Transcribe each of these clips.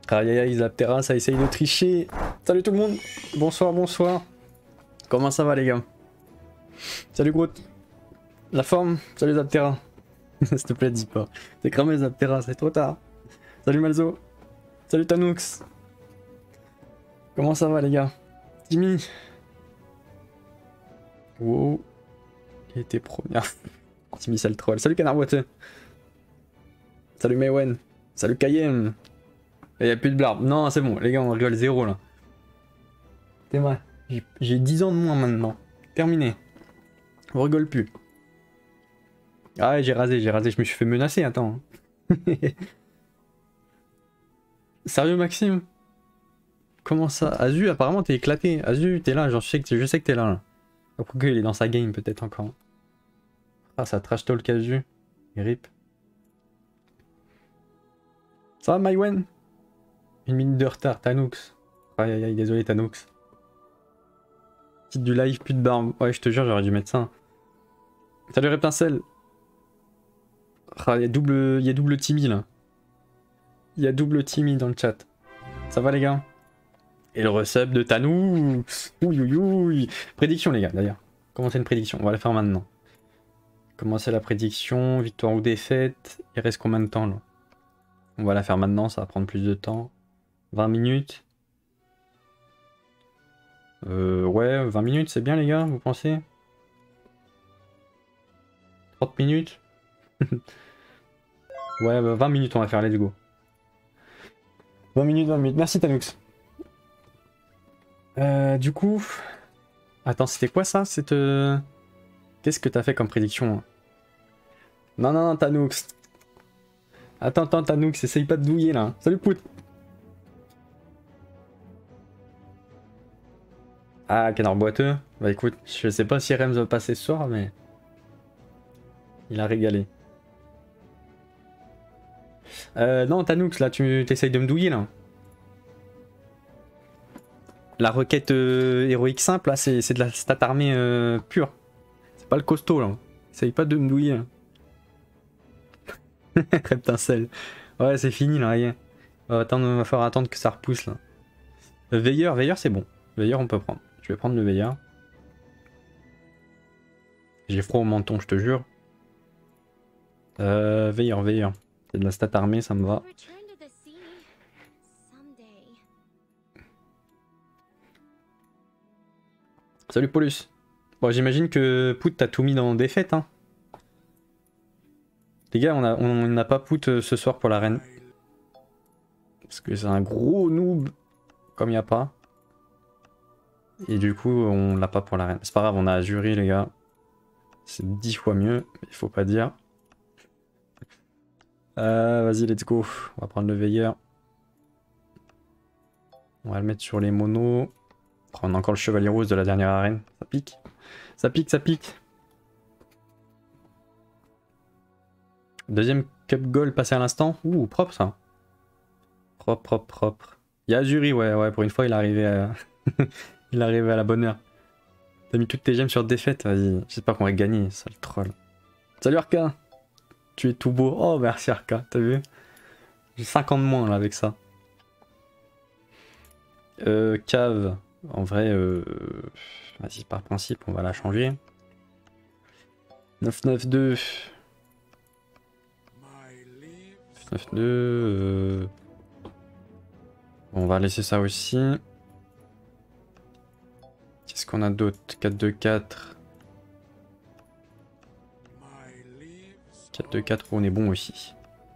Aïe aïe aïe, Zaptera, ça essaye de tricher. Salut tout le monde. Bonsoir, bonsoir. Comment ça va les gars? Salut Groot. La forme? Salut Zaptera. S'il te plaît, dis pas. T'es cramé Zaptera, c'est trop tard. Salut Malzo. Salut Tanoux. Comment ça va les gars? Timmy. Wow. Il était première. Timmy c'est le troll. Salut Canard Boiteux. Salut Maywen. Salut Cayenne. Il n'y a plus de blarbe. Non, c'est bon, les gars, on rigole zéro là. C'est vrai. J'ai 10 ans de moins maintenant. Terminé. On rigole plus. Ah ouais, j'ai rasé, je me suis fait menacer, attends. Sérieux, Maxime? Comment ça? Azu, apparemment, t'es éclaté. Azu, t'es là, genre, je sais que t'es là. Là. Pourquoi il est dans sa game, peut-être encore. Ah, ça trash talk Azu. Et rip. Ça va, Mywen? Une minute de retard, Tanoux. Aïe aïe aïe, désolé, Tanoux. Titre du live, plus de barbe. Ouais, je te jure, j'aurais dû mettre ça. Salut, Reptincelle. Ah, il y a double Timmy là. Il y a double Timmy dans le chat. Ça va les gars? Et le resub de Tanou. Ouïouïouï. Prédiction les gars d'ailleurs. Comment c'est une prédiction? On va la faire maintenant. Comment c'est la prédiction? Victoire ou défaite? Il reste combien de temps là? On va la faire maintenant, ça va prendre plus de temps. 20 minutes. Ouais, 20 minutes c'est bien les gars, vous pensez? 30 minutes? Ouais, bah 20 minutes on va faire, let's go. 20 minutes, 20 minutes. Merci Tanoux. Du coup... Attends, c'était quoi ça? Qu'est-ce que t'as fait comme prédiction? Non, non, non, Tanoux. Attends, Tanoux, essaye pas de douiller là. Salut Pout. Ah, Canard Boiteux. Bah écoute, je sais pas si Rems va passer ce soir, mais... Il a régalé. Non, Tanoux, là, tu t'essayes de me douiller là. La requête héroïque simple, là, c'est de la stat armée pure. C'est pas le costaud, là. Essaye pas de me douiller. Là. Reptincelle. Ouais, c'est fini, là, rien. Va falloir attendre que ça repousse, là. Veilleur, c'est bon. Veilleur, on peut prendre. Je vais prendre le veilleur. J'ai froid au menton, je te jure. Veilleur. C'est de la stat armée, ça me va. Salut Paulus. Bon, j'imagine que Pout t'as tout mis dans défaite, hein. Les gars, on n'a pas Pout ce soir pour la reine. Parce que c'est un gros noob. Comme il n'y a pas. Et du coup, on l'a pas pour la reine. C'est pas grave, on a Azuri, les gars. C'est 10 fois mieux, il faut pas dire. Vas-y, let's go. On va prendre le veilleur. On va le mettre sur les monos. On a encore le chevalier rose de la dernière arène. Ça pique. Ça pique. Deuxième cup goal passé à l'instant. Ouh, propre ça. Propre. Il y a Azuri, ouais, pour une fois il est arrivé à... il est arrivé à la bonne heure. T'as mis toutes tes gemmes sur défaite, vas-y. J'espère qu'on va gagner, sale troll. Salut Arca. Tu es tout beau. Oh merci Arca, t'as vu? J'ai 5 ans de moins là avec ça. Cave. En vrai, vas-y par principe on va la changer. 992. 992. On va laisser ça aussi. Qu'est-ce qu'on a d'autre? 4-2-4. 4-2-4, on est bon aussi.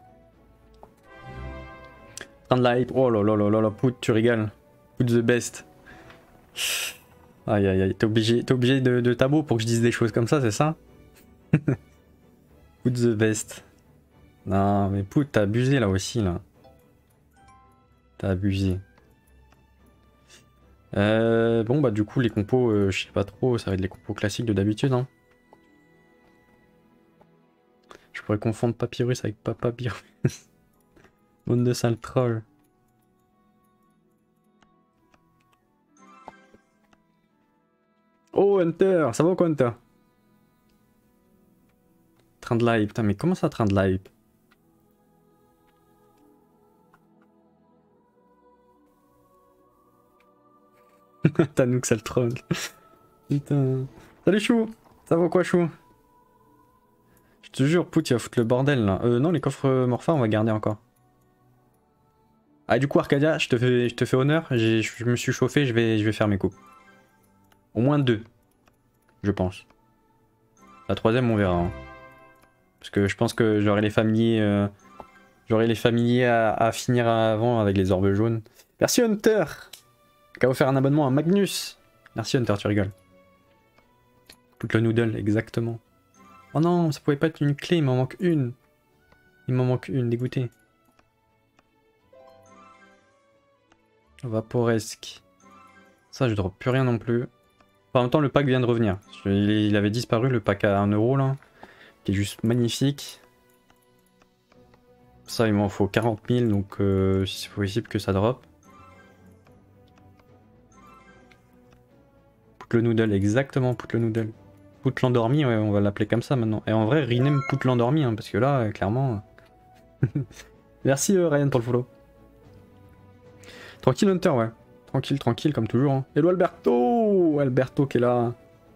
Train de la hype. Oh là, Pout, tu régales. Pout the best. Aïe, t'es obligé de tabou pour que je dise des choses comme ça, c'est ça? Pout the best. Non, mais Pout, t'as abusé là aussi, là. T'as abusé. Bon, bah, du coup, les compos, je sais pas trop, ça va être les compos classiques de d'habitude, hein. Je pourrais confondre Papyrus avec Papa Papyrus. Bande de sale troll. Oh, Hunter! Ça va ou quoi, Hunter? Train de live, putain, mais comment ça, train de live? Tanouk, ça le troll. Putain. Salut Chou. Ça va quoi Chou? Je te jure, Pout, il va foutre le bordel là. Non, les coffres Morpha, on va garder encore. Ah, du coup, Arcadia, je te fais honneur. Je me suis chauffé, je vais faire mes coups. Au moins 2, je pense. La troisième, on verra. Hein. Parce que je pense que j'aurai les familiers, à finir avant avec les orbes jaunes. Merci Hunter, qui a offert un abonnement à Magnus. Merci Hunter, tu rigoles. Toute le noodle, exactement. Oh non, ça pouvait pas être une clé, il m'en manque une. Il m'en manque une, dégoûté. Vaporesque. Ça, je drop plus rien non plus. Enfin, en même temps, le pack vient de revenir. Il avait disparu, le pack à 1 euro là. Qui est juste magnifique. Ça, il m'en faut 40 000, donc si c'est possible que ça drop. Pout le noodle, exactement, Pout le noodle. Pout l'endormi, ouais, on va l'appeler comme ça maintenant. Et en vrai, rename Pout l'endormi, hein, parce que là, clairement... Merci Ryan pour le follow. Tranquille Hunter, ouais. Tranquille, tranquille, comme toujours. Hein. Hello Alberto! Alberto qui est là.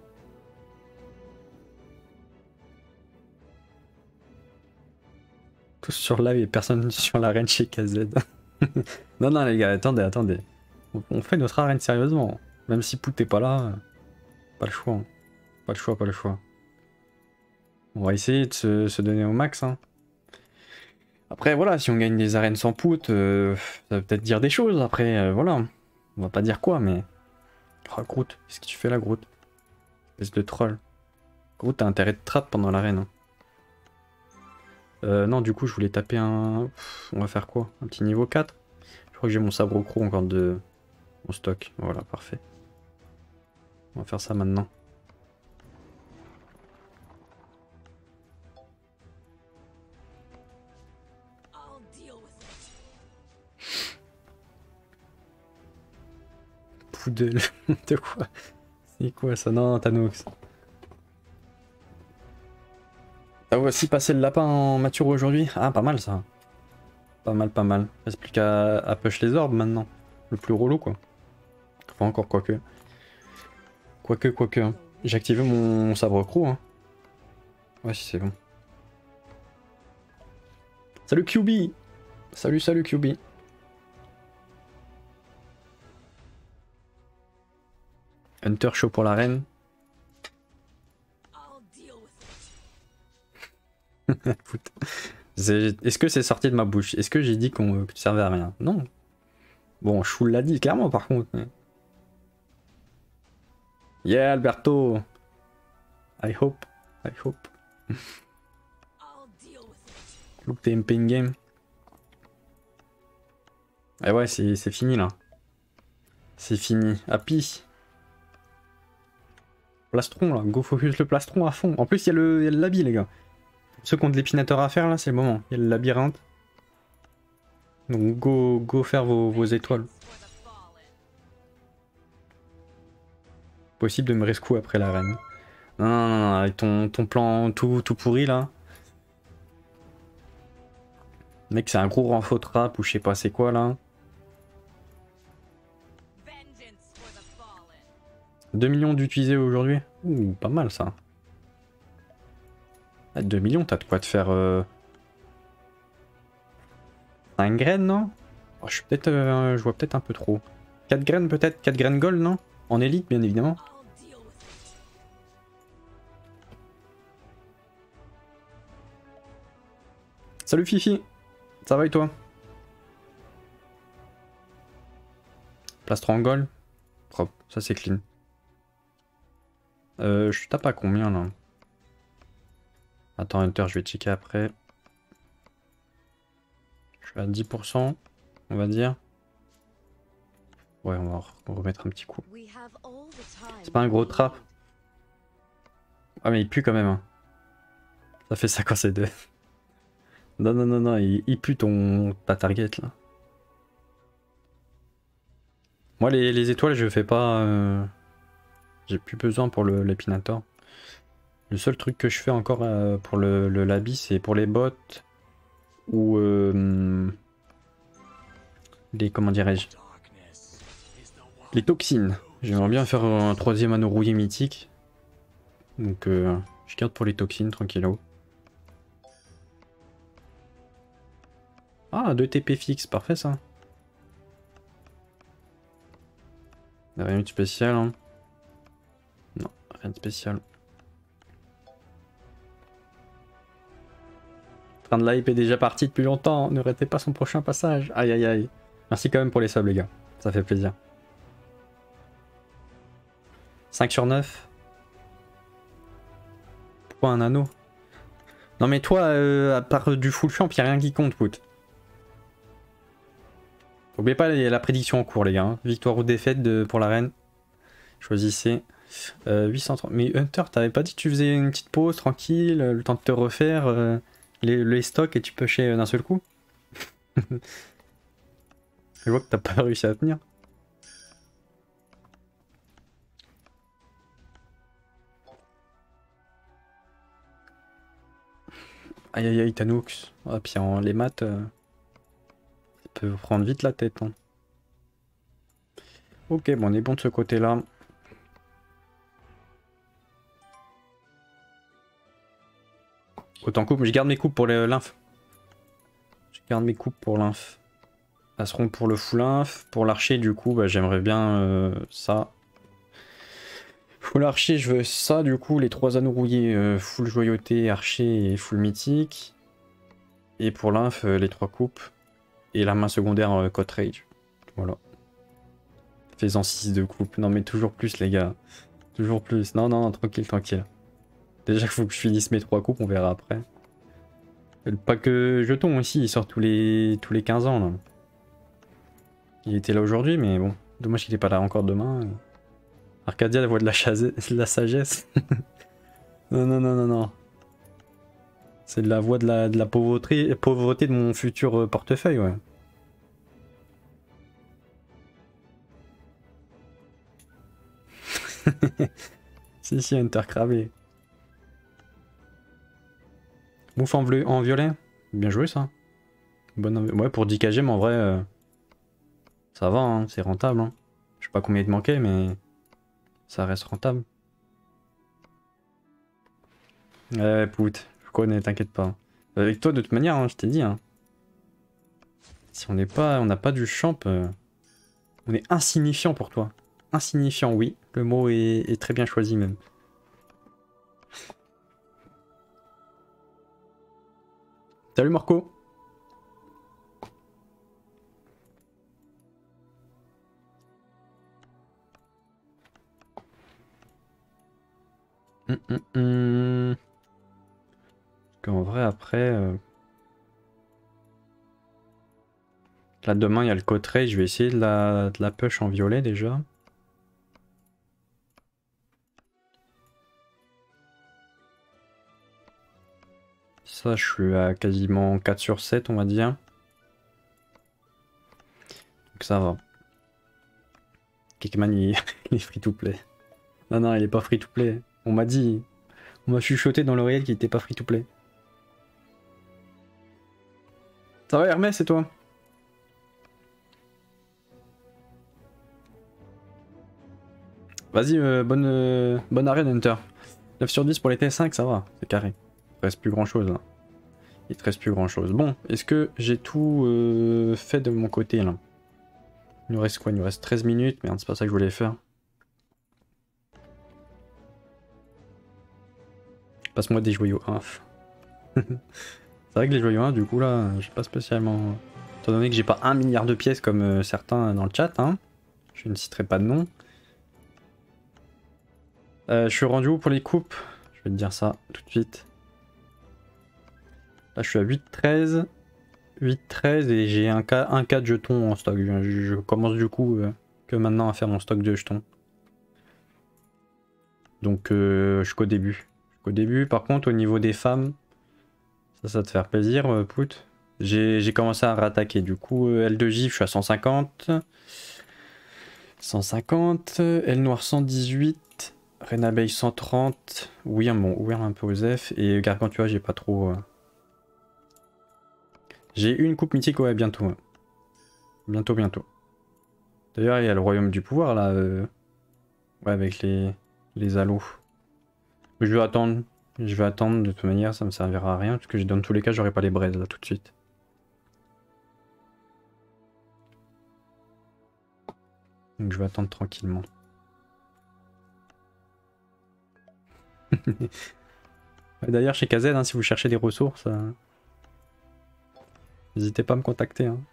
Tous sur live et personne sur l'arène chez KZ. Non, non les gars, attendez. On fait notre arène sérieusement. Même si Pout est pas là, pas le choix. Hein. Pas le choix. On va essayer de se donner au max. Hein. Après, voilà, si on gagne des arènes sans Pout, ça veut peut-être dire des choses. Après, voilà. On va pas dire quoi, mais... Oh, Groot, qu'est-ce que tu fais là, Groot? Espèce de troll. Groot, t'as intérêt de trap pendant l'arène. Hein. Non, du coup, je voulais taper un... on va faire quoi? Un petit niveau 4? Je crois que j'ai mon sabre croc encore de... mon stock. Voilà, parfait. On va faire ça maintenant. Poudle. De quoi? C'est quoi ça? Non, Tanox. Ah, voici passer le lapin en mature aujourd'hui. Ah, pas mal ça. Pas mal, pas mal. Reste plus qu'à push les orbes maintenant. Le plus relou quoi. Enfin, encore quoique. Quoique. Hein. J'ai activé mon sabre croc. Hein. Ouais, si c'est bon. Salut QB! Salut QB. Hunter chaud pour l'arène. Est-ce que c'est sorti de ma bouche? Est-ce que j'ai dit que tu servais à rien? Non. Bon, Chou l'a dit clairement par contre. Mais... Yeah, Alberto. I hope. Look, t'es MP in game. Eh ouais, c'est fini là. C'est fini. Happy. Plastron là, go focus le plastron à fond. En plus, il y a le labi, les gars. Ceux qui ont de l'épinateur à faire là, c'est le moment. Il y a le labyrinthe. Donc go faire vos étoiles. Possible de me rescouer après l'arène. Non, avec ton plan tout pourri là. Mec, c'est un gros renfort trap ou je sais pas c'est quoi là. 2 millions d'utilisés aujourd'hui. Ouh, pas mal ça. À 2 millions, t'as de quoi te faire... 5 graines, non? Oh, je suis peut-être... je vois peut-être un peu trop. 4 graines peut-être? 4 graines gold, non? En élite, bien évidemment. Salut Fifi. Ça va et toi? Plastron en gold. Propre, ça c'est clean. Je tape à combien là? Attends Hunter, je vais checker après. Je suis à 10%, on va dire. Ouais, on va remettre un petit coup. C'est pas un gros trap. Ah mais il pue quand même. Hein. Ça fait ça quand c'est deux. Non, il pue ta target là. Moi les étoiles je fais pas... J'ai plus besoin pour l'épinator. Le seul truc que je fais encore pour le labi c'est pour les bots ou les comment dirais-je, les toxines. J'aimerais bien faire un troisième anneau rouillé mythique. Donc je garde pour les toxines, tranquillo. Ah, 2 TP fixe, parfait ça. Rien de spécial, hein. Non, rien de spécial. Fin de la hype est déjà parti depuis longtemps, ne ratez pas son prochain passage. Aïe aïe aïe. Merci quand même pour les subs les gars, ça fait plaisir. 5 sur 9. Pourquoi un anneau? Non mais toi, à part du full champ, y'a rien qui compte, Pout. N'oubliez pas la prédiction en cours les gars, hein. Victoire ou défaite pour la reine. Choisissez. 830. Mais Hunter, t'avais pas dit que tu faisais une petite pause tranquille, le temps de te refaire les stocks et tu pêchais d'un seul coup? Je vois que t'as pas réussi à tenir. Aïe aïe aïe, Tanoux. Ah, puis les maths, ça peut prendre vite la tête. Hein. Ok, bon, on est bon de ce côté-là. Autant coupe, je garde mes coupes pour les lymphes. Je garde mes coupes pour lymphes. Elles seront pour le full lymphe. Pour l'archer, du coup, bah, j'aimerais bien ça. Full archer, je veux ça, du coup, les 3 anneaux rouillés, full joyauté, archer et full mythique. Et pour lymphe, les 3 coupes. Et la main secondaire, Code Rage. Voilà. Fais-en 6 de coupe. Non, mais toujours plus, les gars. Toujours plus. Non, non, tranquille, tranquille. Déjà qu'il faut que je finisse mes 3 coupes, on verra après. Le pack jeton aussi, il sort tous les 15 ans, là. Il était là aujourd'hui, mais bon. Dommage qu'il n'est pas là encore demain. Arcadia, la voix de la sagesse. Non, non, non, non, non. C'est de la voix de la pauvreté de mon futur portefeuille, ouais. Si, si, intercravé. Mouf en violet. Bien joué, ça. Bonne... Ouais, pour 10 kg, mais en vrai, ça va, hein, c'est rentable. Hein. Je sais pas combien il te manquait, mais ça reste rentable. Ouais, pout, je connais, t'inquiète pas. Avec toi, de toute manière, hein, je t'ai dit. Hein. Si on n'est pas, on n'a pas du champ, on est insignifiant pour toi. Insignifiant, oui. Le mot est très bien choisi même. Salut Marco. En vrai, après... Là, demain, il y a le cotteret. Je vais essayer de la push en violet déjà. Ça, je suis à quasiment 4 sur 7, on va dire. Donc ça va. Kekman, il est free to play. Non, non, il est pas free to play. On m'a dit... On m'a chuchoté dans l'oreillette qu'il était pas free to play. Ça va Hermès, et toi? Vas-y, bonne arène Hunter. 9 sur 10 pour les T5, ça va, c'est carré. Il te reste plus grand chose là. Il te reste plus grand chose. Bon, est-ce que j'ai tout fait de mon côté là? Il nous reste quoi? Il nous reste 13 minutes, merde, c'est pas ça que je voulais faire. Passe-moi des joyaux inf. C'est vrai que les joyaux inf, du coup là, j'ai pas spécialement... Étant donné que j'ai pas 1 milliard de pièces comme certains dans le chat, hein. Je ne citerai pas de nom. Je suis rendu où pour les coupes? Je vais te dire ça tout de suite. Là je suis à 8-13. 8-13 et j'ai un cas de jetons en stock. Je commence du coup que maintenant à faire mon stock de jetons. Donc je suis qu'au début. Au début, par contre, au niveau des femmes, ça te faire plaisir, Pout. J'ai commencé à rattaquer. Du coup, L2J, je suis à 150. 150. L noir 118. Reine abeille 130. Oui, bon, ouvert un peu aux F. Et Gargantua, j'ai pas trop. J'ai une coupe mythique, ouais, bientôt. Bientôt, bientôt. D'ailleurs, il y a le royaume du pouvoir là. Ouais, avec les halos. Mais je vais attendre. Je vais attendre, de toute manière, ça me servira à rien, parce que dans tous les cas, j'aurai pas les braises là tout de suite. Donc je vais attendre tranquillement. D'ailleurs, chez KZ, hein, si vous cherchez des ressources, n'hésitez pas à me contacter. Hein.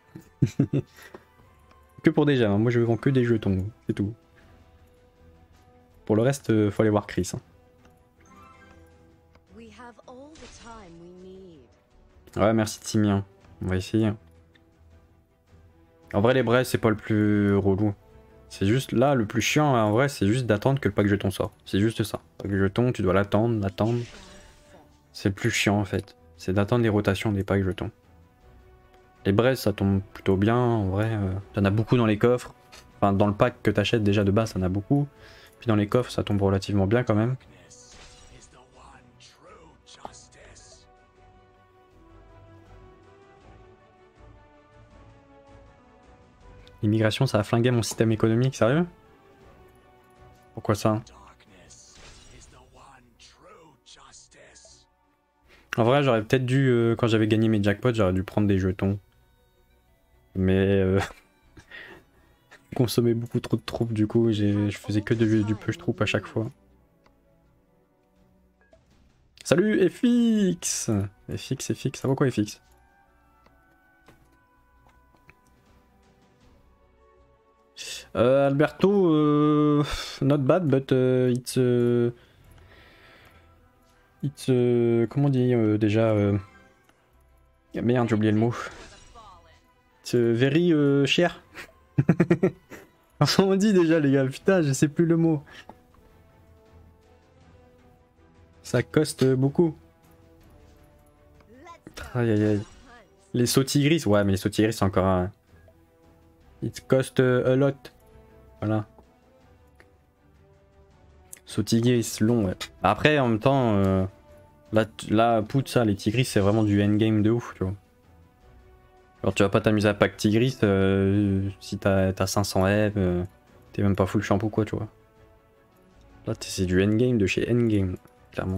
Que pour déjà, hein. Moi je vends que des jetons, c'est tout. Pour le reste, faut aller voir Chris. Hein. Ouais, merci Timien. On va essayer. En vrai, les braises, c'est pas le plus relou. C'est juste là, le plus chiant, en vrai, c'est juste d'attendre que le pack jeton sort. C'est juste ça. Le pack jeton, tu dois l'attendre. C'est le plus chiant en fait. C'est d'attendre les rotations des packs jetons. Les braises, ça tombe plutôt bien, en vrai. T'en as beaucoup dans les coffres. Enfin, dans le pack que t'achètes déjà de base, t'en as beaucoup. Puis dans les coffres, ça tombe relativement bien quand même. L'immigration, ça a flingué mon système économique, sérieux? Pourquoi ça? En vrai, j'aurais peut-être dû, quand j'avais gagné mes jackpots, j'aurais dû prendre des jetons. Mais consommer beaucoup trop de troupes, du coup, je faisais que du push troupes à chaque fois. Salut FX! FX, ça vaut quoi FX? Alberto, not bad, but it's comment on dit déjà merde, j'ai oublié le mot. It's very cher. On dit déjà les gars, putain, je sais plus le mot. Ça coste beaucoup. Aïe aïe aïe. Les sautigris, ouais, mais les sautigris c'est encore un. It cost a lot. Voilà. Sautigris long, ouais. Après, en même temps, là, pout, ça, les tigris, c'est vraiment du endgame de ouf, tu vois. Alors, tu vas pas t'amuser à pack tigris si t'as 500 F, t'es même pas full shampoo, quoi, tu vois. Là, c'est du endgame de chez endgame, clairement.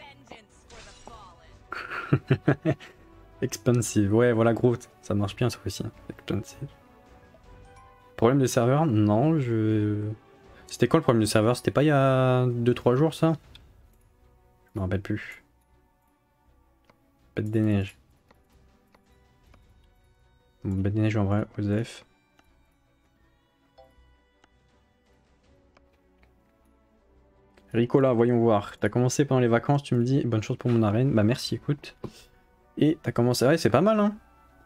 Expensive, ouais, voilà, gros, ça marche bien, ça aussi. Expensive. Problème de serveur? Non, C'était quoi le problème de serveur? C'était pas il y a 2-3 jours, ça? Je me rappelle plus. Bête des neiges. Bon, bête des neiges en vrai, Osef. Ricola, voyons voir. T'as commencé pendant les vacances, tu me dis bonne chance pour mon arène. Bah merci, écoute. Et t'as commencé. Ouais, c'est pas mal, hein.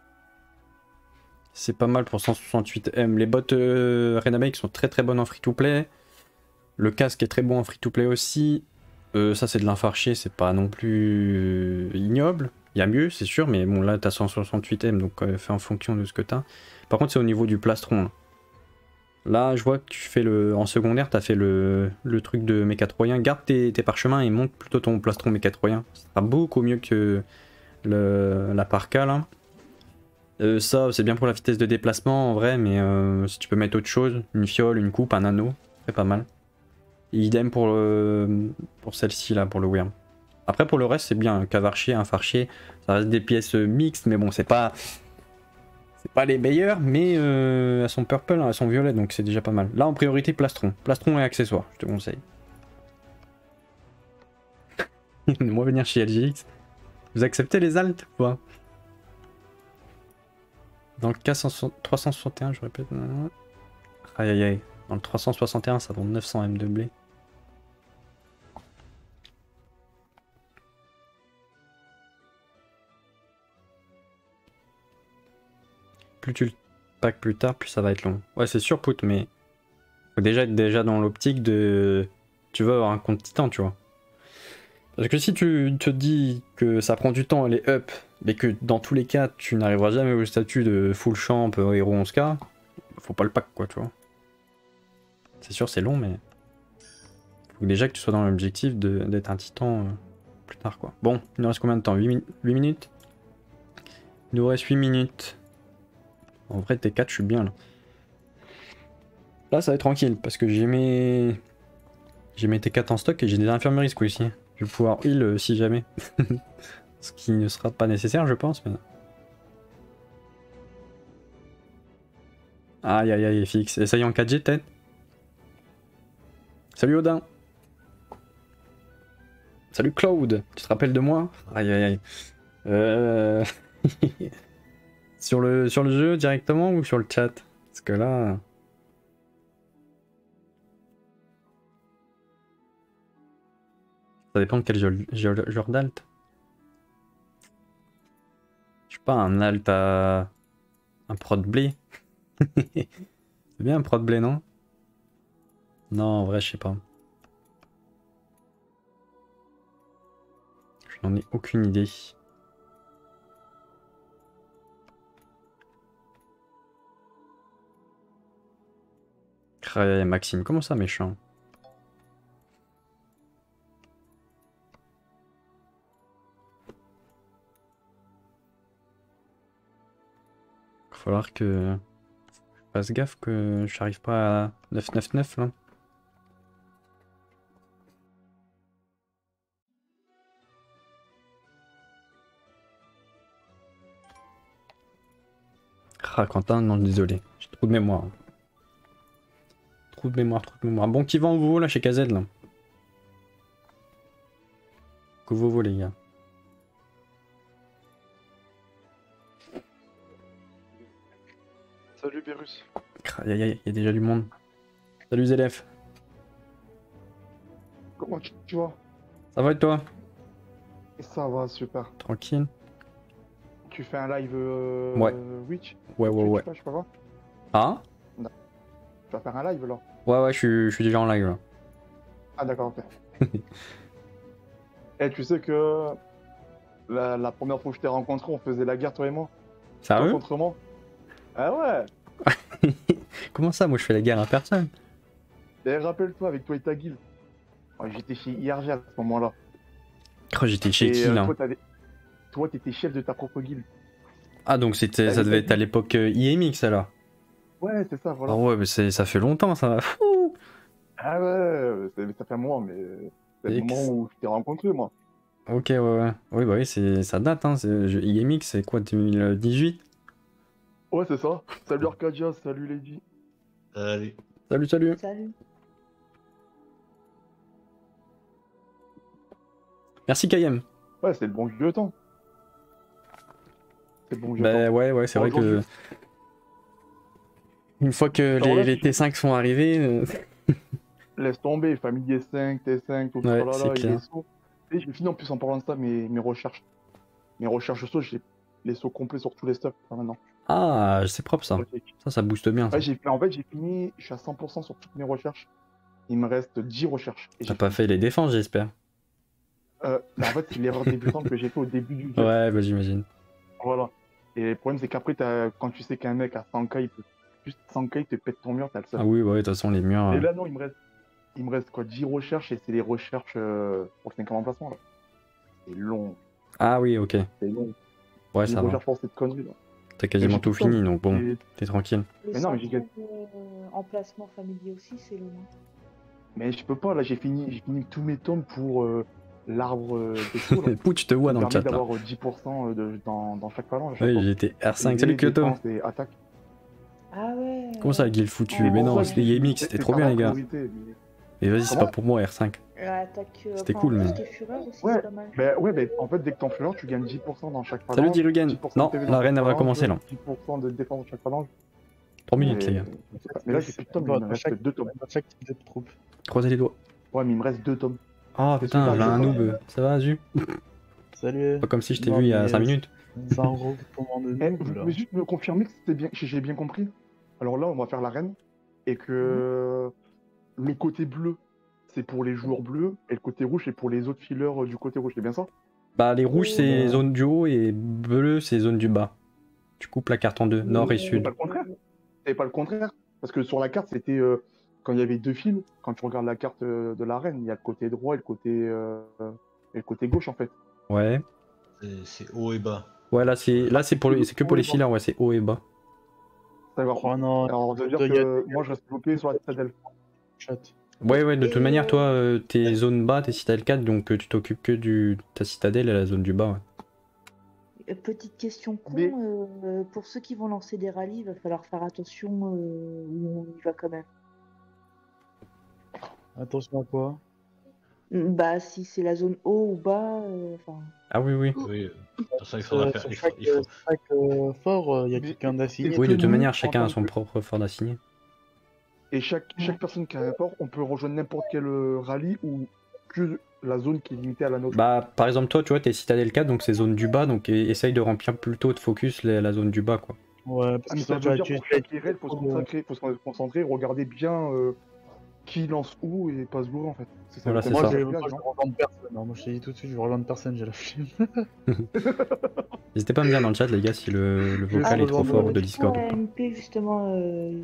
C'est pas mal pour 168M. Les bots Renamake sont très très bonnes en free-to-play. Le casque est très bon en free-to-play aussi. Ça, c'est de l'infarché, c'est pas non plus ignoble. Il y a mieux, c'est sûr, mais bon, là, t'as 168M, donc fais en fonction de ce que t'as. Par contre, c'est au niveau du plastron. Là, je vois que tu fais en secondaire, t'as fait le truc de méca troyen. Garde tes parchemins et monte plutôt ton plastron méca troyen. Ça sera beaucoup mieux que la parka, là. Ça, c'est bien pour la vitesse de déplacement, en vrai, mais si tu peux mettre autre chose, une fiole, une coupe, un anneau, c'est pas mal. Et idem pour celle-ci, là, pour le Wyrm. Après, pour le reste, c'est bien. Cavarchier, infarchier, ça reste des pièces mixtes, mais bon, c'est pas les meilleures, mais elles sont purple, hein, elles sont violettes, donc c'est déjà pas mal. Là, en priorité, plastron. Plastron et accessoires, je te conseille. Moi, venir chez LGX. Vous acceptez les alts ou pas? Dans le cas 361, je répète. Aïe aïe aïe. Dans le 361, ça donne 900 M de blé. Plus tu le packs plus tard, plus ça va être long. Ouais, c'est sûr, Pout, mais faut déjà être dans l'optique de. Tu veux avoir un compte titan, tu vois. Parce que si tu te dis que ça prend du temps à les up, mais que dans tous les cas tu n'arriveras jamais au statut de full champ héros 11k, faut pas le pack, quoi, tu vois. C'est sûr, c'est long, mais faut déjà que tu sois dans l'objectif d'être un titan plus tard, quoi. Bon, il nous reste combien de temps? 8 minutes? Il nous reste 8 minutes. En vrai, T4, je suis bien là. Là, ça va être tranquille parce que j'ai mes J'ai mis T4 en stock et j'ai des infirmeries ce coup-ci. Je vais pouvoir heal si jamais. Ce qui ne sera pas nécessaire, je pense. Mais... Aïe aïe aïe, FX. Et ça y est en 4G peut-être. Salut Odin. Salut Cloud. Tu te rappelles de moi? Aïe aïe aïe. sur le jeu directement ou sur le chat? Parce que là... Ça dépend de quel genre d'alt. Je sais pas, un alt à... Un prod blé. C'est bien un prod blé, non? Non, en vrai, je sais pas. Je n'en ai aucune idée. Maxime, comment ça méchant? Il va falloir que je fasse gaffe que j'arrive pas à 999 là. Ah Quentin, non désolé, j'ai trop de mémoire. Trop de mémoire, trop de mémoire. Bon, qui va en vous là chez KZ là? Que vous les gars. Salut Pérus. Aïe aïe aïe, il y a déjà du monde. Salut Zélef. Comment tu vas? Ça va et toi? Ça va, super. Tranquille. Tu fais un live Ouais. Twitch? Ouais. Je sais pas quoi. Ah? Tu vas faire un live là? Ouais, je suis déjà en live là. Ah d'accord, ok. Et tu sais que la première fois que je t'ai rencontré, on faisait la guerre toi et moi. Toi Sérieux? contre moi. Ah ouais. Comment ça? Moi je fais la guerre à personne. Et rappelle-toi avec toi et ta guilde. Ouais, j'étais chez IRG à ce moment-là. Oh, j'étais chez Et qui là? toi t'étais chef de ta propre guilde. Ah donc c'était, ça devait être à l'époque IMX alors. Ouais, c'est ça, voilà. Ah ouais, mais ça fait longtemps ça. Fou. Ah ouais, ça fait un moment, mais c'est le moment où je t'ai rencontré moi. Ok, ouais. Oui, bah oui, ça date, hein. IMX, c'est quoi, 2018? Ouais, c'est ça. Salut Arcadia, salut Lady. Allez. Salut. Salut. Merci Kayem. Ouais, c'est le bon vieux temps. C'est le bon vieux Bah temps. ouais, c'est vrai que... Une fois que les T5 sont arrivés... Laisse tomber, famille D5, T5, tout Ouais, ça c'est là, clair. les sauts. Et j'ai fini en plus en parlant de ça, mes recherches. Mes recherches sauts, j'ai les sauts complets sur tous les stuff maintenant. Ah, c'est propre ça. Ça booste bien. Ça. Ouais, en fait, j'ai fini, je suis à 100% sur toutes mes recherches. Il me reste 10 recherches. T'as pas fait les défenses, j'espère. En fait, c'est l'erreur débutante que j'ai fait au début du jeu. Ouais, bah j'imagine. Voilà. Et le problème, c'est qu'après, quand tu sais qu'un mec à 100k, juste 100k, il te pète ton mur, t'as le seul. Ah oui, bah de toute façon, les murs... Et là, non, il me reste quoi, 10 recherches, et c'est les recherches pour le 5e emplacement, là. C'est long. Ah oui, ok. C'est long. Ouais, ça va. recherches pour cette connerie, là. T'as quasiment tout fini, donc bon, Et- t'es tranquille. Mais non, mais j'ai gagné. Emplacement familier aussi, c'est long. Mais je peux pas, là, j'ai fini tous mes tomes pour l'arbre des sauts, là. Pouh, tu te vois dans le chat, là. d'avoir 10% dans chaque phalange. Oui, j'étais R5. Salut Kyoto. Et attaque. Ah ouais. Comment ça, Guild foutu? Ah, Mais non, ouais, c'était mais- IMX, c'était trop bien, les gars. Mais vas-y, c'est Comment pas pour moi, R5. Attaque. C'était cool, mais- Fureur aussi, Ouais, c'est pas mal. mais en fait, dès que t'en fais un, tu gagnes 10% dans chaque phalange. Salut Dirugen. 10% Non, de PV dans la chaque reine elle va phalange, commencer là. 10% de défense dans chaque phalange. 3 minutes, les gars. Mais là, j'ai plus de tomes, il me reste 2 tomes. Chaque type de troupe. Croisez les doigts. Ouais, mais il me reste 2 tomes. Oh C'est putain, super, j'ai un je sais noob. Ça va, Azu? Salut. Pas comme si je t'ai Non, vu il y a mais 5 minutes. C'est un regroupement de Eh, noobs, vous là. pouvez juste me confirmer que j'ai bien compris. Alors là, on va faire l'arène. Et que le côté bleu, c'est pour les joueurs bleus. Et le côté rouge, c'est pour les autres fileurs du côté rouge. C'est bien ça? Bah, les rouges c'est zone du haut et bleu c'est zone du bas. Tu coupes la carte en deux, nord et C'est sud. pas le contraire. C'est pas le contraire. Parce que sur la carte, c'était quand il y avait 2 fils. Quand tu regardes la carte de l'arène, il y a le côté droit et le côté gauche en fait. Ouais. C'est haut et bas. Ouais, là c'est c'est que pour les fileurs, ouais, c'est haut et bas. D'accord. Oh non, Alors, ça veut dire Regarde. que moi, je reste bloqué sur la citadelle. chat. Ouais, de toute Et, manière, toi, t'es zone bas, t'es citadelle 4, donc tu t'occupes que de ta citadelle et la zone du bas, ouais. Petite question con, Mais- pour ceux qui vont lancer des rallyes, il va falloir faire attention où on y va quand même. Attention à quoi? Bah, si c'est la zone haut ou bas, enfin. Ah oui, oui. Oui, de toute façon, il faudra faire. Sur Il chaque, faut- fort, il y a Mais- quelqu'un d'assigné. Oui, de toute nous, manière, en chacun a tant son que- propre fort d'assigné. Et chaque personne qui a un fort, on peut rejoindre n'importe quel rallye ou que la zone qui est limitée à la nôtre. Bah, par exemple, toi, tu vois, t'es citadelle 4, donc c'est zone du bas, donc essaye de remplir plutôt de focus la zone du bas, quoi. Ouais, parce Ah, mais que ça toi, veut dire tu pour chaque IRL, faut se concentrer, regarder bien qui lance où et pas se gourer en fait. Voilà, c'est Moi, ça. je rejoindre personne. Moi, je te dis tout de suite, je rejoindre personne, j'ai la flemme. N'hésitez pas à me dire dans le chat, les gars, si le vocal Ah, est trop fort de Discord. Ouais, MP, justement,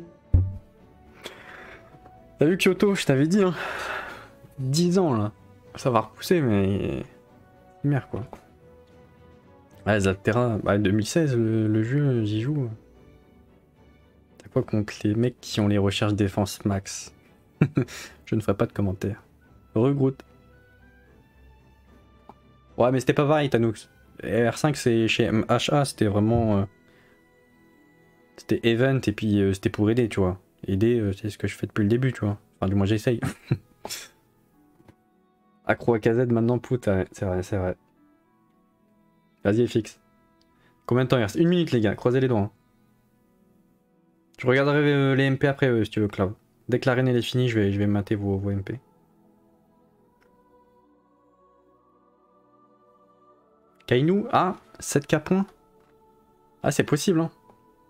T'as vu Kyoto, je t'avais dit, hein. 10 ans, là. Ça va repousser, mais... Merde, quoi. Ouais, Zapterra, bah, 2016, le jeu, j'y joue. T'as quoi contre les mecs qui ont les recherches défense max? Je ne ferai pas de commentaires. Regroute. Ouais, mais c'était pas pareil, Tanoux. R5, c'est chez MHA, c'était vraiment... C'était event, et puis c'était pour aider, tu vois. Aider, c'est ce que je fais depuis le début, tu vois. Enfin, du moins, j'essaye. Accro à KZ maintenant, putain, c'est vrai, c'est vrai. Vas-y, FX. Combien de temps il reste? 1 minute, les gars, croisez les doigts. Hein. Je regarderai les MP après, si tu veux, Cloud. Dès que l'arène elle est finie, je vais mater vos MP. Kainu, ah, 7k points. Ah, c'est possible, hein.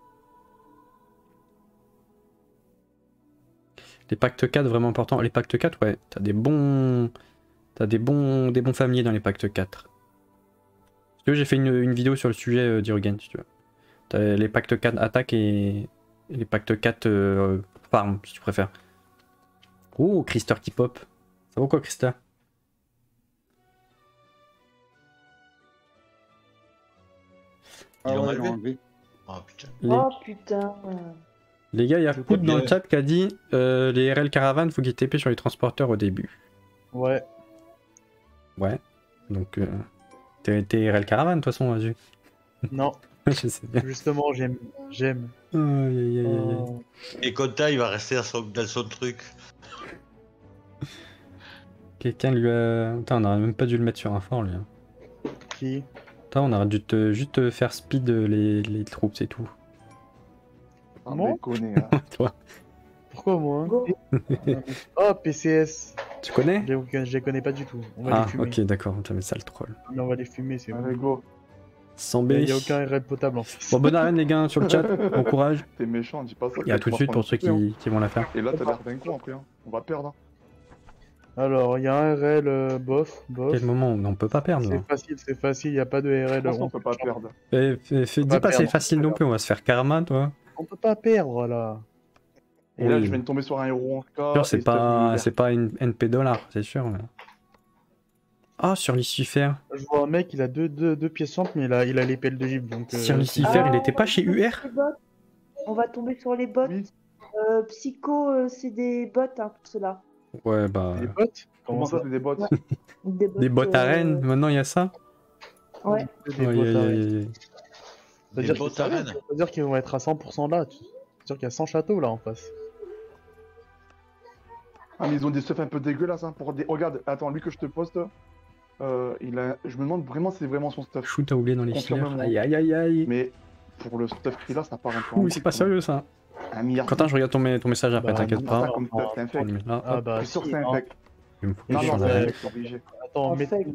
Les pactes 4, vraiment importants. Les pactes 4, ouais, t'as des bons... T'as des bons familiers dans les pactes 4. Si tu veux, j'ai fait une vidéo sur le sujet d'Irugen, si tu veux. T'as les pactes 4 attaque et les pactes 4 farm, si tu préfères. Oh, Krister qui pop. Ça vaut quoi, Krister? Ils l'ont ouais, ils l'ont enlevé. enlevé. Oh putain. Oh putain. Les gars, il y a Je Pout dans crois le chat qui a dit les RL caravane, faut qu'ils TP sur les transporteurs au début. Ouais. Ouais. Donc, t'es RL caravane, de toute façon, Azu. Non, Je sais bien. justement, j'aime. Aïe, aïe, aïe, aïe. Oh. Et Kota, il va rester dans son truc. Quelqu'un lui a... Putain, on aurait même pas dû le mettre sur un fort, lui. Hein. Qui? Putain, on aurait dû juste faire speed les troupes, c'est tout. Ah, Bon. déconner, hein. Toi, Pourquoi moi? Go. Oh, PCS. tu connais? Je les connais pas du tout. On va Ah, les fumer. ok, d'accord, on te met ça le troll. Non, on va les fumer, c'est bon. Allez, go. Sans B. Il n'y a aucun RL potable en fait. Bon, bonne arène, les gars, sur le chat. Bon courage. T'es méchant, dis pas ça. Et à tout de suite pour ceux qui vont la faire. Et là, t'as l'air d'un con après, hein. On va perdre. Hein. Alors, il y a un RL bof. Quel moment? On peut pas perdre, là. C'est facile, il n'y a pas de RL. Je pense qu'on peut pas perdre. Dis pas pas c'est perdre. facile non plus, on va se faire karma, toi. On peut pas perdre là. Et là, Oui. je viens de tomber sur un héros en K. Sûr, c'est pas une NP dollar, c'est sûr. Mais... Ah, sur Lucifer. Je vois un mec, il a deux pièces simples, mais il a les pelles de gib. Donc, Sur Lucifer, il était pas chez UR? Les bots. On va tomber sur les bots. Oui. Psycho, c'est des bots, hein, pour cela. Ouais, bah. Des bottes. Comment ça, c'est des bots? Ouais. Des bots arènes, maintenant il y a ça? Ouais. Des Aïe, bottes aïe, arènes. aïe, aïe. C'est-à-dire Des bottes arènes. c'est-à-dire qu'ils vont être à 100% là. C'est-à-dire qu'il y a 100 châteaux là en face. Ah, mais ils ont des stuffs un peu dégueulasses. Hein, pour des... Regarde, attends, lui que je te poste, je me demande vraiment si c'est vraiment son stuff. Shoot à oublier dans les filets. Confirme-moi. Aïe, aïe, aïe, aïe. Mais pour le stuff qu'il a, ça part un peu en Ouh, c'est couille, pas quand même. sérieux ça. Un milliard. Quentin, je regarde ton message après, Bah, t'inquiète C'est pas. pas comme stuff, c'est un On fake. le met là. Ah Hop. bah Je suis sûr que si, c'est un hein. fake. Il me faut Non, que je non, change c'est un la- fake, c'est obligé. Attends, En mets fait,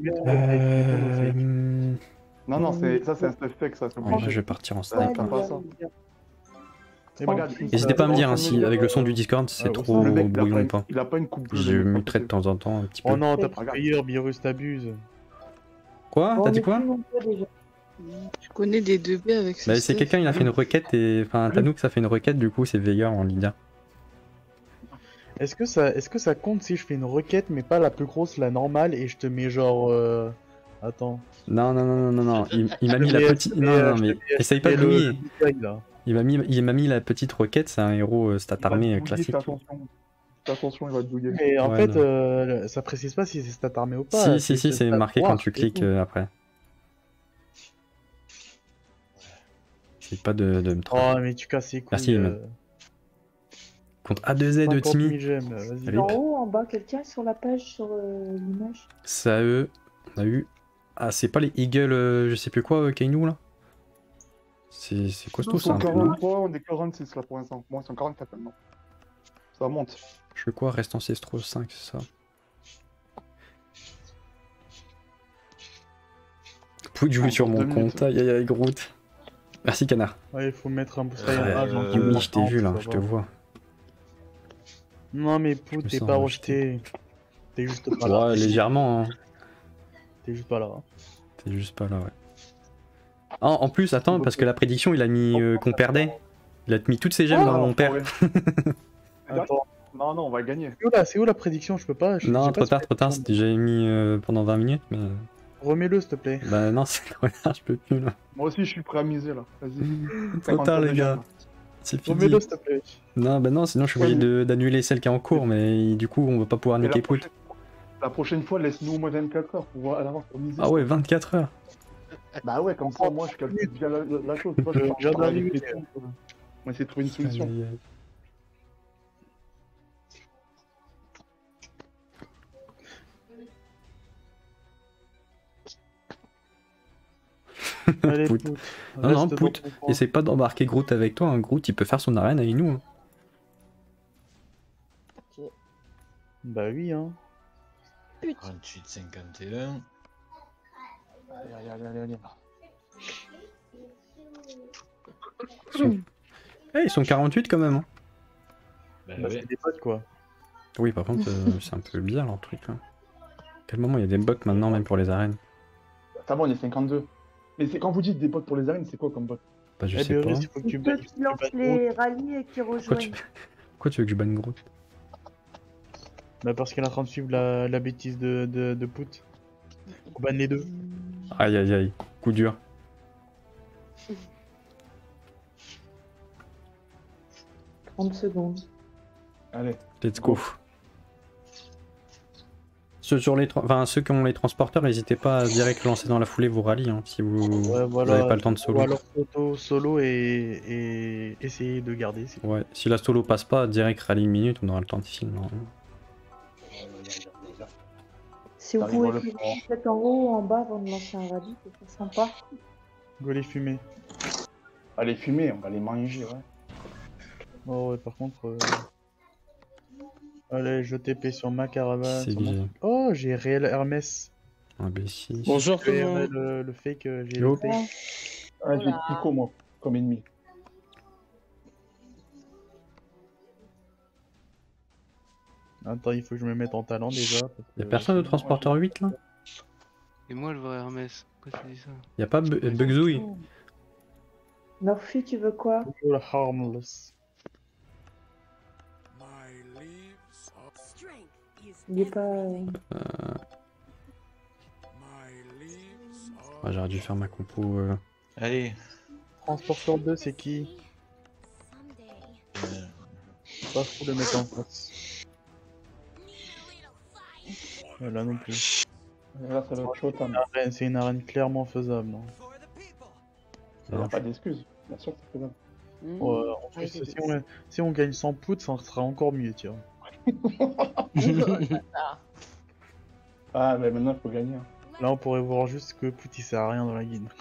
Non, non, ça c'est un stuff fake, ça, c'est Ouais, là, obligé. je vais partir en Ouais, snipe. pas hein. ça. C'est bon. Regarde, N'hésitez pas à me dire hein, si avec le son du Discord c'est Ah, trop Le mec, brouillon ou pas. il a pas une coupe bleue. Je le mec, muterai de temps en temps un petit peu. Oh non, t'as pris Regarde. meilleur, Virus t'abuse. Quoi? T'as dit quoi? Je connais des 2B avec ce Bah, c'est stuff. quelqu'un, il a fait une requête et. Enfin, Tanouk, ça fait une requête, du coup, c'est Veigar en leader. Est-ce que ça compte si je fais une requête mais pas la plus grosse, la normale, et je te mets genre attends. Non, non, non, non, non, non. Il m'a mis la Je te mets- petite. je te Non, mets- non, je te mais mets- essaye pas de je te mets brouiller. le détail, là. Il m'a mis la petite requête, c'est un héros stat armé classique. Attention. Fais attention, il va te bugger. Et en Ouais, fait, non. ça précise pas si c'est stat armé ou pas. Si, c'est stat marqué quand noir, tu c'est cliques tout. après. Essaye pas de me tromper. Oh, mais tu casses les couilles. Merci, man. Contre A2Z de 50 000 Timmy. j'aime, vas-y. Rip. En haut, en bas, quelqu'un sur la page, sur l'image. Ça eux, on a eu. Ah, c'est pas les Eagle, je sais plus quoi, Kainu là. C'est costaud Ils ça sont un peu, non? 43, on est 46 là pour l'instant. Moi, ils sont 44 maintenant. Ça monte. Je veux quoi, reste ancestraux 5, c'est ça. Pou de jouer sur mon 2 minutes. compte, aïe aïe aïe Groot. Merci canard. Ouais, il faut mettre un boost Ouais, Oui, je t'ai vu là, je te vois. Non, mais Je me Pout, t'es sens pas rejeté. rejeté. T'es juste pas là. Ouais, légèrement, hein. T'es juste pas là. T'es juste pas là, ouais. Ah, en plus, attends, parce que la prédiction, il a mis qu'on perdait. Il a mis toutes ses gemmes dans mon père. Attends, Non, non, on va gagner. c'est où la prédiction? Je peux pas. Non, j'ai trop pas tard, cette c'était déjà mis pendant 20 minutes, mais. Remets-le, s'il te plaît. Bah non, c'est trop tard, je peux plus là. Moi aussi, je suis prêt à miser là. Vas-y. Trop tard, les gars. C'est fini. Remets-le, s'il te plaît. Non, bah non, sinon je suis obligé d'annuler celle qui est en cours, mais du coup, on va pas pouvoir Mais niquer Pout. la prochaine fois, laisse-nous au moins 24 heures pour voir à l'avance pour miser. Ah ouais, 24 heures. Bah ouais, comme ça, moi, je calcule bien la chose. Moi, je Je viens parle d'arriver. avec les trucs, On va essayer de trouver une solution. Aïe, aïe. Allez, Pout. Pout. Non, non, reste dans Pout, ton coin. essaie pas d'embarquer Groot avec toi. Hein. Groot, il peut faire son arène avec nous. Hein. Bah oui, hein. 38, 51. Allez. Eh, ils sont 48 quand même. Hein. Bah, Bah, ouais. c'est des potes, quoi. Oui, par contre, c'est un peu bizarre leur truc. Là. À quel moment il y a des bots maintenant, même pour les arènes? Ça va, on est 52. Mais quand vous dites des bots pour les arènes, c'est quoi comme bot? Bah, je Eh, sais pas. Béris, il faut que tu Ceux qui lancent les rallyes et qui Pourquoi rejoignent. Pourquoi tu veux que je banne Groot? Bah, parce qu'elle est en train de suivre la bêtise de Pout. On banne les deux. Aïe aïe aïe, coup dur. « 30 secondes. Allez. Let's go. Ceux qui ont les transporteurs, n'hésitez pas à direct lancer dans la foulée vos rallyes hein, si vous Ouais, n'avez pas le temps de Ou solo. alors solo et essayer de garder. c'est- Ouais, si la solo passe pas, direct rallye une minute, on aura le temps de film. normalement. Si vous Ça pouvez rigole cliquer peut-être en haut ou en bas avant de lancer un rallye, c'est sympa. Go les fumer. Allez, fumer, on va les manger, ouais. Oh ouais, par contre... Allez, je TP sur ma caravane. C'est sur mon- obligé. Oh, j'ai réel Hermès. Imbécile. Bonjour tout le Le, monde. le fake, j'ai Yo. le fake. Ah, j'ai Pico, moi, comme ennemi. Attends, il faut que je me mette en talent déjà. parce Y'a que- personne de transporteur 8 là? Et moi le vrai Hermès. Pourquoi tu dis ça? Y'a pas Bugzouille? Murphy, tu veux quoi? You're harmless. Il est pas... Ouais, j'aurais dû faire ma compo. Allez. Transporteur 2, c'est qui? euh, Pas fou de le mettre en face. Là non plus. Là, ça va être chaud, Tam. C'est une arène clairement faisable. Non Il n'y a pas d'excuses. Bien sûr que c'est faisable. En plus, si on gagne 100 poutres, ça sera encore mieux, tiens. Ah, mais maintenant, il faut gagner. Hein. Là, on pourrait voir juste que Pout il sert à rien dans la guide.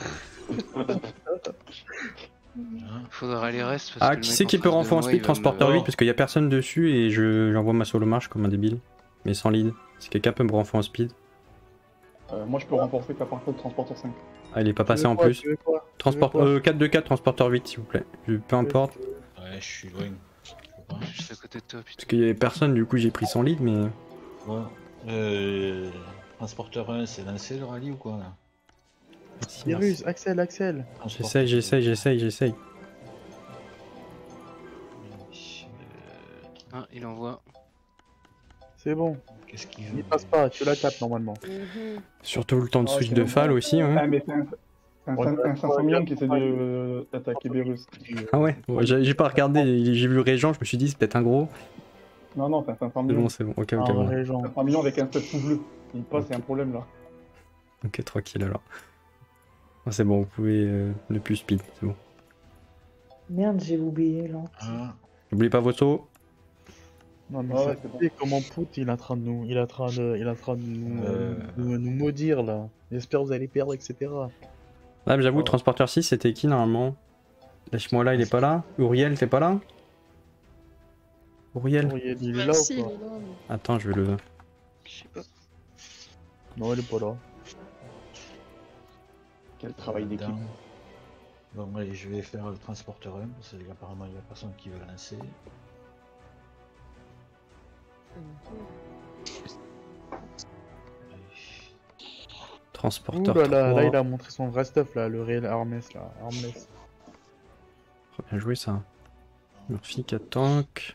Faudra les restes parce Ah, que le qui mec c'est qui en peut face de renfort en moi, speed il va transporteur me- 8 parce qu'il y a personne dessus et j'envoie ma solo marche comme un débile. Mais sans lead. Si quelqu'un peut me renfort en speed. Moi, je peux renforcer qu'à partir de transporteur 5. Ah, il est pas Tu passé veux en quoi, plus. tu veux quoi Transport Tu veux quoi 4-2-4, transporteur 8 s'il vous plaît. Peu importe. Ouais, je suis loin. Je peux pas. Je suis à côté de toi, putain. Parce qu'il y avait personne, du coup j'ai pris son lead, mais. Ouais. Transporteur 1, c'est lancé le rallye ou quoi là? Merci, Virus, merci. Axel. J'essaye. Ah, il envoie. C'est bon, Qu'est-ce qu'il veut? il passe pas, tu la tapes normalement. Surtout le temps de Ah, switch c'est de bon. Fall aussi, hein. Ah, mais c'est un 500 millions qui essaie d'attaquer Beerus. Ah ouais, j'ai pas regardé, j'ai vu Régent, je me suis dit c'est peut-être un gros. Non, non, c'est 500 C'est millions. bon, c'est bon. Ok, ok, Un bon. régent. 500 millions avec un stade tout bleu. Il passe, c'est un problème là. Ok, tranquille alors. Ah, c'est bon, vous pouvez ne plus speed, c'est bon. Merde, j'ai oublié là. Ah, N'oubliez pas vos sauts. Non mais Ouais, ça ouais, c'est bon. fait comment Pout il est en train de nous, il est en train de nous, Euh. nous maudire là. J'espère que vous allez perdre, etc. Ah, mais j'avoue, Oh. Transporteur 6, c'était qui normalement? Lâche-moi là, il est pas là. Uriel, t'es pas là? Uriel? Il est là Si, ou il pas? est là, mais Attends, je vais le. je sais pas. Non, il est pas là. Quel travail d'équipe. dedans. Bon, allez, je vais faire le transporteur 1, parce qu'apparemment il y a personne qui veut lancer. Transporteur Ouh là 3. là, il a montré son vrai stuff là, le réel Armès là. Armless. Trop bien joué ça. Murphy 4 tanks.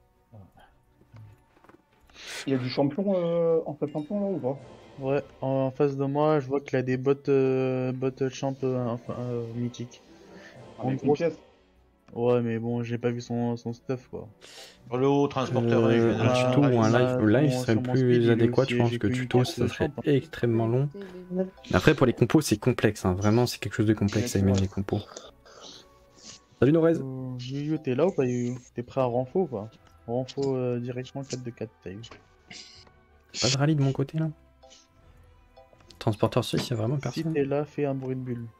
Il y a du champion en fait champion là ou pas? Ouais, en face de moi, je vois qu'il a des bottes champ mythiques. Avec En une gros, pièce. Ouais, mais bon, j'ai pas vu son stuff quoi. Sur le haut, transporteur 1, je viens de Un Ah, tuto ou un ah, live, le live sur serait mon plus speed, il est adéquat, aussi- je pense j'ai que que une tuto pièce ça de serait champ, hein. extrêmement long. Mais après pour les compos c'est complexe, hein. Vraiment c'est quelque chose de complexe à aimer les compos. Salut Norez. Yu-Yu, t'es là ou pas Yu-Yu? T'es prêt à renfo ou pas? Renfo directement 4 de 4 taille. Pas de rallye de mon côté là. Transporteur 6, il y a vraiment Si personne. t'es là, fais un bruit de bulle.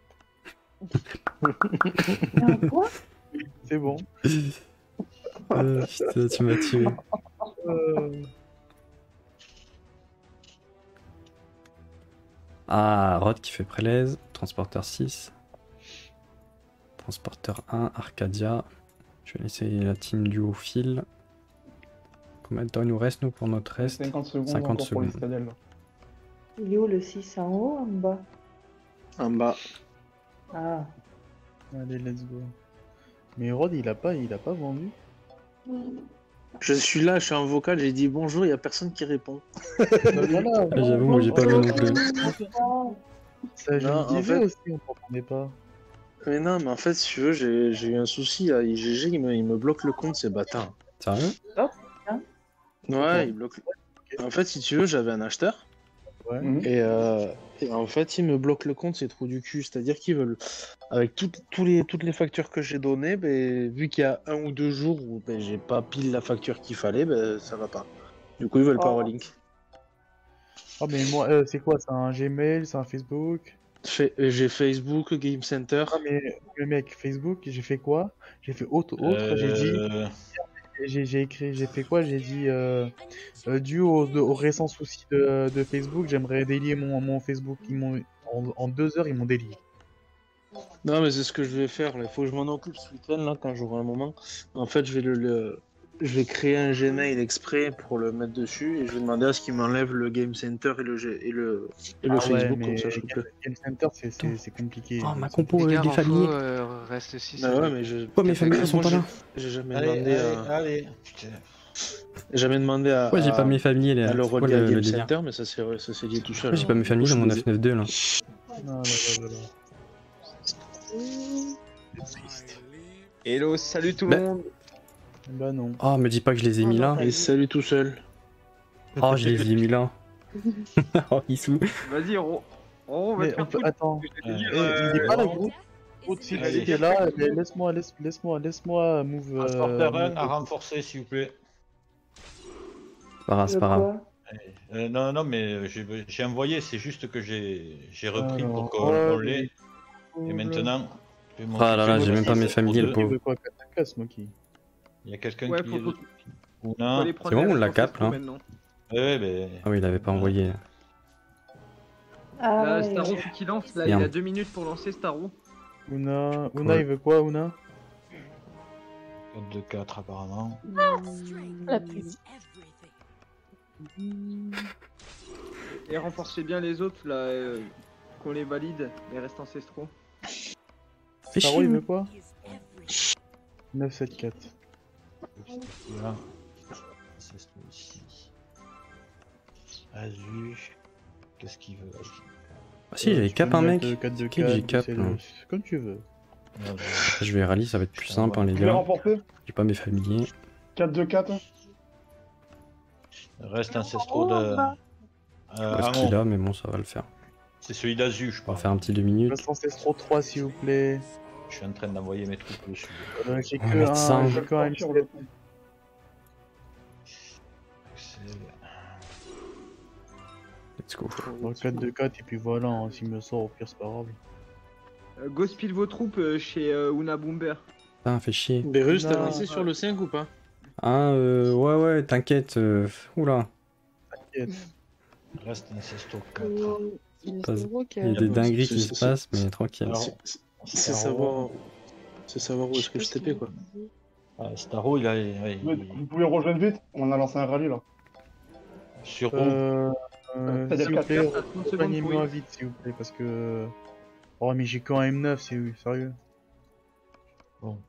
Quoi? C'est bon. Putain, tu m'as tué. Ah, Rod qui fait Prelaise. Transporteur 6. Transporteur 1, Arcadia. Je vais laisser la team du haut fil. Combien de temps il nous reste nous pour notre reste? 50 secondes 50 encore pour les secondes. Stadel, là. Il est où le 6 en haut, en bas? En bas. Ah. Allez, let's go. Mais Rod, il a pas vendu. Je suis là, je suis en vocal, j'ai dit bonjour, il y a personne qui répond. Voilà, Ah, j'avoue, moi j'ai pas vu non plus. ça je Non, me en disais fait- aussi, on comprenait pas. Mais non, mais en fait, si tu veux, j'ai eu un souci là. IGG, il me bloque le compte, ces bâtards. Sérieux? Ouais, il bloque. En fait, si tu veux, j'avais un acheteur. Ouais. Mhm. Et en fait, ils me bloquent le compte, c'est trop du cul. C'est-à-dire qu'ils veulent, avec toutes les factures que j'ai données, ben, vu qu'il y a 1 ou 2 jours où ben, j'ai pas pile la facture qu'il fallait, ben, ça va pas. Du coup, ils veulent pas Oh. relink. Ah, mais moi, c'est quoi? C'est un Gmail? C'est un Facebook? J'ai Facebook, Game Center. Ah, mais le mec, Facebook, j'ai fait quoi? J'ai fait autre, j'ai dit. J'ai écrit, j'ai fait quoi? J'ai dit, dû aux récents soucis de Facebook, j'aimerais délier mon Facebook. En 2 heures, ils m'ont délié. Non, mais c'est ce que je vais faire. Il faut que je m'en occupe ce week-end, là, quand j'aurai un moment. En fait, je vais créer un Gmail exprès pour le mettre dessus et je vais demander à ce qu'il m'enlève le Game Center et le Ah ouais, Facebook, mais comme ça je peux. Game Center, c'est compliqué. Oh, ma compo Les avec gars, des Renfo, familiers. reste 6. Bah ouais, mais je. Pourquoi mes familiers sont Moi, pas là? J'ai jamais Allez, demandé allez. Putain. J'ai jamais demandé à. Pourquoi j'ai pas mes familiers là? à le C'est quoi relier à le Game délire? Center, mais ça s'est dit tout seul. Pourquoi j'ai pas mes familiers dans mon 992 là? Ah, voilà. C'est triste. Hello, salut tout Bah- le monde. Bah non. Oh, me dis pas que je les ai mis là. Et salut tout seul. Oh, je les ai mis là. Oh, Issou. Vas-y, on va Mais te faire foutre. attends, Je vais te dire, il est pas là, gros. Si Allez. t'es là, laisse-moi move. Transporteur 1 à renforcer, s'il vous plaît. C'est pas grave, c'est Le pas grave. quoi? Non, mais j'ai envoyé, c'est juste que j'ai repris pour Alors, qu'on l'ait. Et maintenant, je vais Ah là là, m'occuper j'ai de même pas ça mes pour familiers, le deux. Tu pauvre. veux quoi, casse, Moki? Il y a quelqu'un Ouais, qui. faut Ou aller non. prendre C'est bon, les on l'a ressources cap, là. maintenant. Ouais, ben. Ah oui, il avait pas envoyé. Ah Là, ouais. Starro, faut qu'il lance. Là, Merde. il a 2 minutes pour lancer Starro. Una, Cool. il veut quoi, Una? 4 de 4 apparemment. La pluie. Et renforcez bien les autres, là, qu'on les valide, les restes ancestraux. Fais Taro, il chier. veut quoi? 974. Voilà. C'est ce aussi. Azu. Qu'est-ce qu'il veut Azu? Ah si, j'avais cap un mec. C'est qui que j'ai cap là? Comme tu veux. Non, Je vais rallye, ça va être plus simple hein, les Je l'ai gars. remporté. J'ai pas mes familiers. 4-2-4. Reste ancestraux de. Pas ce qu'il a, mais bon, ça va le faire. C'est celui d'Azu, je On crois. va faire un petit 2 minutes. Reste ancestro 3 s'il vous plaît. Je suis en train d'envoyer mes troupes dessus. J'ai On va mettre ça. j'ai que un Sur le M7. coup. Let's go. Dans le 4-2-4 et puis voilà, hein, s'il me sort au pire c'est pas grave. Go speed vos troupes chez Una Boomber. Putain, fait chier. Berus, t'as Non, lancé sur le 5 ou pas? Ah, ouais, t'inquiète. Oula. T'inquiète. Reste ancestraux 4. Il Pas- se voit qu'il Il y a des dingueries qui c'est- se passent, mais tranquille. Alors, C'est savoir... C'est savoir où est-ce que je TP quoi. Ah, Staro, il a. Ouais, Vous pouvez rejoindre vite, on a lancé un rallye là. Sur C'est-à-dire S'il vous plaît, 4 secondes pour rejoignez-moi X. vite s'il vous plaît parce que... Oh mais j'ai qu'un M9, c'est sérieux. Bon.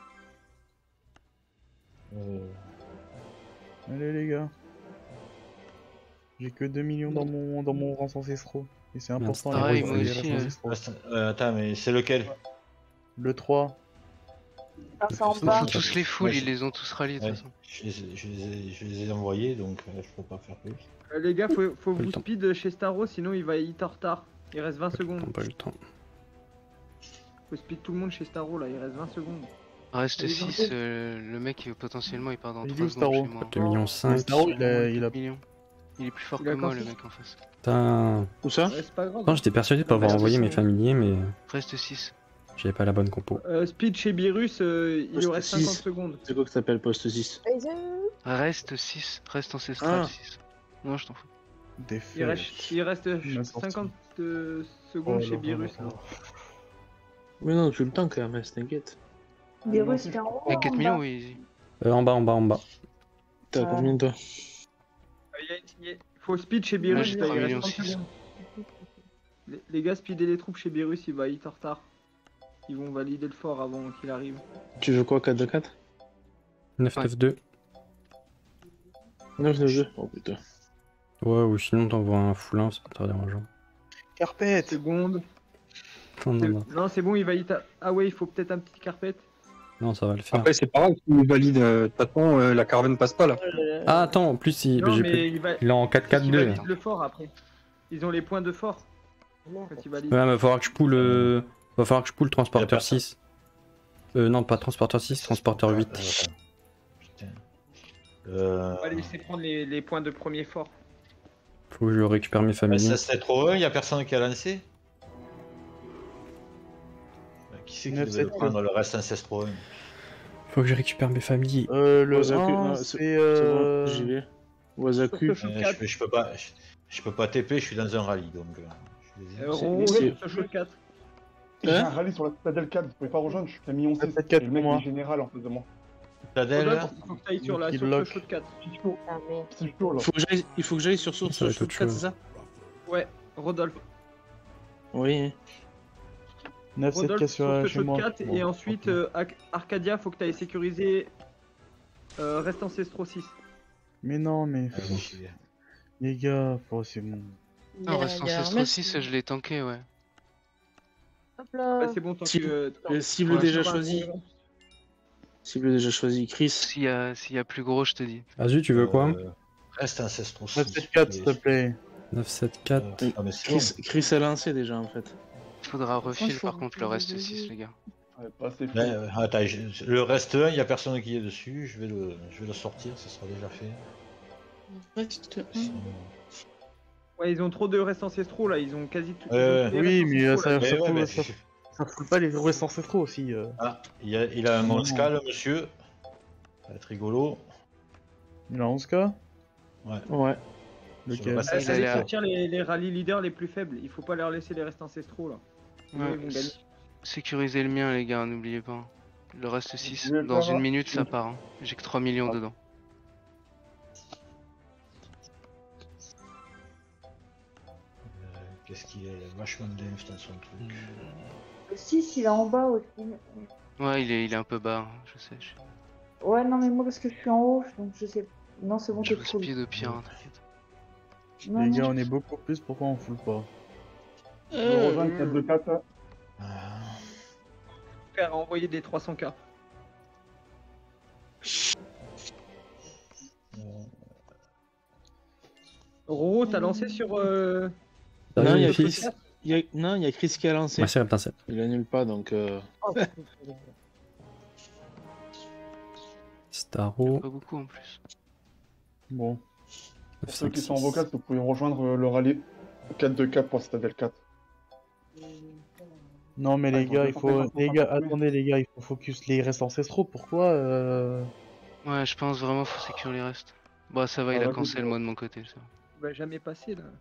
Allez les gars. J'ai que 2 millions dans mon rang ancestraux. Et c'est important Pareil, les moi rangs aussi, ancestraux. Attends, mais c'est lequel? Le 3. Ah, ça en Faut bas. Faut tous les full, Ouais, ils les ont tous ralliés de Ouais, toute façon. je les ai envoyés, donc je peux pas faire plus. Les gars, faut Pas le vous temps. speed chez Staro, sinon il va hit en retard. Il reste 20 secondes. Pas le temps. Faut speed tout le monde chez Staro là, il reste 20 secondes. Reste Allez, 6, le mec potentiellement il part dans Il est 3 où, secondes Staro chez moi. 2 millions 5. Staro, il a... Millions. Il est plus fort Il que a moi qu'un le six. mec en face. Putain. Où ça? Ouais, c'est pas grave. Non, j'étais persuadé de pas avoir Reste envoyé mes cinq. familiers, mais Reste 6. j'avais pas la bonne compo. Speed chez Birus, il lui Poste reste 6. 50 secondes. C'est quoi que t'appelles poste 6? Reste 6. Reste ancestral Ah. 6. Non, je t'en fous. Des Il faits. reste m'a sorti. 50 secondes chez là, Birus. là, là. Mais non, tu le temps quand même, t'inquiète. Des Russes, t'es en haut. Il y a 4 en millions, bas. oui. En bas. T'as Ah. combien toi? Faut speed chez Moi Birus, j'ai là, 3 il reste millions 30 6. secondes. Les gars, speeder les troupes chez Birus, il va hit en retard. Ils vont valider le fort avant qu'il arrive. Tu veux quoi, 4 de 4? 9-9-2. 9 de 2. Oh putain. Ouais, ou sinon t'envoies un full 1, c'est pas très dérangeant. Carpette. Seconde. Non, Non, c'est bon, il va hit. Ah ouais, il faut peut-être un petit carpet. non, ça va le faire. Après, c'est pas grave, s'il valide, de toute façon, la caravane passe pas là. Ah, attends, en plus, Non, j'ai mais plus- il va. il est en Il 4-4-2. valide le fort après. Ils ont les points de fort. Quand il valide. Ouais, mais va falloir que je poule. Va falloir que je poule transporteur personne. 6. Non, pas transporteur 6, transporteur 8. Putain. On va laisser prendre les points de premier fort. Faut que je récupère mes familles. Ça c'est trop 1, y'a personne qui a lancé. Qui c'est qui 9, devait le 7, prendre le reste ancestro 1? Faut que je récupère mes familles. Le Wazaku, 1, non, c'est... c'est bon, j'y vais. Wazaku. Sur le shot 4. Je peux pas TP, je suis dans un rallye donc. Je suis désolé. On c'est- sur ce shot 4. J'ai Hein un rallye sur la citadelle 4, vous pouvez pas rejoindre, je suis camion 6. 4, Et le mec moi. est général en face de moi. Tadel, là Il faut que tu ailles sur Il ce bloque. shot 4. Ah, mais... C'est chaud là. Il faut que j'aille sur source Ça va être sur autre 4, chose. c'est ça? Ouais, Rodolphe. Oui. 9, 7 Rodolphe cas sur sur ce chez shot moi. 4 et Bon, ensuite ok. Arcadia, faut que tu ailles sécuriser Reste Ancestro 6. Mais non, mais... Ah, je suis- Les gars, oh, c'est bon. Ah, reste ancestral 6, je l'ai tanké, ouais. Hop là. Ouais, c'est bon, tant Cible- que. cible déjà choisie. Cible déjà choisi. Chris. S'il y a plus gros, je te dis. Azu, tu veux quoi Reste ancestro 6. 9, 7, 4, s'il te plaît. 9-7-4. Ah, mais c'est bon. Chris a lancé déjà en fait. Il faudra refil faut par contre le reste refuser. 6, les gars. Ouais, pas assez fou. Ouais, attends, le reste 1, il y a personne qui est dessus, je vais le sortir, ça sera déjà fait. Sinon- Ouais, ils ont trop de restes ancestraux là, ils ont quasi tout. Ouais, ils ont tous les Oui, restes mais ancestraux, là. ça Mais ouais, fout, mais- ça fout pas les restes ancestraux aussi. Ah, il a un Non. 11K, le monsieur. Ça va être rigolo. Il a 11K. Ouais. Sur le Lequel reste, Il a Allez l'air- sortir les rallyes leaders les plus faibles, il faut pas leur laisser les restes ancestraux là. Sinon, Ouais, ils vont gagner. sécurisez le mien, les gars, n'oubliez pas. Le reste 6, voulez le dans faire, une hein minute ça part. Hein. J'ai que 3 millions dedans. Qu'est-ce qu'il est vachement d'inf dans son truc. Le 6, il est en bas aussi. Ouais, il est un peu bas, hein, je sais. Ouais, non, mais moi, parce que je suis en haut, donc je sais. Non, c'est bon, Je t'es vous full. speed au pire, hein, t'inquiète. Non, Les non, gars, on est beaucoup plus, pourquoi on fout pas? Je vais rejoindre 4 de 4. Faire envoyer des 300K. Roro, t'as lancé sur. Non, il y a fils. Chris. Non, il y a Chris qui a lancé. Merci Reptincelle. Il annule pas donc. Staro. Pas beaucoup en plus. Bon. Pour ceux qui sont en vocal, vous pouvez rejoindre le rallye 4-2-4 pour Citadel 4. Non mais les gars, il faut... Les gars, attendez les gars, il faut focus les restes ancestraux. Pourquoi Ouais, je pense vraiment faut sécuriser les restes. Bon, ça va, il a cancel moi de mon côté. Ça. Il va jamais passer là.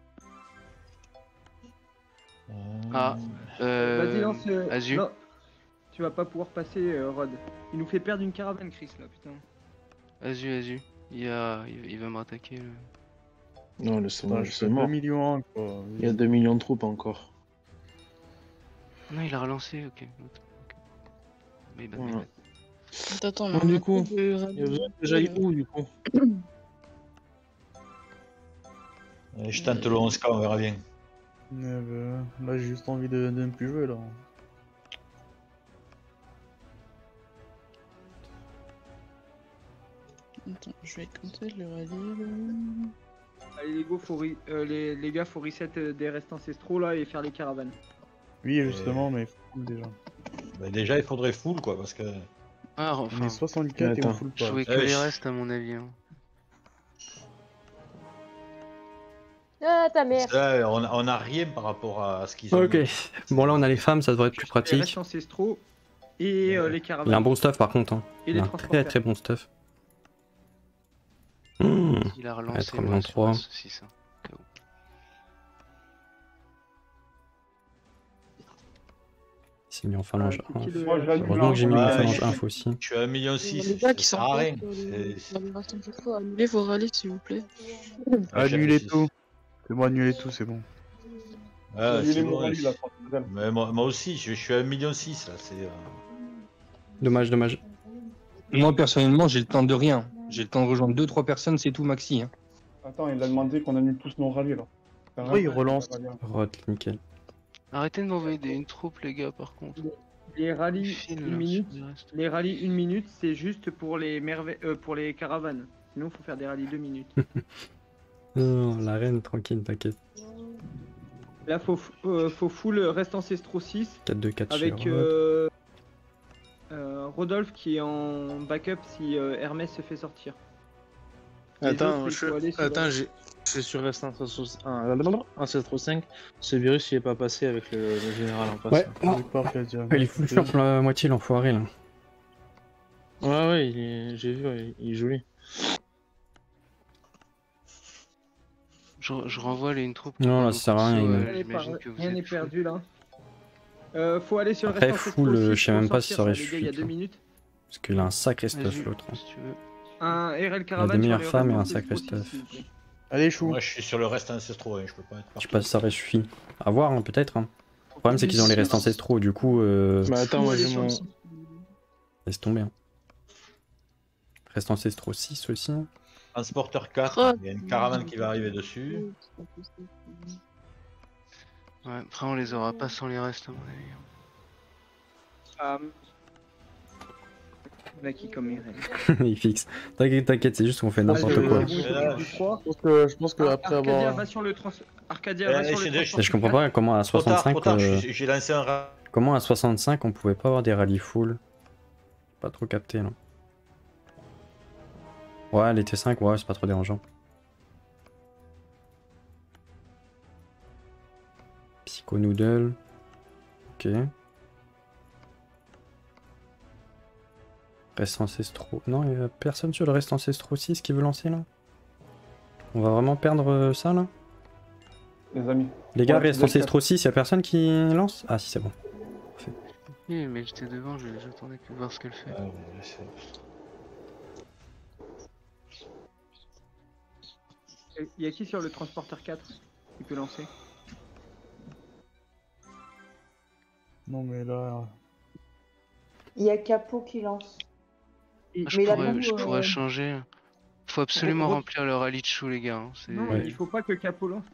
Ah, Vas-y, lance. Azu. Non, tu vas pas pouvoir passer, Rod. Il nous fait perdre une caravane, Chris là, putain. Azu. Il va me rattaquer. Non, laisse-moi, c'est 2 mort. millions 1 quoi. Il y a 2 millions de troupes encore. Non, il a relancé, ok. Mais bah, Voilà. Attends, Bon, du coup, il y a il y a besoin que j'aille où du coup? Je tente le 11K, on verra bien. Là j'ai juste envie de ne plus jouer là. Attends, je vais compter le rallye. Allez, les, go, les gars, faut reset des restes ancestraux là et faire les caravanes. Oui, justement, mais full déjà. Bah, déjà, il faudrait full quoi, parce que. Ah, On enfin, est 64 et on full pas. jouer que les restes à mon avis. Hein. Ah, ta mère. Là, on a rien par rapport à ce qu'ils ont. Ok. Bon, là, on a les femmes, ça devrait être plus Les pratique. restes ancestraux et les caravanes. Il a un bon stuff par contre. Hein. Et Il a les un très transporteurs. très bon stuff. Il a relancé. 3 millions 3. C'est mis en phalange 1. Heureusement que j'ai mis en phalange 1 aussi. Je suis à 1,6 million. Les gars qui sont Ça sert à pas rien. sur le restant du coup, annulez vos rallyes s'il vous plaît. Annulez tout. C'est bon, annulez tout, c'est bon. Ah, Annulez c'est mon bon, rallye, là, mais moi aussi, je suis à 1,6 million là. C'est. Dommage. Moi, personnellement, j'ai le temps de rien. J'ai le temps de rejoindre 2-3 personnes, c'est tout maxi. Hein. Attends, il a demandé qu'on annule tous nos rallyes là. Oui, il relance. Rot, nickel. Arrêtez de m'envoyer une troupe, les gars, par contre. Les rallyes File, 1 là, minute, sur les restes. les rallyes 1 minute, c'est juste pour les pour les caravanes. Sinon, faut faire des rallyes 2 minutes. Non, la reine, tranquille, t'inquiète. Là, faut full reste ancestraux 6 4-2-4 avec chez Rot. Rodolphe qui est en backup si Hermès se fait sortir. Les Attends, autres, il faut aller sur je suis sur Restant Ancestro 5. Ce virus il est pas passé avec le général en face. Ouais, non. Non. Il est full short pour la moitié, l'enfoiré là. Ouais, j'ai vu, il est joli. Je renvoie une troupe. Non, là, ça sert à rien. Rien n'est perdu là. Faut aller sur le Après, reste full, ancestraux 6 je sais même pour pas si sortir, ça aurait les gars, il y a suffi. 2 minutes. Parce qu'il a un sacré stuff Vas-y, l'autre. si tu veux. Un RL Il a caravane des sur meilleures les femmes et un restes sacré ancestraux stuff. s'il vous plaît. Allez, chou. Moi, je suis sur le reste ancestraux, hein, je peux pas être Je partout. sais pas si ça aurait suffi. À voir, hein, peut-être. Hein. Le problème, c'est qu'ils ont les restes ancestraux, du coup. Bah attends, moi j'ai mon. Laisse tomber. Hein. Restes ancestraux 6 aussi. Hein. Transporteur 4, il y a une caravane qui va arriver dessus. Ouais, après, on les aura pas sans les restes, à mon avis. On a qui comme RL? Il fixe. T'inquiète, c'est juste qu'on fait n'importe Allez, quoi. c'est bon, du 3. Je pense que après Arcadia avoir. va sur le Arcadia va sur le Et je comprends pas comment à Trop tard, 65. j'ai lancé un Comment à 65 on pouvait pas avoir des rallyes full. Pas trop capté là. Ouais, les T5, ouais, c'est pas trop dérangeant. Psycho Noodle. Ok. Reste ancestraux. Non, il y a personne sur le reste ancestraux 6 qui veut lancer là. On va vraiment perdre ça là. Les amis. Les gars, Ouais, reste ancestraux 6, y a personne qui lance? Ah si, c'est bon. Oui, mais j'étais devant, j'attendais que de voir ce qu'elle fait. Il y a qui sur le transporteur 4 qui peut lancer? Non, mais là. Il y a Capot qui lance. Je pourrais changer. Faut absolument Re- remplir le rallye de chou, les gars. Hein. Non, Ouais. il faut pas que Capot lance.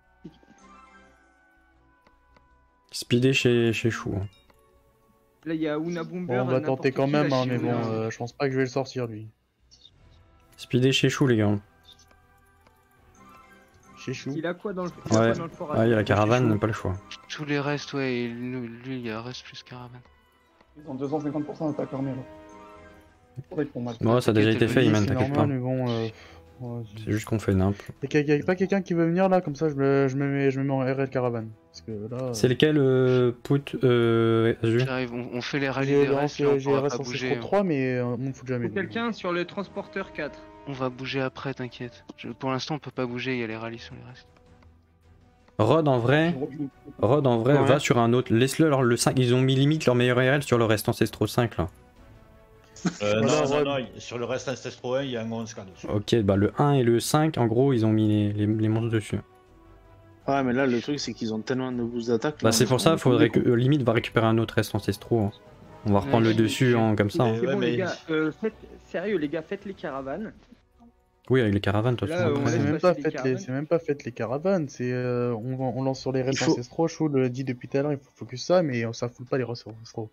Speedé chez Chou. Hein. Là, il y a Una Bomber. Bon, on va tenter quand même, hein, mais bon, bon. je pense pas que je vais le sortir lui. Speedé chez Chou, les gars. Chez Chou. Il a quoi dans le, Ouais, dans le fort ouais, il y a la caravane, pas le choix. Tous les restes, ouais, et lui, il y a reste plus caravane. Ils ont 250% d'attaque armée là. C'est pour ça qu'ils font mal. Bon, ça a déjà été fait, Iman, C'est t'inquiète pas. normal, mais bon. Ouais, C'est juste qu'on fait nimp. Y'a pas quelqu'un qui veut venir là, comme ça je me mets en RL caravane. Parce que là. C'est lesquels, Put, Azur? J'arrive, on fait les rallyes des restes, là, on J'ai pourra pas RS bouger. 3, mais on fout jamais. Faut quelqu'un sur le transporteur 4. On va bouger après, t'inquiète. Pour l'instant, on peut pas bouger, il y a les rallyes sur les restes. Rod en vrai, Ouais. va sur un autre. Laisse-le, alors le 5, ils ont mis limite leur meilleur RL sur le reste Ancestro 5 là. Non, sur le reste Ancestro 1, il y a un 11K dessus. Ok, bah le 1 et le 5, en gros, ils ont mis les monstres dessus. Ouais, mais là, le truc, c'est qu'ils ont tellement de boosts d'attaque. Bah là, c'est pour ça, faudrait que limite va récupérer un autre reste Ancestro. Hein. On va reprendre le dessus comme ça. Hein. C'est bon, les gars, sérieux, les gars, faites les caravanes. Oui, avec les caravanes, de toute façon. après. C'est même pas fait les caravanes, c'est on lance sur les restes ancestraux, Chou le dit depuis tout à l'heure, il faut focus ça, mais ça fout pas les restes ancestraux.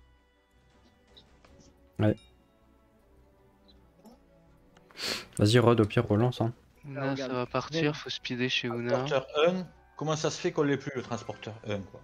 Ouais. Vas-y, Rod, au pire, relance. Hein. Là, ça va partir, faut speeder chez Una. Transporteur 1, comment ça se fait qu'on l'ait plus le transporteur 1 quoi?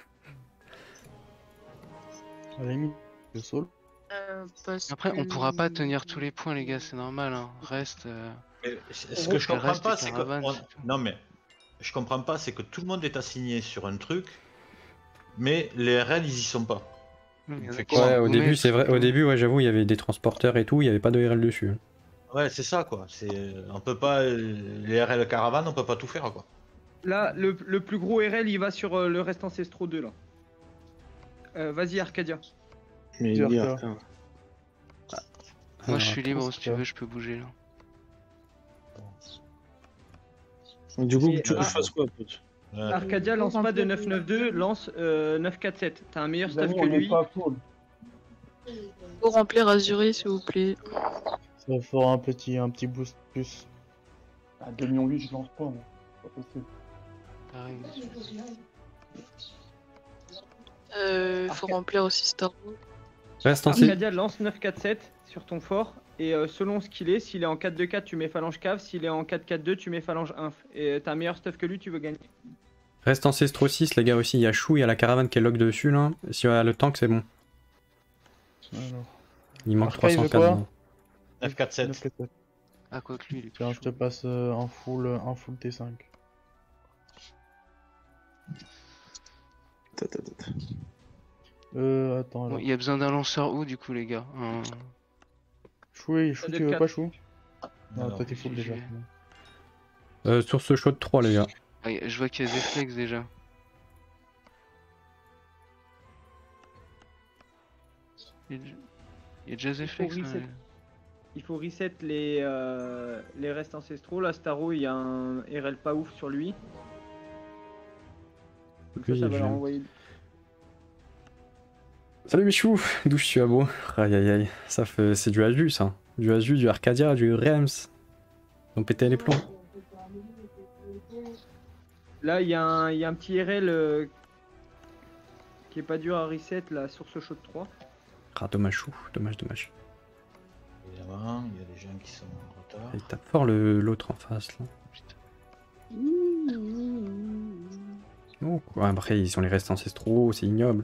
À la limite, le sol. Après, on pourra pas tenir tous les points, les gars, c'est normal. Hein. Reste. Mais ce que je comprends pas, c'est que. Non, mais. Je comprends pas, c'est que tout le monde est assigné sur un truc, mais les RL ils y sont pas. Ouais, au début, c'est vrai. Au début, ouais, j'avoue, il y avait des transporteurs et tout, il y avait pas de RL dessus. Ouais, c'est ça quoi. On peut pas. Les RL caravane, on peut pas tout faire quoi. Là, le plus gros RL, il va sur le reste Ancestro 2 là. Vas-y, Arcadia. Mais Moi, je suis libre, si tu veux, je peux bouger là. Du coup, tu veux que je fasse quoi, pote? Arcadia lance pas de 992, lance 947. T'as un meilleur stuff que lui. Faut remplir Azuri, s'il vous plaît. Ça fera un petit boost plus. À 2,8 millions, je lance pas, moi. C'est pas possible. Faut remplir aussi Star Wars. Reste en Arcadia lance 947 sur ton fort. Et selon ce qu'il est, s'il est en 4-2-4, tu mets phalange cave. S'il est en 4-4-2, tu mets phalange inf. Et t'as un meilleur stuff que lui, tu veux gagner. Reste Ancestro 6, les gars, aussi. Il y a Chou, il y a la caravane qui est lock dessus là. Si on a le tank, c'est bon. Alors. Il manque Arca, il veut 304. quoi bon. 947. Ah, quoi que lui, il est Tiens, je te passe un full T5. Attends. Alors. Bon, il y a besoin d'un lanceur où, du coup, les gars? Chou, tu veux pas Chou? Non, toi t'es full déjà. Sur ce shot 3, les gars. Ah, je vois qu'il y a des flex déjà. Il y a déjà des flex. Il faut reset les restes ancestraux. Là, Staro, il y a un RL pas ouf sur lui. Donc ça va leur envoyer. Salut Michou, d'où je suis à beau. Aïe aïe aïe, ça fait... c'est du Azu ça. Du Azu, du Arcadia, du Rems. Ils ont pété les plombs. Là, il y a un petit RL qui est pas dur à reset là sur ce shot 3. Ah dommage Chou, dommage. Évidemment, il y a des gens qui sont en retard. Il tape fort l'autre en face là. Oh, quoi. Après ils sont les restes ancestraux, c'est ignoble.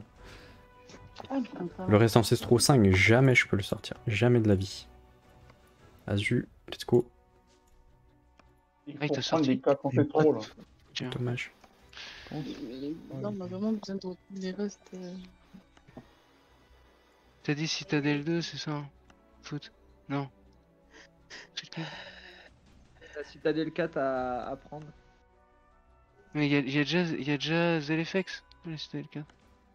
Le reste Ancestro 5, jamais je peux le sortir. Jamais de la vie. Azu, let's go. Il faut prendre les 4 ancestraux là. Dommage. Non, on a vraiment besoin de retrouver les restes. T'as dit Citadel 2, c'est ça? Foot? Non. La Citadel 4 à prendre. Mais il y a déjà Zelefex, la Citadel 4.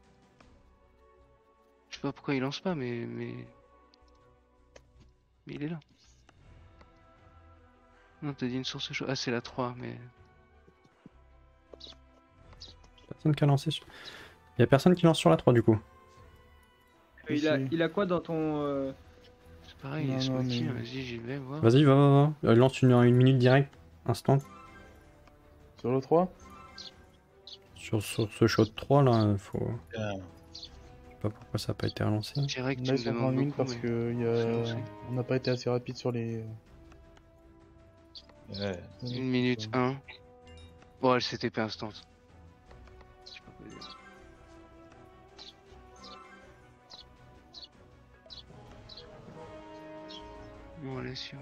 Je sais pas pourquoi il lance pas, mais il est là. Non, t'as dit une source chaude. Ah, c'est la 3, mais. Personne qui a lancé sur... Il y a personne qui lance sur la 3 du coup. Il a quoi dans ton... C'est pareil, il est smoky, vas-y, j'y vais voir. Vas-y, va. Lance une minute direct, instant. Sur le 3 Sur ce shot 3 là, faut... Je sais pas pourquoi ça a pas été relancé. Direct, là, ils sont en une parce que on n'a pas été assez rapide sur les... Ouais. 1 minute 1. Bon, elle s'est TP instant. Bon, allez, sûr.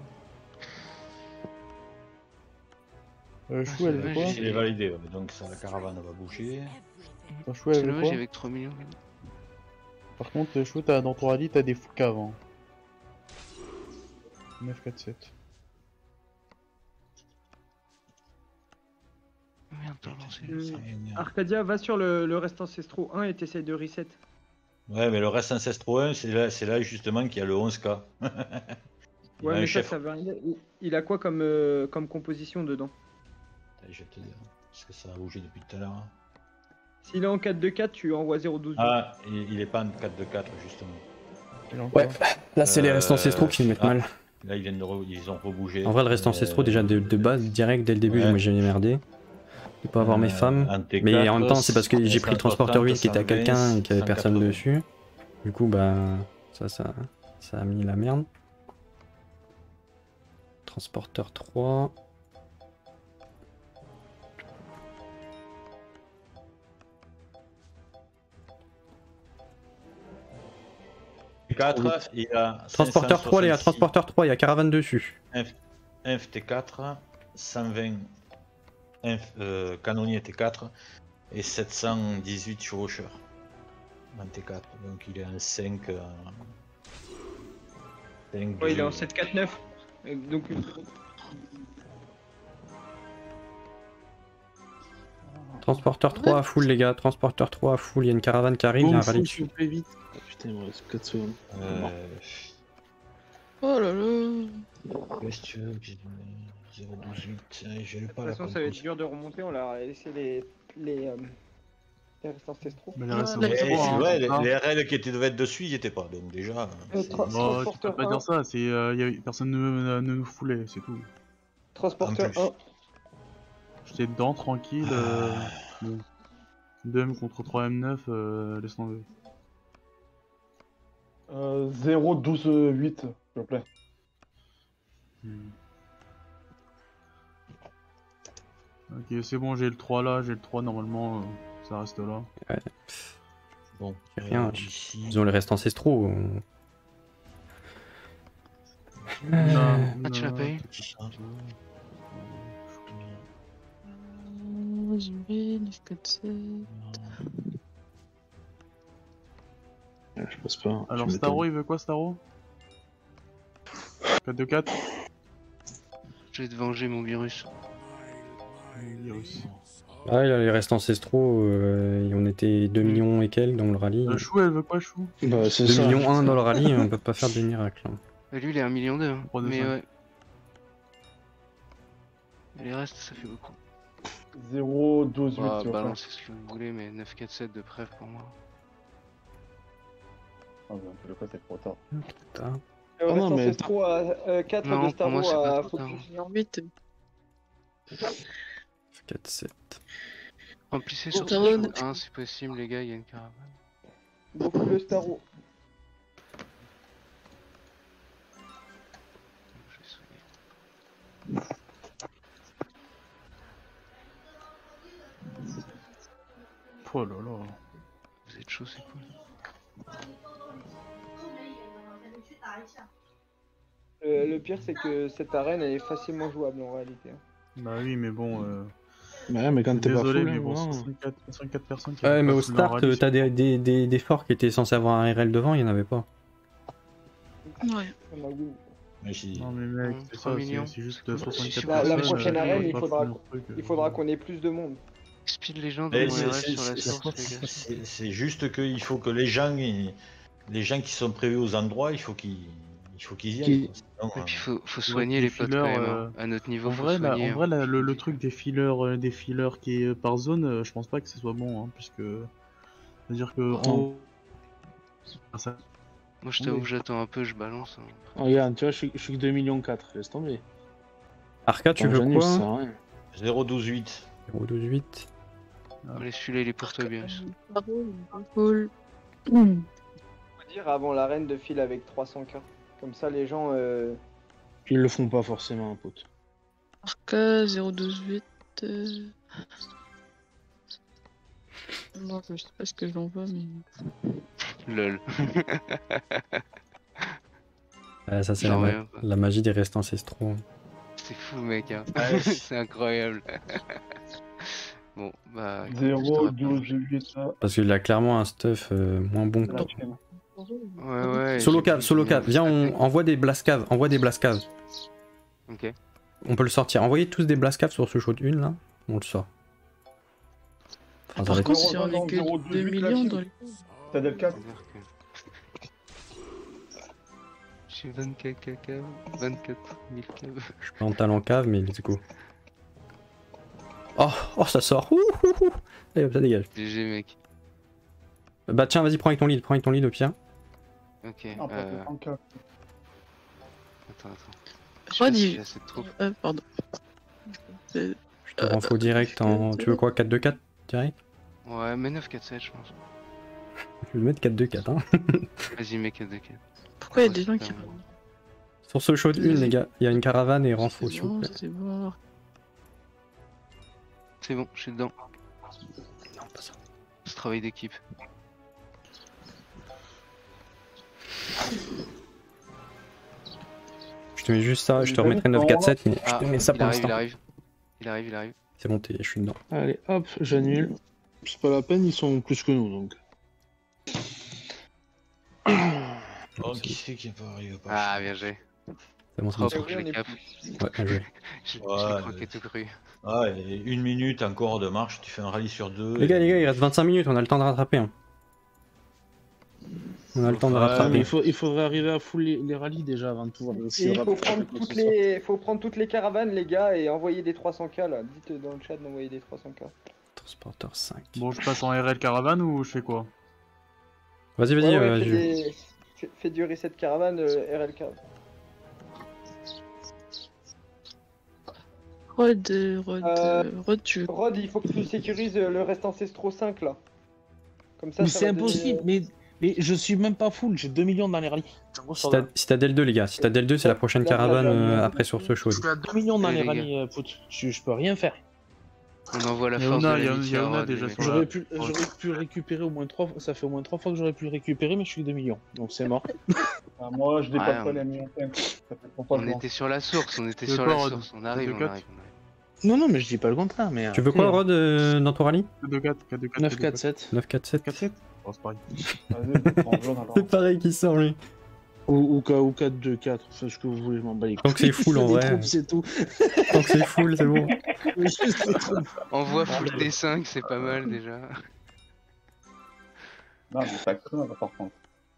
Chou, elle veut quoi? Il est validé, ouais, donc ça, la caravane va bouger. Chou, elle veut dommage, quoi? avec 3 millions. Par contre, Chou, dans ton rallye, t'as des full caves. Hein. 9, 4, 7. Merde, t'as lancé. Arcadia, va sur le reste Ancestro 1 et t'essayes de reset. Ouais, mais le reste Ancestro 1, c'est là justement qu'il y a le 11K. Ouais, mais ça veut rien dire. Il a quoi comme composition dedans? Je vais te dire, parce que ça a bougé depuis tout à l'heure. S'il est en 4-2-4, tu envoies 0-12. Ah, il est pas en 4-2-4 justement. Ouais, là c'est les restes ancestraux qui me mettent mal. Là ils ont rebougé. En vrai, le reste ancestral, déjà de base, direct dès le début, moi j'ai merdé. De pas avoir mes femmes. Mais en même temps, c'est parce que j'ai pris le transporteur 8 qui était à quelqu'un et qu'il n'y avait personne dessus. Du coup, bah, ça a mis la merde. Transporteur 3. Il y a Transporteur 3, les gars, transporteur 3, il y a caravane dessus. Inf T4, 120 canonnier T4 et 718 chevaucheurs en T4. Donc il est en 5. Ouais, il est en 7-4-9. Donc. Transporteur 3 à full, les gars, transporteur 3 à full, il y a une caravane qui arrive, il y a un rallye dessus. Putain, il me reste 4 secondes. Oh là là. Qu'est-ce que tu veux? 018, j'ai pas la De toute façon, ça va être dur de remonter, on leur a laissé les restes ancestraux. Mais les RL qui devaient être dessus, ils y étaient pas, donc déjà. Oh, tu peux pas dire ça, personne ne nous foulait, c'est tout. Transporteur 1. J'étais dedans, tranquille. Bon. 2M contre 3M9, laisse tomber. 0-12-8, s'il te plaît. Ok, c'est bon, j'ai le 3 là, j'ai le 3 normalement, ça reste là. Ouais. Bon, rien, ils ont les restes ancestraux. Ah, tu l'as payé? Résumé, 9, 4, 7. Je passe pas. Alors Staro, il veut quoi Staro? 4-2-4. Je vais te venger mon virus. Ah, il y a les restes ancestraux, on était 2 millions et quelques dans le rallye. Chou, elle veut quoi Chou? Bah, c'est 2 ça. millions 1 dans le rallye, on peut pas faire des miracles. Hein. Et lui il est 1,2 million, hein. Mais 5. ouais. Et les restes ça fait beaucoup. 0-12-8, Bah, s'il vous plaît. balancez ce que vous voulez, mais 9-4-7 de preuve pour moi. Ah bah, le coup, c'est trop tard. Putain. Reste non, mais- ancestraux à 4 Non, de pour moi, Staro c'est pas à trop tard. Focus. En 8. 4, 7. Remplissez Bon, sur t'as ce un- jour 1 si possible, les gars, il y a une caravane. Beaucoup le Staro. Je vais soigner. Oh là là. Vous êtes chaud, c'est cool. Le pire, c'est que cette arène elle est facilement jouable en réalité. Bah oui, mais bon. Ouais, mais quand t'es pas Désolé, full, mais bon, non. 64 personnes qui Ouais, avaient mais pas au full leur start, rallye, t'as des forts qui étaient censés avoir un RL devant, il y en avait pas. Ouais. Non, mais mec, c'est 3 ça, millions. c'est juste 64 La personnes. prochaine arène, il pas faudra, full leur truc, il faudra qu'on ait plus de monde. Speed les gens dans Mais mon RL sur la source, les gars. c'est juste qu'il faut que les gens qui sont prévus aux endroits, il faut qu'ils y aillent. Quoi. Sinon, Et puis faut soigner les les potes quand fillers, même. Hein. À notre niveau, En faut vrai, soigner. le truc des fillers qui est par zone, je pense pas que ce soit bon, hein, puisque c'est-à-dire que en haut, ça- Moi je t'avoue que j'attends un peu, je balance. Hein. Regarde, tu vois, je suis que 2,4 millions, laisse tomber. Arca, tu Bon, veux j'annule, quoi ça sert à rien. 0-12-8. 0,28. Allez, celui-là il est pour toi, bien. Cool. On peut dire avant l'arène de fil avec 300k. Comme ça, les gens. Ils le font pas forcément, un pote. Arca 0,12,8. Non, je sais pas ce que j'envoie, mais. Lol. Ça, c'est Genre la, rien, quoi. la magie des restes ancestraux. C'est fou, mec. Hein. C'est incroyable. Bon, bah. écoute, je te 0, rappelle. 12, j'ai vu ça. Parce qu'il a clairement un stuff moins bon que La toi. chaîne. Ouais, ouais. Solo j'ai cave, vu viens, mon on envoie des blast caves, envoie des blast caves. Ok. On peut le sortir. Envoyez tous des blast caves sur ce show de 1 là, on le sort. Enfin, ça va Par être- contre, si on est que 2 millions dans les. T'as 4. C'est-à-dire que. J'ai 24 caves, 24 000 caves. Je suis pas en talent cave, mais let's go. Oh, ça sort. Allez hop, ça dégage. GG, mec. Bah tiens, vas-y, prends avec ton lead au pire. Ok. Ah, pas de 34. Attends. Rod, si il. j'ai assez de troupes. Pardon. Je te renfo direct en. Tu veux quoi, 4-2-4 direct? Ouais, mais 9-4-7, je pense. Je vais mettre 4-2-4 hein. Vas-y, mec, 2-4. Pourquoi il y a des gens qui. Sur ce show de 1 les gars, il y a une caravane et renfo s'il vous plaît. C'est bon. C'est bon, je suis dedans. Non, pas ça. C'est travail d'équipe. Je te mets juste ça, je te remettrai 9-4-7, mais je Ah, te mets ça pour l'instant. Il arrive. C'est bon, je suis dedans. Allez, hop, j'annule. C'est pas la peine, ils sont plus que nous donc. Oh, qui c'est qui est pas arrivé pas Ah, bien joué. C'est bon, c'est Oh, bon. pour que je les cap. Ouais, bien joué. Je l'ai Ouais, croqué tout cru. Ah, et 1 minute encore de marche, tu fais un rallye sur 2. Les gars, il reste 25 minutes, on a le temps de rattraper. Hein. On a le temps de Ouais, rattraper. Mais il faudrait arriver à full les rallyes déjà avant de pouvoir Et il faut prendre toutes les caravanes, les gars, et envoyer des 300K là. Dites dans le chat d'envoyer des 300K. Transporteur 5. Bon, je passe en RL caravane ou je fais quoi? Vas-y, Ouais, fais du reset caravane, RLK. Rod, tu veux. Rod, il faut que tu sécurises le reste ancestro 5 là. Comme ça, Mais ça c'est va impossible, donner- mais je suis même pas full, j'ai 2 millions dans les rallyes. Citadel 2 les gars, Citadel 2 c'est la prochaine caravane après sur ce show. Je suis à 2 millions dans Ouais, les les rallyes, Pout. Je peux rien faire. On envoie la Il y a force Ona, de il y a- l'amitié il y a à Ona Rod, déjà les sur mecs. J'aurais pu récupérer au moins 3 fois, ça fait au moins 3 fois que j'aurais pu le récupérer, mais je suis 2 millions, donc c'est mort. Ah, moi, je dépasse Ouais, pas les millions 5. Ça fait 3 fois que On je lance. était sur la source, Tu veux quoi, Rod? On arrive. 4? Non, mais je dis pas le contraire, mais. Tu veux quoi Rod dans ton rallye? 4-2-4, 4-2-4. 9-4-7. 9-4-7. 4-7? Oh, c'est pareil. Vas-y, prends jaune alors. C'est pareil qui sort lui. Ou 4-2-4, faites ce que vous voulez, je m'en bats les couilles. Tant que c'est full en Des vrai. troupes, c'est tout. Tant que c'est full, c'est bon. Juste les troupes. Envoie full D5, c'est pas mal déjà. Non, mais ça craint par contre.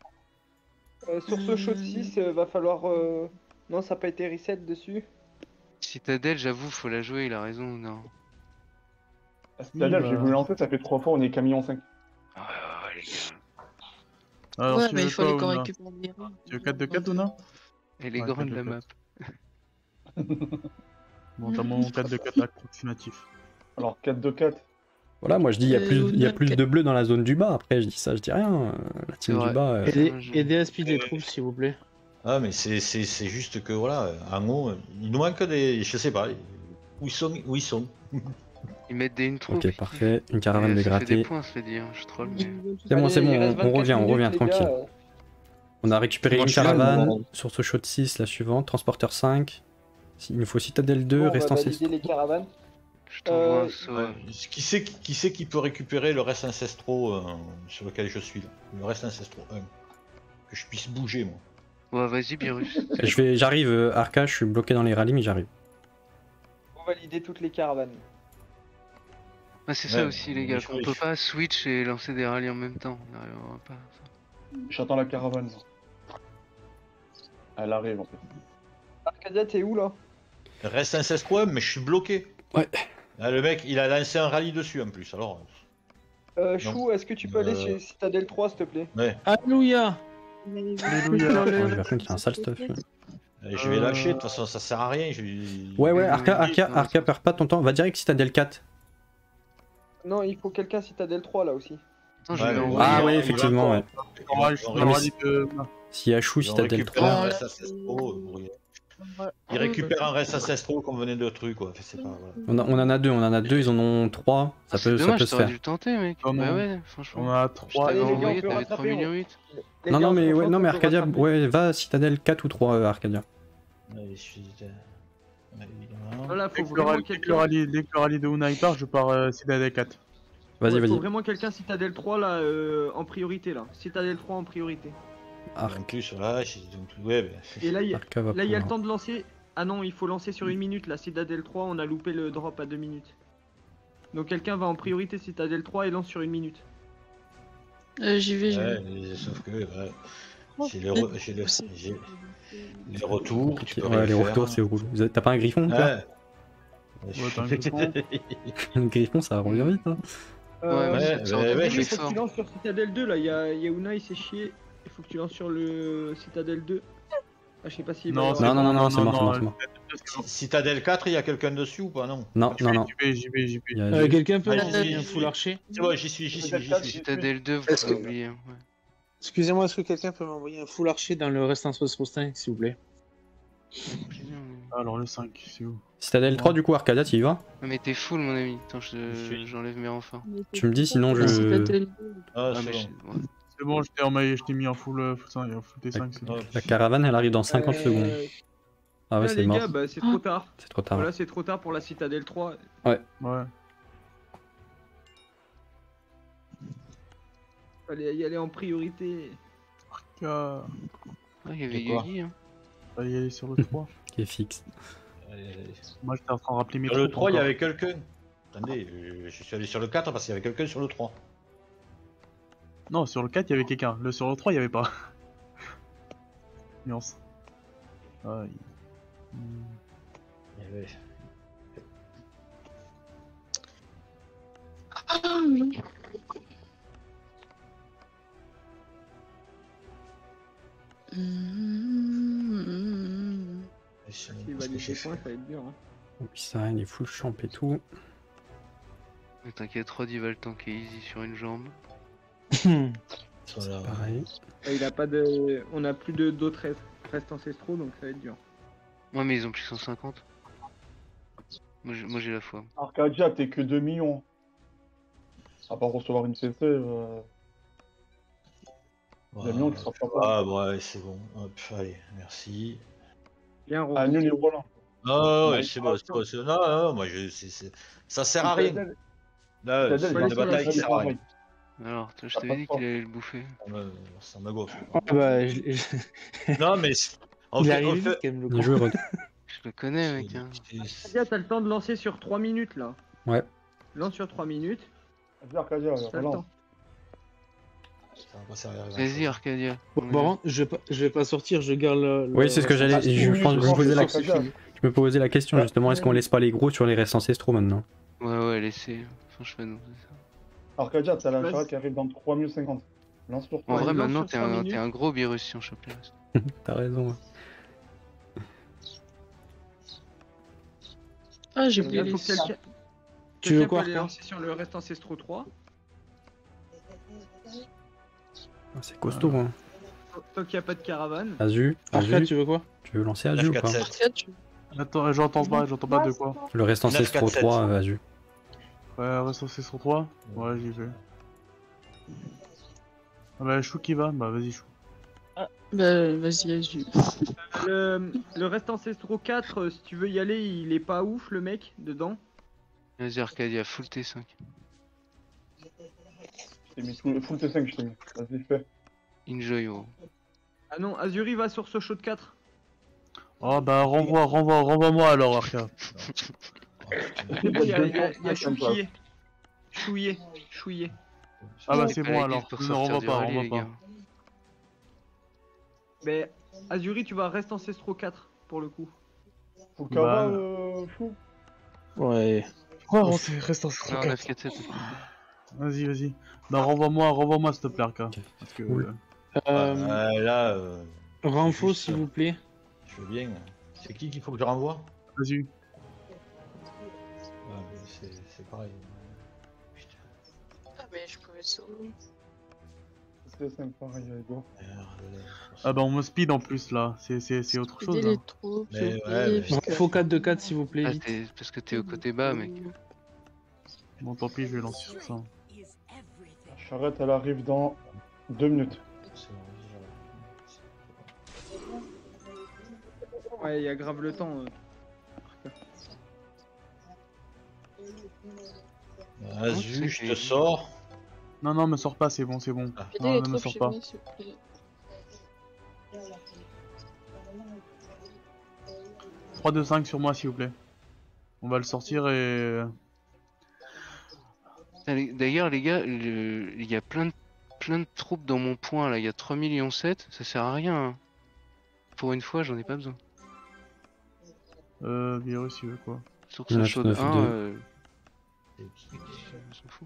Sur ce show de 6, va falloir. Non, ça n'a pas été reset dessus. Citadel, j'avoue, faut la jouer, il a raison, non. C'est-à-dire, j'ai voulu lancer, ça fait 3 fois, on est qu'à million 5. Ouais, les gars. Alors, Ouais, tu mais veux il fallait quoi, qu'on Ona? récupère des rues. Tu veux 4-2-4 ou non? Elle est Ouais, grande la 4-2-4. map. Bon, t'as mon 4-2-4 approximatif. Alors, 4-2-4. Voilà, moi je dis il y a plus de bleu dans la zone du bas. Après je dis ça, je dis rien. La team vrai. du bas. Aidez à speed les troupes, s'il vous plaît. Ah, mais c'est juste que voilà, en haut, il nous manque des. Je sais pas, où ils sont. Ils mettent des une troupe. Ok, parfait. Une caravane de Ça fait des gratter. points, je te dis, hein, je troll. Mais... C'est bon, Allez, il reste on 24 revient minutes, les tranquille. gars. On a récupéré Moi, une je suis là, caravane moi. sur ce show de 6, la suivante. Transporteur 5. Il nous faut Citadel 2, Bon, on va reste valider ancestral. les caravanes. Je t'envoie un Euh, saut. Ouais. Qui c'est qui peut récupérer le reste ancestro sur lequel je suis là? Le reste ancestro 1. Que je puisse bouger moi. Ouais, vas-y, Birus. J'arrive, Arca, je suis bloqué dans les rallyes, mais j'arrive. Faut valider toutes les caravanes. Ah, c'est ça Ouais, aussi, les gars. je On suis- peut pas switch et lancer des rallyes en même temps. On n'arrivera pas. J'attends la caravane. Elle arrive en fait. Arcadia, t'es où là? Reste ancestro 1, mais je suis bloqué. Ouais. Ah, le mec, il a lancé un rallye dessus en plus, alors. Chou, est-ce que tu peux aller chez Citadel 3 s'il te plaît? Ouais. Alléluia. Ouais, par contre, il y a un sale stuff. Là. Je vais lâcher, de toute façon ça sert à rien. Ouais, Arca, perds pas ton temps. Va direct Citadel 4. Non, il faut quelqu'un Citadel 3 là aussi. Attends, je Ouais, vais mais- l'envoyer. Ah ouais, effectivement, ouais. Ouais, je suis dans le rallye de. Si Yachou, On Citadel récupère 3. le reste ancestro. Ils récupèrent un reste ancestral qu'on venait de truc, quoi. C'est pas, voilà. On en a deux, ils en ont 3. Ça peut se faire. Dû le tenter, mec. Oh, bah non. ouais, franchement. On a 3. Allez, les gars, on envoyé, peut t'avais rattraper, 3 millions 8. Les Non, gars, non, mais, franchement, non, mais on peut Arcadia, rattraper. ouais, va Citadel 4 ou 3 Arcadia. Ouais, je suis... Voilà, faut Dès que vraiment le quelqu'un. rallye de Unai part, je pars Citadel 4. Vas-y, Ouais, vas-y. faut vraiment quelqu'un Citadel 3 là en priorité là. Citadel 3 en priorité. En plus, voilà, donc, ouais, bah... Et là, il y a Arca va le prendre. temps de lancer. Ah non, il faut lancer sur 1 minute la Citadel 3, on a loupé le drop à 2 minutes. Donc quelqu'un va en priorité Citadel 3 et lance sur 1 minute. J'y vais, Ouais, sauf que j'ai les retours. Tu peux Ouais, rien les faire. retours, c'est relou. T'as pas un griffon, toi? Ouais. t'as un griffon. Un griffon, ça revient vite, hein. Il faut que tu lances sur Citadel 2 là, il y a Unai, c'est chier. Il faut que tu lances sur le Citadel 2. Ah, je sais pas si. Non, c'est mort. Citadel 4, il y a quelqu'un dessus ou pas? Non. Non. J'y vais. Quelqu'un peut m'envoyer un full archer? C'est bon, j'y suis. Citadel 2, vous pouvez oublier. Ouais. Excusez-moi, est-ce que quelqu'un peut m'envoyer un full archer dans le restant 5, s'il vous plaît? Alors le 5, c'est où? Citadel 3, du coup, Arcadia, tu y vas? Mais t'es full, mon ami. Attends, j'enlève mes renforts. Tu me dis, sinon je. Ah, c'est bon, je t'ai mis en full 5, full T5. C'est bon. La caravane, elle arrive dans 50 secondes. Ah ouais, Là, c'est les mort. gars, bah, c'est trop tard. C'est trop tard. Voilà, c'est trop tard pour la Citadel 3. Ouais. Fallait y aller en priorité. Il y avait Yugi, hein. Fallait y aller sur le 3. Qui est fixe. Moi, j'étais en train de rappeler mes Sur le troupes 3, il y encore. avait quelqu'un. Attendez, je suis allé sur le 4 parce qu'il y avait quelqu'un sur le 3. Non, sur le 4, il y avait quelqu'un. Sur le 3, il y avait pas. Nuance. Ah, S'il va des points, ça va être dur. Hein. Oui, ça, il est full champ et tout. Mais t'inquiète, Rod il va le tanker easy sur une jambe. C'est pareil. Et il a pas de. On a plus d'autres restes ancestraux donc ça va être dur. Ouais, mais ils ont plus 150. Moi j'ai la foi. Arcadia, t'es que 2 millions. À part recevoir une CC, 2 millions, tu seras pas. Ah, ouais, c'est bon. Hop, allez, merci. Bien, Ah, nul et Roland. Ah, ouais, c'est bon, c'est bon. Non, moi, ça sert à rien. Là, c'est une bataille qui sert à rien. Alors, je t'avais dit qu'il allait le bouffer. Ça me gonfle. Non, mais on fait. Bien joué, Rod. Je le connais, mec. Hein. Arcadia, t'as le temps de lancer sur 3 minutes là. Ouais. Lance sur 3 minutes. Vas-y, Arcadia, relance. Vas-y, Arcadia. Bon, je vais pas sortir, je garde le. Oui, c'est ce que j'allais. Je me posais la question justement, est-ce qu'on laisse pas les gros sur les restes ancestraux maintenant? Ouais, laissez. Franchement, c'est ça. Arcadia, t'as la charrette qui arrive dans 3 minutes 50. Lance sur 3. En vrai, maintenant, t'es un gros virus si on chope les restes. T'as raison. Ah, j'ai oublié les Tu veux quoi, aller lancer sur le reste ancestro 3. C'est costaud, hein. Tant qu'il n'y a pas de caravane. Azu, Arcade, tu veux quoi? Tu veux lancer Azu ou pas? Attends, j'entends pas de quoi. Le reste ancestro 3, Azu. Ouais, reste ancestro 3. Ouais, j'y vais. Ah bah, Chou qui va? Bah, vas-y, Chou. Ah, bah, vas-y, Azu. Le reste ancestro 4, si tu veux y aller, il est pas ouf le mec dedans. Vas-y, Arcadia, full T5. Je t'ai mis full T5, je t'ai mis. Vas-y, fais. Enjoy, gros. Ah non, Azuri va sur ce show de 4. Oh bah, renvoie-moi alors, Arca. Il y a Chouillé. Chouillé. Ah bah, c'est bon alors. Ne renvoie pas. Mais Azuri, tu vas rester ancestro 4 pour le coup. Faut le cava, Chou. Ouais. Pourquoi reste ancestro 4? Vas-y. Bah, renvoie-moi s'il te plaît, Arca. Parce que. Là. Renfo, s'il vous plaît. Je veux bien. C'est qui qu'il faut que je renvoie? Vas-y. Ouais, c'est pareil. Ah, mais je pouvais sauver. C'est sympa, Yago. Ah bah on me speed en plus là, c'est autre chose. Il Hein. est trop. Faut 4 de 4 s'il vous plaît. Ah, Vite. parce que t'es au côté bas, mec. Bon tant pis, je vais lancer sur ça. La charrette, elle arrive dans 2 minutes. Ouais, il y a grave le temps. Vas-y, je te sors. Non, non, me sors pas, c'est bon, c'est bon. Fidèle Non, est ne me trop sors chez pas. moi, s'il vous plaît. 3, 2, 5 sur moi s'il vous plaît. On va le sortir et... D'ailleurs, les gars, il y a plein de troupes dans mon point là. Il y a 3 millions 7, ça sert à rien. Hein. Pour une fois, j'en ai pas besoin. Virus, il veut quoi? Surtout sur Chaude 1, on s'en fout.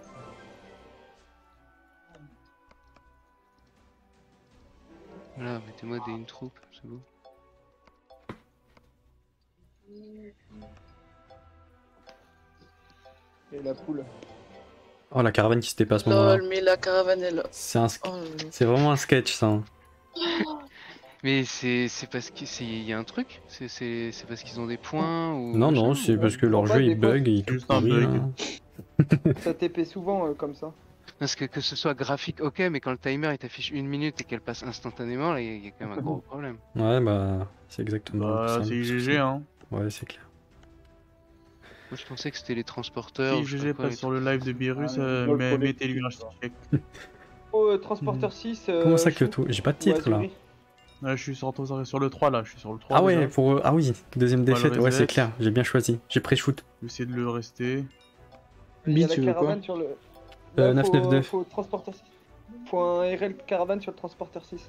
Voilà, mettez-moi une troupe, c'est beau. Et la poule. Oh, la caravane qui se dépasse à ce moment-là. Lol, mais la caravane est là. C'est vraiment un sketch, ça. Hein. Mais c'est parce qu'il y a un truc? C'est parce qu'ils ont des points ou... Non, non, c'est parce que leur jeu il bug et il tout pourri. Hein. Ça TP souvent comme ça. Parce que ce soit graphique, ok, mais quand le timer il t'affiche 1 minute et qu'elle passe instantanément, là il y a quand même un gros problème. Ouais, bah, c'est exactement ça. C'est IGG, hein. Ouais, c'est clair. Moi je pensais que c'était les transporteurs. Si IGG passe sur le live de Virus, mettez-lui un check. Oh, transporteur 6. Comment ça que tout? J'ai pas de titre là. Ouais, je suis sur le 3 là, je suis sur le 3. Ah ouais, pour... Ah oui, deuxième défaite, ouais, c'est reset. clair, j'ai bien choisi. J'ai pré-shoot. Je vais essayer de le rester. Il y a la caravane sur le... 999. Faut transporteur 6. Faut un RL caravane sur le transporteur 6.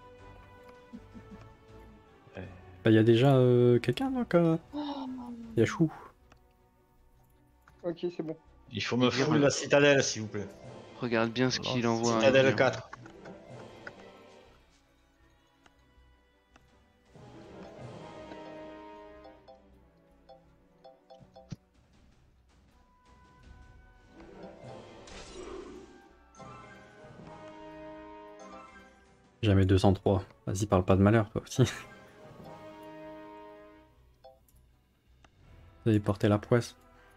Bah y a déjà quelqu'un donc y a Chou. Ok, c'est bon. Il faut me fouiller la citadelle s'il vous plaît. Regarde bien ce qu'il envoie. Citadelle 4. Jamais 203. Vas-y, parle pas de malheur toi aussi. Vous avez porté la poisse.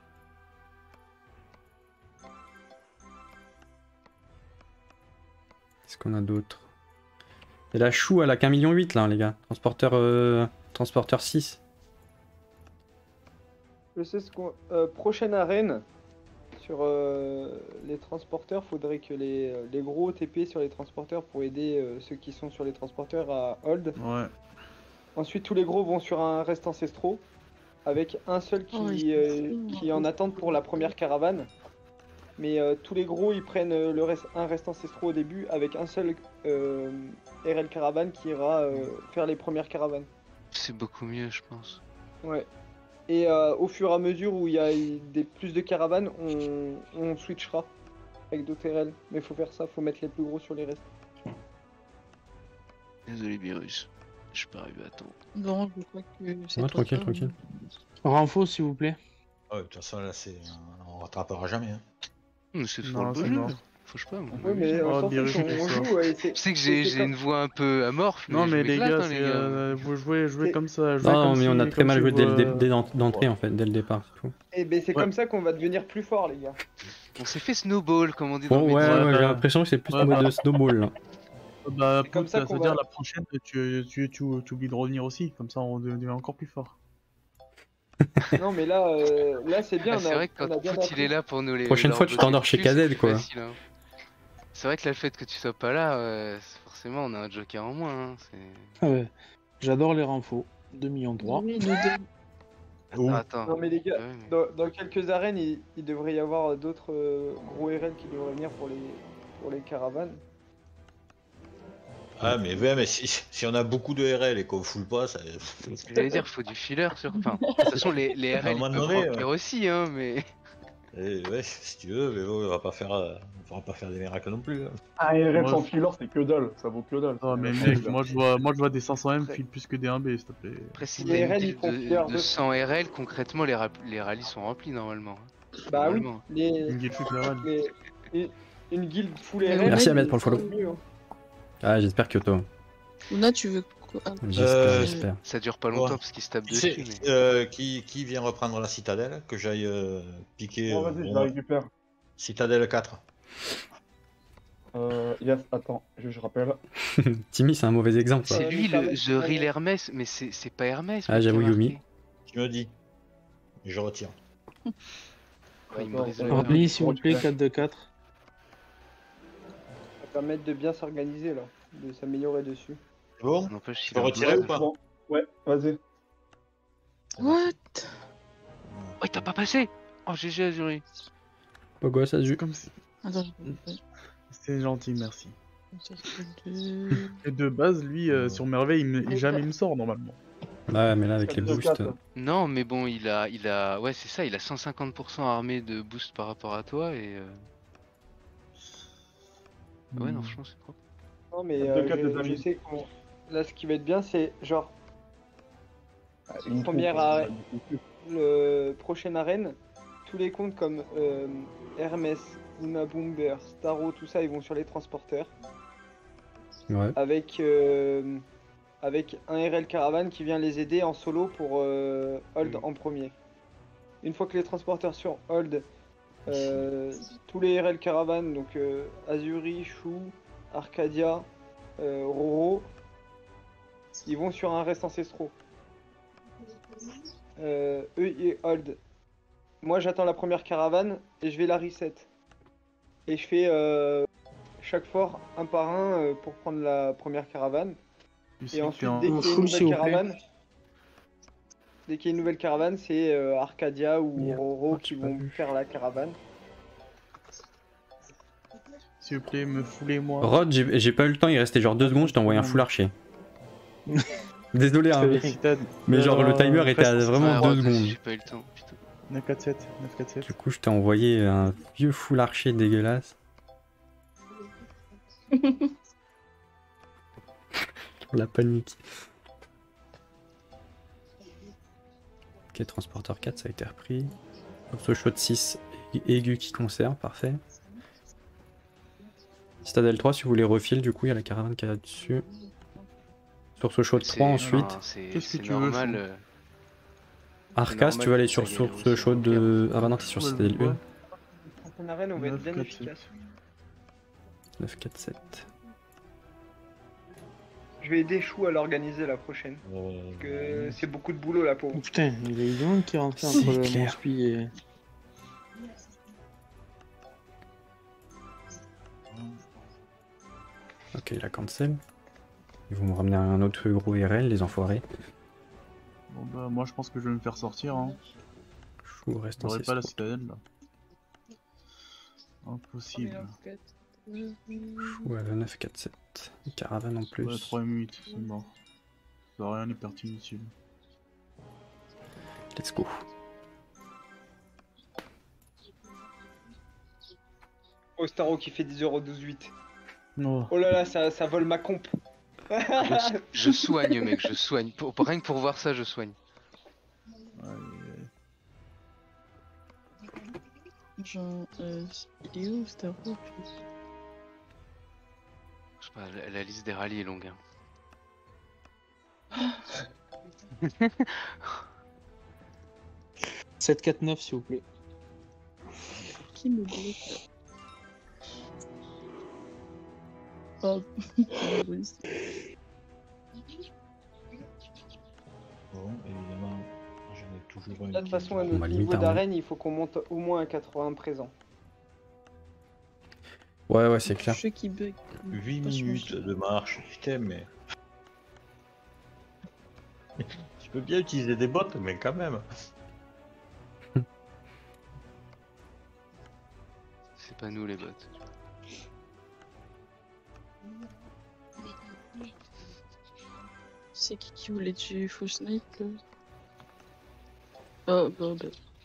Qu'est-ce qu'on a d'autre? Et la Chou, elle a qu'1,8 million là, les gars. Transporteur 6. Je sais ce qu'on... prochaine arène, sur les transporteurs, faudrait que les gros TP sur les transporteurs pour aider ceux qui sont sur les transporteurs à hold. Ouais. Ensuite, tous les gros vont sur un reste ancestraux, avec un seul qui est en attente pour la première caravane. Mais tous les gros, ils prennent un reste ancestraux au début, avec un seul RL caravane qui ira faire les premières caravanes. C'est beaucoup mieux, je pense. Ouais. Et au fur et à mesure où il y a plus de caravanes, on switchera avec d'autres RL. Mais faut faire ça, faut mettre les plus gros sur les restes. Désolé Virus, je suis pas arrivé à temps. Non, je crois que c'est Ouais, tranquille, tranquille. Renfo s'il vous plaît. Ouais, de toute façon là on rattrapera jamais. Hein. C'est toujours le beau jeu. Faut je pas. Oui, mais on s'en fout, on joue. Tu sais que j'ai une voix un peu amorphe. Non, mais les gars, vous jouez comme ça. Non, mais on a très mal joué dès d'entrée en fait, dès le départ. Et ben c'est comme ça qu'on va devenir plus fort, les gars. On s'est fait snowball, comme on dit Bon, dans le ouais, métier. j'ai l'impression que c'est plus en mode de snowball là. Bah, comme ça qu'on va... dire la prochaine, tu oublies de revenir aussi, comme ça on devient encore plus fort. Non, mais là c'est bien. C'est vrai que quand Pout il est là pour nous les. Prochaine fois, tu t'endors chez KZ quoi. C'est vrai que là, le fait que tu sois pas là, forcément, on a un joker en moins. Hein. Ah ouais. J'adore les renfos. 2,3 millions. Oui, nous deux. Attends. Non, mais les gars, dans quelques arènes, il devrait y avoir d'autres gros RL qui devraient venir pour les caravanes. Ah, mais ouais, mais si on a beaucoup de RL et qu'on full pas, ça. J'allais dire, faut du filler sur. Enfin, de toute façon, les RL ils peuvent remplir aussi, hein, mais. Ouais, si tu veux, mais bon, on va pas faire des miracles non plus. Hein. Ah, RL sans filler, c'est que dalle, ça vaut que dalle. Oh, mais mec, moi je vois des 500M file plus que des 1B, s'il te plaît. Après, si t'as une build de 100 RL, concrètement, les rallyes sont remplis normalement. Bah normalement. oui, les une guilde full Mais RL. Merci Ahmed pour le follow. c'est mieux, hein. Ah, j'espère Kyoto. Luna, tu veux quoi? Ah, J'espère. Ça dure pas longtemps parce qu'il se tape dessus. Mais... Qui vient reprendre la citadelle? Que j'aille piquer. Oh, vas-y, je la récupère. Citadelle 4. Yes, attends, je rappelle. Timmy, c'est un mauvais exemple. C'est quoi. lui le The Real Hermès, mais c'est pas Hermès. Ah, j'avoue, Yumi. Tu me dis. Je retire. Ouais, il me brise le Remplis, cœur. s'il vous plaît, 4 de 4. Ça va permettre de bien s'organiser là, de s'améliorer dessus. Bon, N'empêche, tu il peux a un retirer bon- ou pas? Bon, ouais, vas-y. What? Oh, il t'a pas passé? Oh, GG Azuri. Pourquoi ça se joue Comme si. Attends, C'est gentil, merci. je Et de base, lui, sur Merveille, jamais il me sort normalement. Ouais, mais là, avec les boosts. Non, mais bon, il a, ouais, c'est ça, il a 150% armé de boost par rapport à toi et. Ouais, non, franchement, c'est propre. Non, mais Deux, quatre, des je amis. sais comment. Là, ce qui va être bien, c'est genre Une première troupe, arène, le prochaine arène, tous les comptes comme Hermès, Una Bomber, Starro, tout ça, ils vont sur les transporteurs Ouais. avec avec un RL caravane qui vient les aider en solo pour hold en premier. Une fois que les transporteurs sont hold, tous les RL caravane, donc Azuri, Chou, Arcadia, Roro, ils vont sur un reste ancestraux. Eux ils hold. Moi j'attends la première caravane et je vais la reset. Et je fais chaque fort un par un pour prendre la première caravane. Et ensuite dès qu'il y a une nouvelle caravane, c'est Arcadia ou Roro qui vont faire la caravane. S'il vous plaît, me foulez-moi. Rod, j'ai pas eu le temps, il restait genre 2 secondes, je t'ai envoyé un full archer. Désolé, hein, mais genre le timer était à vraiment 2 secondes. J'ai pas eu le temps, putain. 947, 947. Du coup, je t'ai envoyé un vieux full archer dégueulasse. La panique. Ok, transporteur 4, ça a été repris. Ce shot 6, aigu qui conserve, parfait. Citadel 3, si vous voulez refil, du coup, il y a la caravane qui est là-dessus. Sur ce shot 3 ensuite. Qu'est-ce que tu veux? Arcas, tu veux aller sur ce shot de. Ah bah non, t'es sur Citadel 1. En arène, on va être bien 9, 4, efficace. 9, 4, 7. Je vais aider Chou à l'organiser la prochaine. Parce que c'est beaucoup de boulot là pour vous. Putain, il y a eu du monde qui est rentré entre mon spi et. Ok, il a cancel. Ils vont me ramener un autre gros RL, les enfoirés. Bon bah, moi je pense que je vais me faire sortir. Hein. Chou reste en J'aurais pas la citadelle. citadelle là. Impossible. Chou à 9, 4, 7. Une caravane en plus. Ouais, 3 8, c'est mort. Ça va rien, est parti inutile. Let's go. Oh, Starro qui fait 10,18€. Oh. Oh là là, ça vole ma comp. Je soigne, mec, je soigne. Rien que pour voir ça, je soigne. Genre, il est où Starro? Je sais pas, la liste des rallyes est longue. Hein. 7-4-9 s'il vous plaît. Qui me bloque? Oh, Bon, évidemment, j'en ai toujours un. De toute façon, à On notre va niveau limiter à d'arène, il faut qu'on monte au moins à 80 présents. Ouais, ouais, c'est clair. Je sais qui bug. 8 minutes de marche, putain, mais. Je peux bien utiliser des bots, mais quand même. C'est pas nous les bots. C'est qui voulait tuer Fausse Knight là? Oh, bah.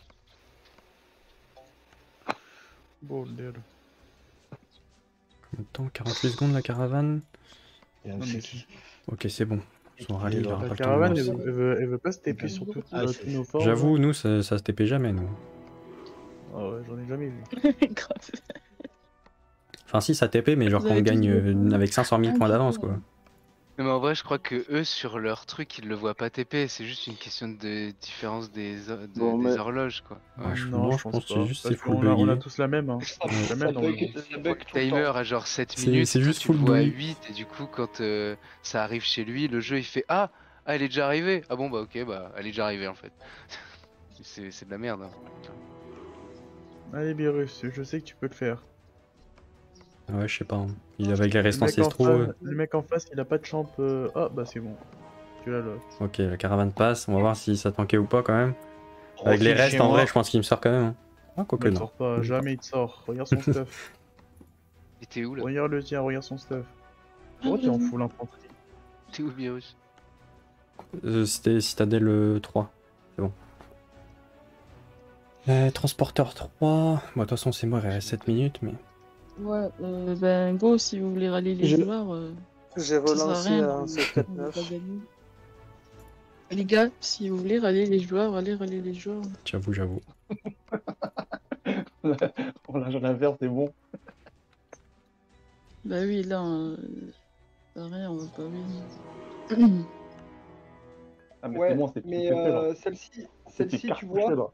Bordel. Combien de temps? 48 secondes la caravane? Ok, c'est bon. Son rallye, il aura pas La le temps caravane, de elle lancer. veut pas se TP sur tous nos forts. J'avoue, nous, ça se TP jamais, nous. Ah ouais, j'en ai jamais vu. Grave. Enfin si, ça TP, mais genre Vous qu'on avez gagne tous avec 500 000 points d'avance, quoi. Non, mais en vrai, je crois que eux, sur leur truc, ils le voient pas TP. C'est juste une question de différence des horloges, quoi. Ouais, Non, je pense que c'est pas, juste parce c'est full qu'on a bugué. tous la même. Hein. La même dans Le timer à genre 7 C'est- minutes, c'est toi, juste tu le full vois à bugué. 8, et du coup, quand ça arrive chez lui, le jeu il fait Ah, elle est déjà arrivée. Ah bon, bah ok, bah elle est déjà arrivée en fait. C'est de la merde. Hein. Allez, Virus, je sais que tu peux le faire. Ouais, je sais pas. Hein. Il avait les restes Le mec en ancestraux. face- Le mec en face, il a pas de champ. Ah, bah c'est bon. Tu l'as là. Ok, la caravane passe. On va voir si ça tankait ou pas quand même. Oh, Avec les c'est restes, chez en moi. vrai, je pense qu'il me sort quand même. Hein. Ah, quoique Il non. sort pas, jamais il te sort. Regarde son stuff. Et t'es où là Regarde le tien, regarde son stuff. Oh, t'es en full infanterie. T'es où, Virus? C'était Citadel 3. C'est bon. Transporteur 3. Bon, de toute façon, c'est mort, il reste 7 minutes, mais. Ouais, ben go, si vous voulez rallier les joueurs. J'ai ça sert à relancé rien, un on 7-4-9. va pas gagner. Les gars, si vous voulez rallier les joueurs, allez rallier les joueurs. J'avoue. On l'a l'inverse, c'est bon. Bah oui, là, ça sert à rien, on va pas gagner. Ah, mais Ouais, c'est bon, c'est mais tout fait, là. celle-ci, C'était tu cartouché, vois, là.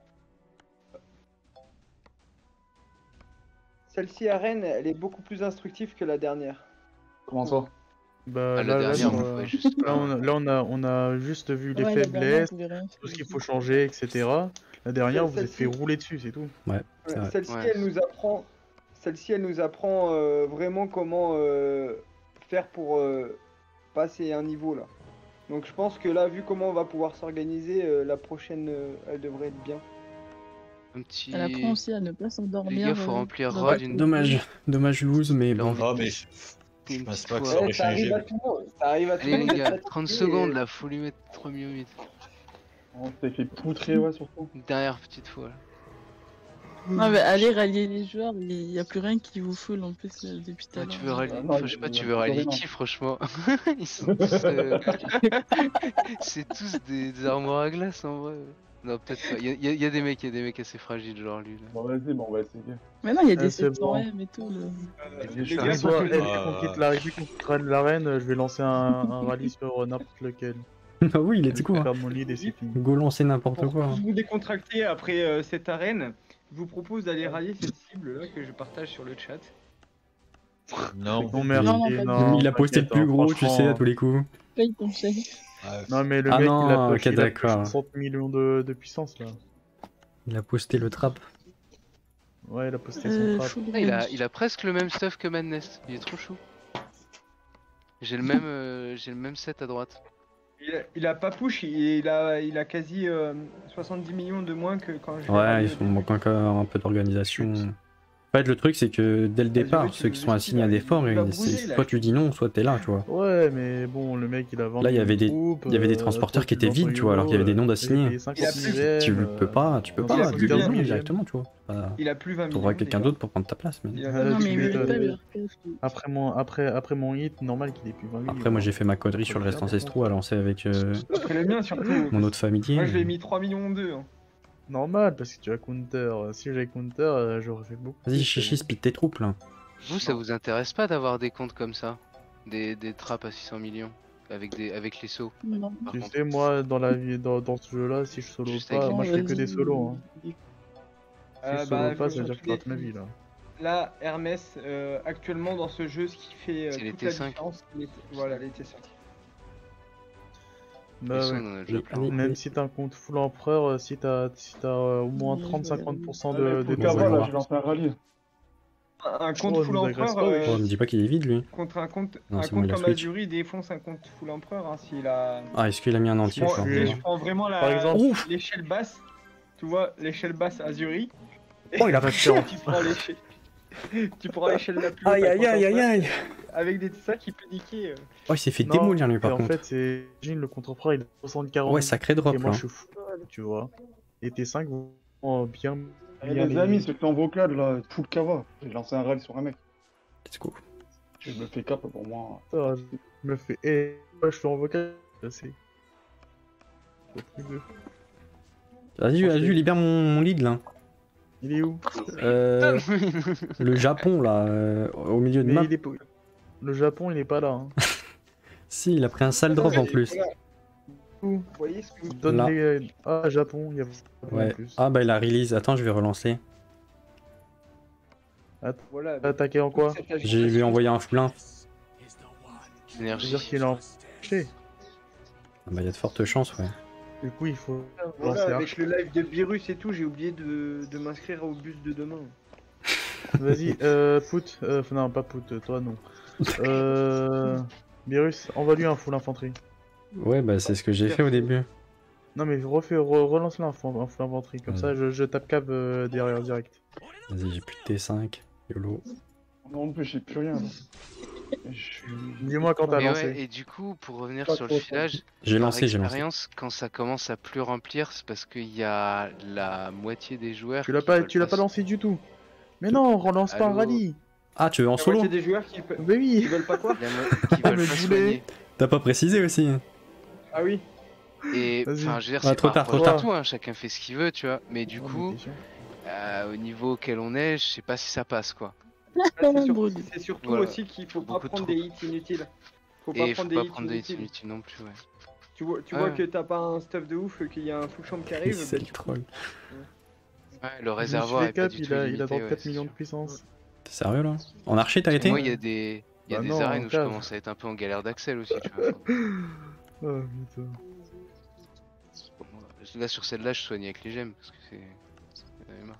celle-ci à Rennes, elle est beaucoup plus instructive que la dernière. Comment ça? Bah, Ah, la là, dernière, sur, on pouvait juste pas. on a juste vu les Ouais, la dernière, faiblesses, vous verrez. tout ce qu'il faut changer, etc. La dernière, vous êtes Celle-ci- fait rouler dessus, c'est tout. Ouais, c'est vrai. Celle-ci, Ouais. elle nous apprend vraiment comment faire pour passer un niveau là. Donc je pense que là, vu comment on va pouvoir s'organiser, la prochaine, elle devrait être bien. Un petit. Elle apprend aussi à ne pas Les s'endormir. gars, faut remplir dans Rod le- une. Dommage lose, mais J'ai bon. envie Non, de- mais je une pense petite pas que fois. ça aurait Ça arrive changé. à tout le monde. Ça arrive à tout le Allez, monde. les gars, d'être 30 fatigué, secondes et- là, faut lui mettre 3 minutes. On s'est fait poutrer, ouais, surtout. Une dernière petite fois. Là. Non, mais allez rallier les joueurs, il n'y a plus rien qui vous foule en plus depuis tout à Ah, l'heure. tu veux rallier. non, Enfin, je sais pas, il tu va veux plus rallier rien. qui, franchement? Ils sont tous. C'est tous des armoires à glace en vrai. Non, peut-être pas. Il y a des mecs assez fragiles, genre lui. Là. Bon, vas-y, bon, on va essayer. Mais non, il y a des c'est bon. 700M et tout. Les Je gars, dois, faut que- dès qu'on quittera l'arène, je vais lancer un rallye sur n'importe lequel. Ah oui, il est Je cool. vais Hein. faire mon lead et c'est fini. Go lancer n'importe Pour quoi. Hein. vous décontracter après cette arène, je vous propose d'aller rallier cette cible là que je partage sur le chat. Non. Non, merci. Non, pas non, Il a posté le t'inquiète, plus hein, gros, tu sais, à franchement. tous les coups. Paye ton chèque. Non, mais le Ah mec, non, il a ok, push d'accord. 60 millions de puissance là. Il a posté le trap. Ouais, il a posté son trap. Full Ah, range. il a presque le même stuff que Madness. Il est trop chou. J'ai le même set à droite. Il a pas push, il a quasi 70 millions de moins que quand je l'ai Ouais, rallié il manque encore un peu d'organisation. En fait, le truc, c'est que dès le départ, ceux qui sont assignés à des forts, soit tu dis non, soit t'es là, tu vois. Ouais, mais bon, le mec il a vendu. Là, il y avait une des, troupe, il y avait des transporteurs qui étaient vides, tu vois, alors qu'il y avait des noms d'assignés. Tu peux pas, tu plus dis 20 non directement, tu vois. Bah, Il a plus 20 millions. T'auras quelqu'un déjà. d'autre pour prendre ta place. Mais... Il a- Non, mais il tu mérite pas m'étonnes. le Après mon hit, normal qu'il ait plus 20 millions. Après, moi, j'ai fait ma connerie sur le reste ancestraux à lancer avec Après le mien surtout. mon autre familier. Moi je lui ai mis 3 millions 2. Hein. Normal, parce que tu as counter. Si j'avais counter, j'aurais fait beaucoup. Vas-y, plus, chichi, speed tes troupes là. Vous, ça vous intéresse pas d'avoir des comptes comme ça? Des trappes à 600 millions? Avec les sauts? Non. par Tu contre. sais, moi, dans la vie, dans ce jeu-là, si je solo Juste pas, avec moi je fais que vas-y. des solos. Hein. Si je solo Bah, pas, je ça veut dire que je vais rate ma vie là. Là, Hermès, actuellement dans ce jeu, ce qui fait C'est les toute la T5. différence, voilà les T5. Bah Les sauts, ouais. on en a déjà plein. Allez, Même si t'as un compte full empereur, si t'as au moins Ouais, 30-50% Allez, de pour tes Cava, là, joueurs. j'ai lancé un rallye. Un compte Oh, full nous agresse empereur pas, Oh, me dis pas qu'il est vide lui. contre un compte, Non, un c'est bon, compte il a comme switch. Azuri il défonce un compte full empereur hein, s'il a. Ah, est-ce qu'il a mis un entier Moi, quoi. suis- je prends vraiment Par exemple- l'échelle basse. Tu vois l'échelle basse Azuri. Oh, il a pas de chance. Tu prends l'échelle. Tu prends l'échelle la plus haute. Aïe à aïe aïe aïe 309, aïe. Avec des T5 qui peut niquer. Oh, il s'est fait Non, démolir lui par en contre. fait, c'est. Imagine le contre-empereur, il est 60-40. Ouais, sacré drop Et moi, là. je suis fou, tu vois. Et tes 5 vont bien. Eh, bien les amis, ceux qui sont en vocal, là, full Cava. J'ai lancé un rallye sur un mec. Let's go. Je me fais cap pour moi. Ça, je me fais. Eh, moi, je suis en vocal. C'est. Vas-y, libère mon lead là. Il est où? Le Japon, là, au milieu de Mais map. il est... Le Japon, il est pas là. Hein. Si, il a pris un sale drop en plus. Vous voyez ce que vous Donne Là. les... Ah, Japon, il y a Japon en Ouais. plus. Ah bah il a release. Attends, je vais relancer. Voilà. Attaqué en quoi? J'ai lui envoyé un full 1. C'est-à-dire qu'il a acheté. Ah bah il y a de fortes chances, ouais. Du coup, il faut Voilà, lancer avec le live de Virus et tout, j'ai oublié de m'inscrire au bus de demain. Vas-y, Pout. Non, pas Pout, toi non. Virus, envoie-lui un full infanterie. Ouais, bah c'est ce que j'ai fait au début. Non, mais relance-le un full infanterie. Comme ça, je tape cave derrière direct. Vas-y, j'ai plus de T5. YOLO. Non, en plus, j'ai plus rien. Dis-moi quand t'as Et, lancé. ouais, et du coup, pour revenir Pas sur le trop, filage, J'ai par lancé, j'ai lancé. expérience, quand ça commence à plus remplir, c'est parce qu'il y a la moitié des joueurs. Tu l'as qui pas, veulent tu l'as pas lancé du tout. Mais non, relance pas un Allô rallye. Ah, tu veux en La solo? moitié des joueurs qui Mais oui. veulent pas quoi? Qui veulent Mais pas je voulais- soigner. T'as pas précisé aussi? Ah oui. Et Vas-y. enfin, je veux dire, Ah, c'est trop pas tard, trop reproche tard. tout, hein, chacun fait ce qu'il veut, tu vois. Mais du Oh, coup, mais t'es chiant. au niveau auquel on est, je sais pas si ça passe, quoi. C'est surtout Voilà. aussi qu'il faut pas Beaucoup prendre trop. des hits inutiles. Faut pas Et faut prendre pas des hits prendre des hits inutiles. inutiles non plus, ouais. Tu vois Ouais. que t'as pas un stuff de ouf, qu'il y a un full champ qui arrive. C'est bah, le troll. Ouais, le réservoir est pas Cap, du il tout a illimité, dans ouais, 4 c'est millions de sûr. puissance. T'es sérieux là? En archer t'as Parce que été? moi, il y a des Bah non, arènes où je cave. commence à être un peu en galère d'accès aussi, tu vois. Oh putain. Là, sur celle-là, je soigne avec les gemmes, parce que c'est... j'en avais marre.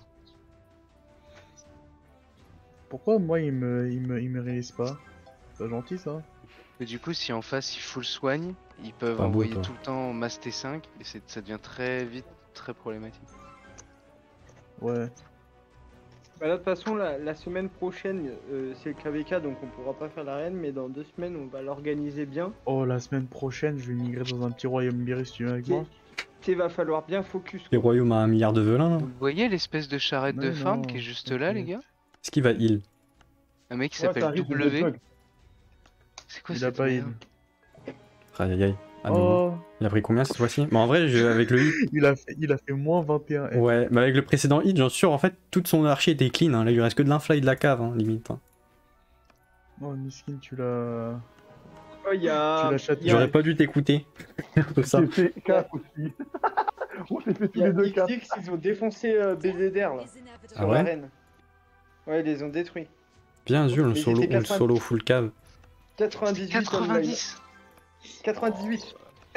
Pourquoi moi il me release pas? C'est gentil ça. Et du coup, si en face, ils full soigne, ils peuvent Pas beau, envoyer toi. tout le temps mass T5, et ça devient très vite très problématique. Ouais. Bah là, de toute façon, la semaine prochaine, c'est le KVK, donc on pourra pas faire l'arène, mais dans 2 semaines, on va l'organiser bien. Oh, la semaine prochaine, je vais migrer dans un petit royaume virus, tu viens avec moi? Il va falloir bien focus. Les royaumes à 1 milliard de velins là? Vous voyez l'espèce de charrette de Mais farm non, qui est juste là, les gars? Est-ce qu'il va heal? Un mec qui Ouais, ça s'appelle risque de W. bug. C'est quoi Il a cette pas heal. merde? Aïe aïe aïe. Ah, non. Oh, Il a pris combien cette fois-ci? Bah en vrai, avec le hit. il a fait moins 21 F. Ouais, mais avec le précédent hit, j'en suis sûr, en fait, toute son archer était clean. Hein. Là, il lui reste que de l'infly de la cave, hein, limite. Hein. Oh, Miskin, tu l'as. Oh, il y a... Tu l'achètes. il y a- J'aurais pas dû t'écouter. Tout ça. J'ai fait 4 aussi. On s'est fait tous il y a les deux 4. XX, ils ont défoncé BZR là, Ah sur ouais? l'arène. Ouais, ils les ont détruits. Bien sûr, le Mais solo, c'était le solo full cave. 98 90. 98.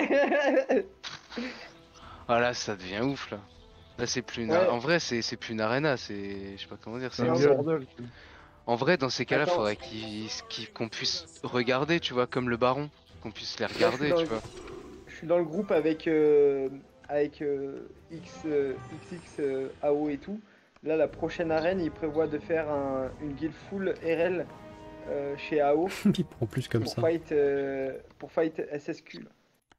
Ah là, ça devient ouf là. Là, c'est plus une... Ouais. En vrai, c'est plus une arena, c'est... Je sais pas comment dire. C'est un Ouais. bordel. En vrai, dans ces cas-là, Attends. faudrait qu'on puisse regarder, tu vois, comme le baron. Qu'on puisse les regarder, dans tu le- vois. Je suis dans le groupe avec XX, AO et tout. Là, la prochaine arène, ils prévoient de faire une guild full RL chez AO Il prend plus comme pour ça. fight SSQ. là.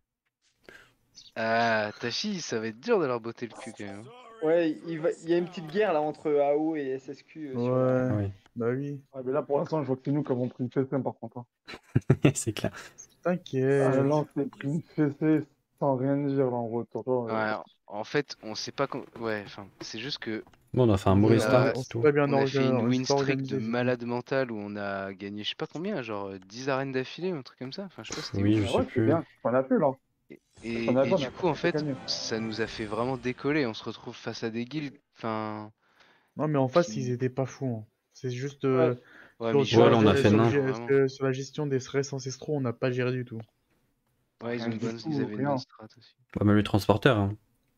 Ah, ta fille, ça va être dur de leur botter le cul quand même. Ouais, il y a une petite guerre là entre AO et SSQ. sur la- Ouais, Oui, bah oui. Ouais, mais là, pour l'instant, je vois que c'est nous qui avons pris une fessée, par contre. Hein. c'est clair. T'inquiète. Ah, là, on s'est pris une fessée sans rien dire là, en retour. Ouais, en fait, on sait pas... Ouais, enfin, c'est juste que... Bon, on a fait un On mauvais a- start, on c'est s'est tout. pas bien On a fait une organisé, win on s'est pas streak organisé, de c'est tout. malade mental où on a gagné, je sais pas combien, genre 10 arènes d'affilée, un truc comme ça. Enfin, je sais pas, c'était Oui, ouf. je sais Ouais, c'est plus. bien. On a fait là. Et, On a et pas, du on a coup, en pas fait, gagné. ça nous a fait vraiment décoller. On se retrouve face à des guildes. Enfin, Non, mais en face, ils étaient pas fous. Hein. C'est juste. Ouais. ouais, mais Ouais, là, on a fait sur, nain. sur la gestion des stress ancestraux, on n'a pas géré du tout. Ouais, ils ont Rien une du bonne, tout, ils avaient une rien. bonne strat aussi. Bah, même les transporteurs. Hein.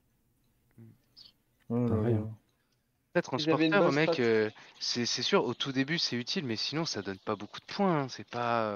Oh là Pareil, là. hein. Après, Ils avaient une transporteur, bonne mec, strat. c'est sûr, au tout début, c'est utile, mais sinon, ça donne pas beaucoup de points. Hein. C'est pas.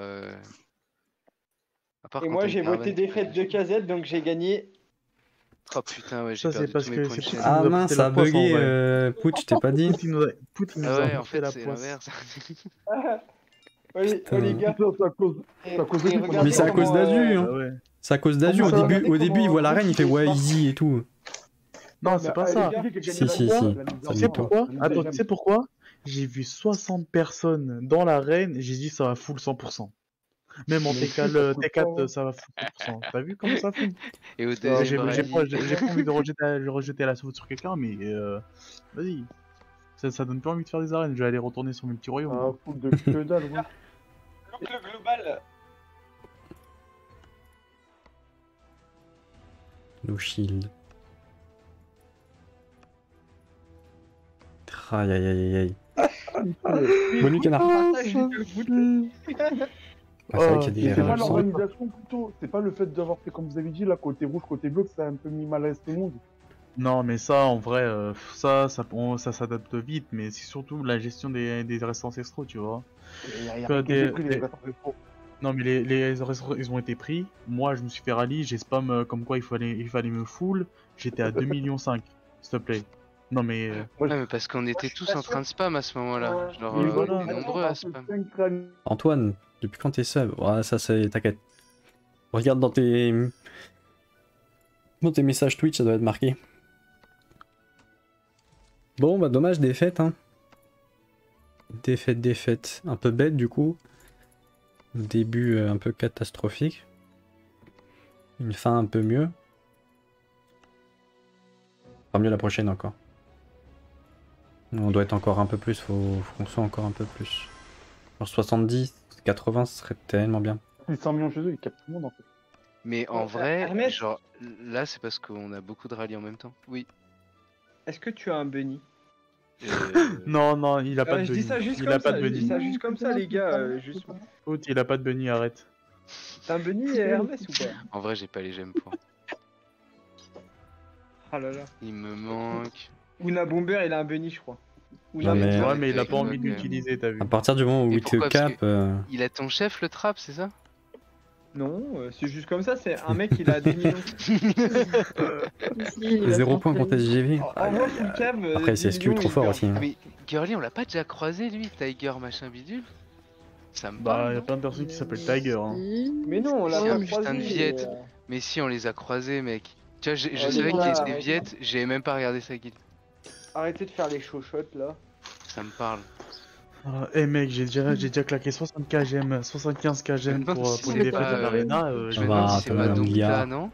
À part Et quand moi, t'as une j'ai caravane voté qui défaite de KZ, donc j'ai gagné. Oh putain, ouais, j'ai Ça, c'est perdu parce tous mes que points de c'est chaîne. possible. Ah nous a mince, porté ça la a poisse, en bugué, vrai. Pouch, je t'ai pas dit. Poutine nous a, Poutine nous Ah a ouais, en porté fait, la c'est poisse. l'inverse. Oh les gars. Putain, c'est à cause. Et, C'est à cause de et lui qu'on a regardez Mais c'est à cause comment, d'Azu, hein. Ah ouais. C'est à cause d'Azu. Au Comment ça, début, regardez il voit comment l'arène, il fait Ruki ouais, est smart. easy et tout. Non, c'est pas ça. Si, si, si. Tu sais pourquoi? Attends, tu sais pourquoi? J'ai vu 60 personnes dans l'arène et j'ai dit ça va full 100%. Même en Mais T4, si, ça coûte T4 pas, hein. ça va full 100%. T'as vu comment ça fout? Et au J'ai deuxième pas rallye, envie de rejeter la faute sur quelqu'un, mais vas-y. Ça donne pas envie de faire des arènes, je vais aller retourner sur mes petits royaumes. Ah, foot de que dalle, ouais. Donc le global, No shield. Aïe aïe aïe aïe aïe. Bonne nuit, canard. Ah, c'est vrai qu'il y a C'est des pas erreurs. l'organisation plutôt, c'est pas le fait d'avoir fait comme vous avez dit là, côté rouge, côté bleu, que ça a un peu mis mal à l'aise tout le monde. Non, mais ça, en vrai, ça s'adapte vite, mais c'est surtout la gestion des restants ancestraux, tu vois. Non, mais les restants, ils ont été pris. Moi, je me suis fait rallye, j'ai spam comme quoi il fallait me full. J'étais à 2,5 millions, s'il te plaît. Non, mais. Ouais, mais parce qu'on était tous en train de spam à ce moment-là. Genre, Mais on voilà. était nombreux à spam. Antoine, depuis quand t'es sub? Ouais, ça c'est. T'inquiète. Regarde dans tes messages Twitch, ça doit être marqué. Bon, bah dommage, défaite, hein. Défaite. Un peu bête du coup. Début un peu catastrophique. Une fin un peu mieux. Pas mieux la prochaine encore. On doit être encore un peu plus, faut qu'on soit encore un peu plus. Genre 70, 80, ce serait tellement bien. Les 100 millions chez eux, ils captent tout le monde en fait. Mais en vrai, genre, là c'est parce qu'on a beaucoup de rallyes en même temps. Oui. Est-ce que tu as un bunny? Non, il a pas de Je bunny. dis ça juste Il comme a pas ça, de je dis bunny. ça juste comme ça, les gars. Juste... Foot, il a pas de bunny, arrête. T'as un bunny, Hermès, ou pas? En vrai, j'ai pas les gemmes pour. Ah là là. Il me manque. Una Bomber, il a un bunny, je crois. Non, mais... Ouais, mais il a pas envie de l'utiliser, t'as vu. À partir du moment où il te cap. Il a ton chef, le trap, c'est ça? Non, c'est juste comme ça, c'est un mec, il a 2 millions. 0 points contre SGV. Après, c'est SQ trop fort aussi. Hein. Mais Girly, on l'a pas déjà croisé lui, Tiger machin bidule? Ça me Bah, parle. y a plein de personnes qui s'appellent Tiger. Hein. Mais non, on l'a pas putain de croisé. Viette. Mais si, on les a croisés, mec. Tu vois, je savais qu'il était Viette, j'ai même pas regardé sa guilde. Arrêtez de faire les chochottes là. Ça me parle. Eh mec, j'ai déjà claqué 60k gemmes, 75k gemmes pour les défaites de l'arena. Je me demande si c'est ma Dompta, non?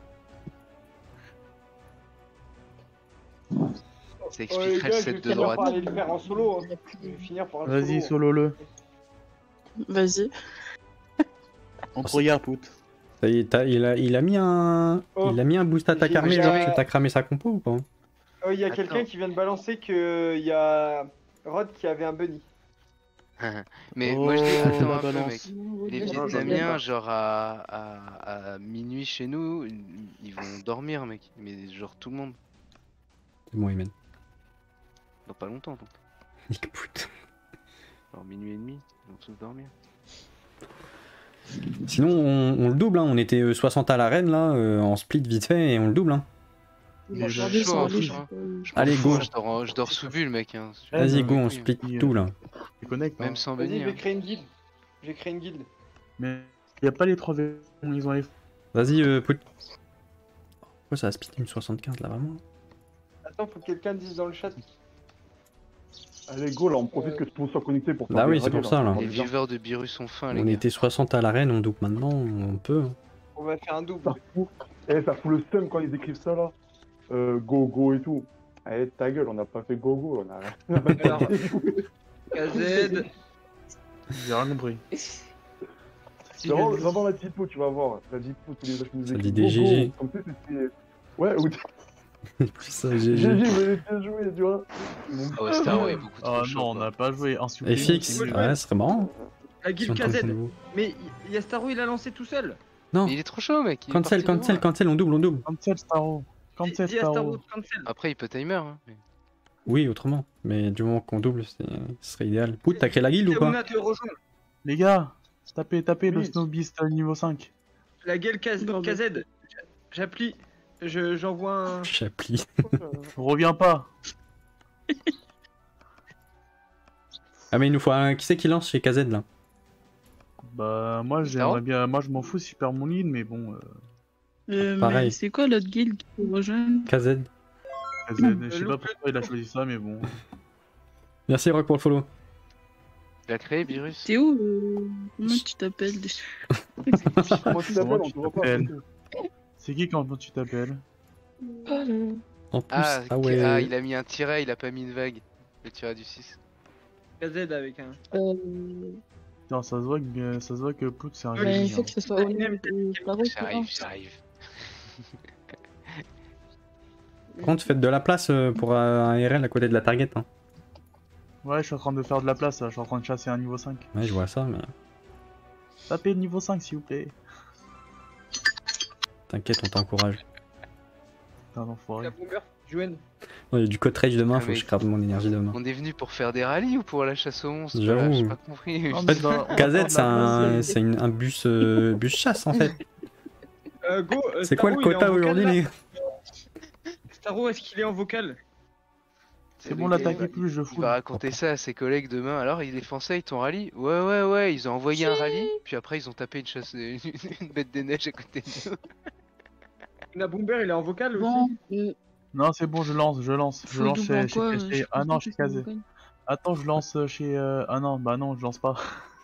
Ça expliquerait le set de droite. Je vais aller le faire en solo. Hein. Je vais finir par le Vas-y, solo-le. Vas-y. On te regarde, pout. Ça y est, il a mis un boost attaque armée, genre que t'as cramé sa compo ou pas? Il y a quelqu'un qui vient de balancer que il y a Rod qui avait un bunny. Mais moi je dis attends un peu mec. Les Vietnamiens genre à minuit chez nous, ils vont dormir mec. Mais genre tout le monde. C'est bon, Imen. Dans pas longtemps donc. Nick put. Genre minuit et demi, ils vont tous dormir. Sinon on le double, hein. On était 60 à l'arène là, en split vite fait et on le double. Hein. Allez go. Je dors sous bulle mec. Hein. Vas-y go, on split tout là. Même sans Vas-y, venir. je vais créer une guilde. J'ai créé une guilde. Mais y a pas les 3 V, ils ont les... Vas-y put. Pourquoi ça a split une 75 là vraiment? Attends, faut que quelqu'un dise dans le chat. Allez go, là on profite que tout le monde soit connecté pour faire Bah des oui, c'est rallyes, pour ça là. Les viewers de Biru sont fins les On gars. était 60 à l'arène, on double maintenant, on peut. On va faire un double. Ça fout le seum quand ils écrivent ça là. Go et tout. Allez, ta gueule, on n'a pas fait go, on a Alors, KZ. J'ai rien compris. Va voir la typo, tu vas voir. La typo, tous les gens qui nous Ça écrivent dit des GG. Comme ça, c'était... Ouais, ou... Ça, GG, GG. mais bien joué, tu vois. Oh, Star Wars est beaucoup trop chaud. Non, on n'a pas joué. FX, ouais, ce serait marrant. La guilde KZ. Mais il y a Starro, il a lancé tout seul. Non. Il est trop chaud mec. Cancel, on double. Cancel Starro. Cancel Starro. Après il peut timer. Hein. Oui, autrement. Mais du moment qu'on double, ce serait idéal. Pout, t'as créé la guilde ou pas? Les gars, tapez le Snow Beast niveau 5. La gueule KZ. J'applique. J'envoie un... J'applique. Reviens pas. Ah mais il nous faut un... Qui c'est qui lance chez KZ là? Bah moi j'aimerais bien... Moi je m'en fous si je perds mon lead, mais bon... Pareil. Mais c'est quoi l'autre guild qui peut rejoindre? KZ. Je sais pas pourquoi il a choisi ça, mais bon... Merci Rock pour le follow. Tu l'as créé Virus? T'es où? Comment tu t'appelles déjà? Comment tu t'appelles? On te voit pas. C'est qui quand tu t'appelles? En plus, ah ouais. Ah, il a mis un tiret, il a pas mis une vague. Le tiré du 6. KZ avec un. Putain, ça se voit que Pout c'est un Ouais, génie. il faut que ce soit honnête. J'arrive. Par contre, faites de la place pour un RL à côté de la target. Hein. Ouais, je suis en train de faire de la place, là. Je suis en train de chasser un niveau 5. Ouais, je vois ça, mais Tapez le niveau 5 s'il vous plaît. t'inquiète, on t'encourage. Putain, l'enfoiré. La bomber, Jouen. Il y a du code rage demain, Ah, faut que mec. je crade mon énergie demain. On est venu pour faire des rallyes ou pour la chasse aux monstres? J'avoue. J'ai pas compris. Non, En mais fait, on va faire KZ, de la place, c'est un bus chasse en fait. Go, C'est quoi le Starro, il est quota en vocal, aujourd'hui, là les gars? Starro, est-ce qu'il est en vocal? C'est bon, l'attaquez plus, je Il fous. va raconter ça à ses collègues demain. Alors, il est français, ils t'ont rallye? Ouais, ils ont envoyé un rallye, puis après ils ont tapé une bête des neiges à côté de nous. La bomber, il est en vocal Bon, aussi. Non, c'est bon, je lance faut double en quoi, chez... Ah non, chez KZ. Attends, je lance chez... Ah non, bah non, je lance pas.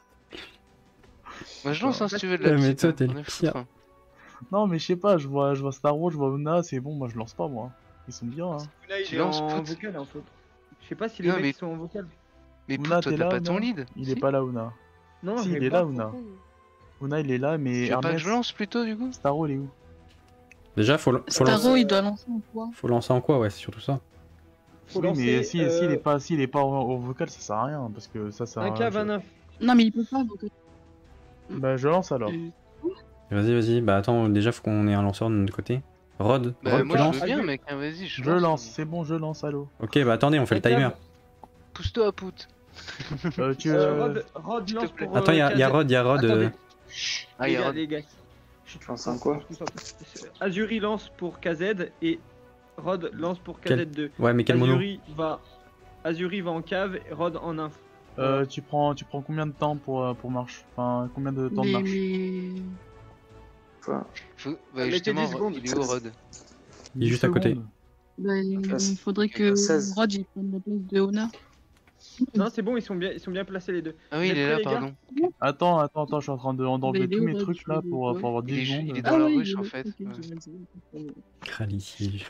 Moi je lance hein, si tu veux de la Ouais, mais petite, toi, hein, t'es on le est foutre, pire. hein. Non, mais je sais pas, je vois Starro, je vois Una, c'est bon, moi je lance pas, moi. Ils sont bien, hein. Là, il Tu est lances en Pout. vocal en fait. Je sais pas si les Non, mecs mais- sont en vocal. Mais Una, Pout, toi t'es t'as là, pas ton Una lead? Il Si est pas là, Una. Non, Si, j'ai il est pas. là, Una. Una, il est là, mais Tu veux pas que Hermès, je lance plutôt du coup? Starro, il est où? Déjà, faut Starro, lancer. il doit lancer en quoi? Faut lancer en quoi, ouais, c'est surtout ça. Faut Oui, mais lancer, s'il est pas au vocal, ça sert à rien, parce que ça sert à un rien. K29. Non, mais il peut pas, donc. Bah, je lance alors. Vas-y, bah attends, déjà faut qu'on ait un lanceur de notre côté. Rod, Bah Rod, tu moi je lances? veux bien mec, hein, vas-y, Je lance, c'est bon, je lance, allô. Ok, bah attendez, on fait le timer. Pousse-toi à Pout. Tu Rod s'il te lance plaît. pour. Attends, y'a Rod, Attendez. Ah, Les il y a gars, Rod. les gars. Tu lances un quoi? Azuri lance pour KZ et Rod lance pour KZ2. Ouais, mais quel mono? Azuri va en cave, Rod en inf. tu prends combien de temps pour marche? Enfin, combien de temps de marche? Enfin, Bah Mettez justement, 10 secondes. il est où Rod? Il est juste à côté. Bah, il faudrait que 16. Rod il prenne la place de Ona. Non, c'est bon, ils sont bien placés les deux. Ah oui, Vous il est êtes là, prêts, les gars pardon. Attends, je suis en train d'enlever il est tous où, mes Rod? trucs là pour avoir 10 secondes. Il est dans la ouais, ruche il est en là. fait. Ok, Ouais. Cralici.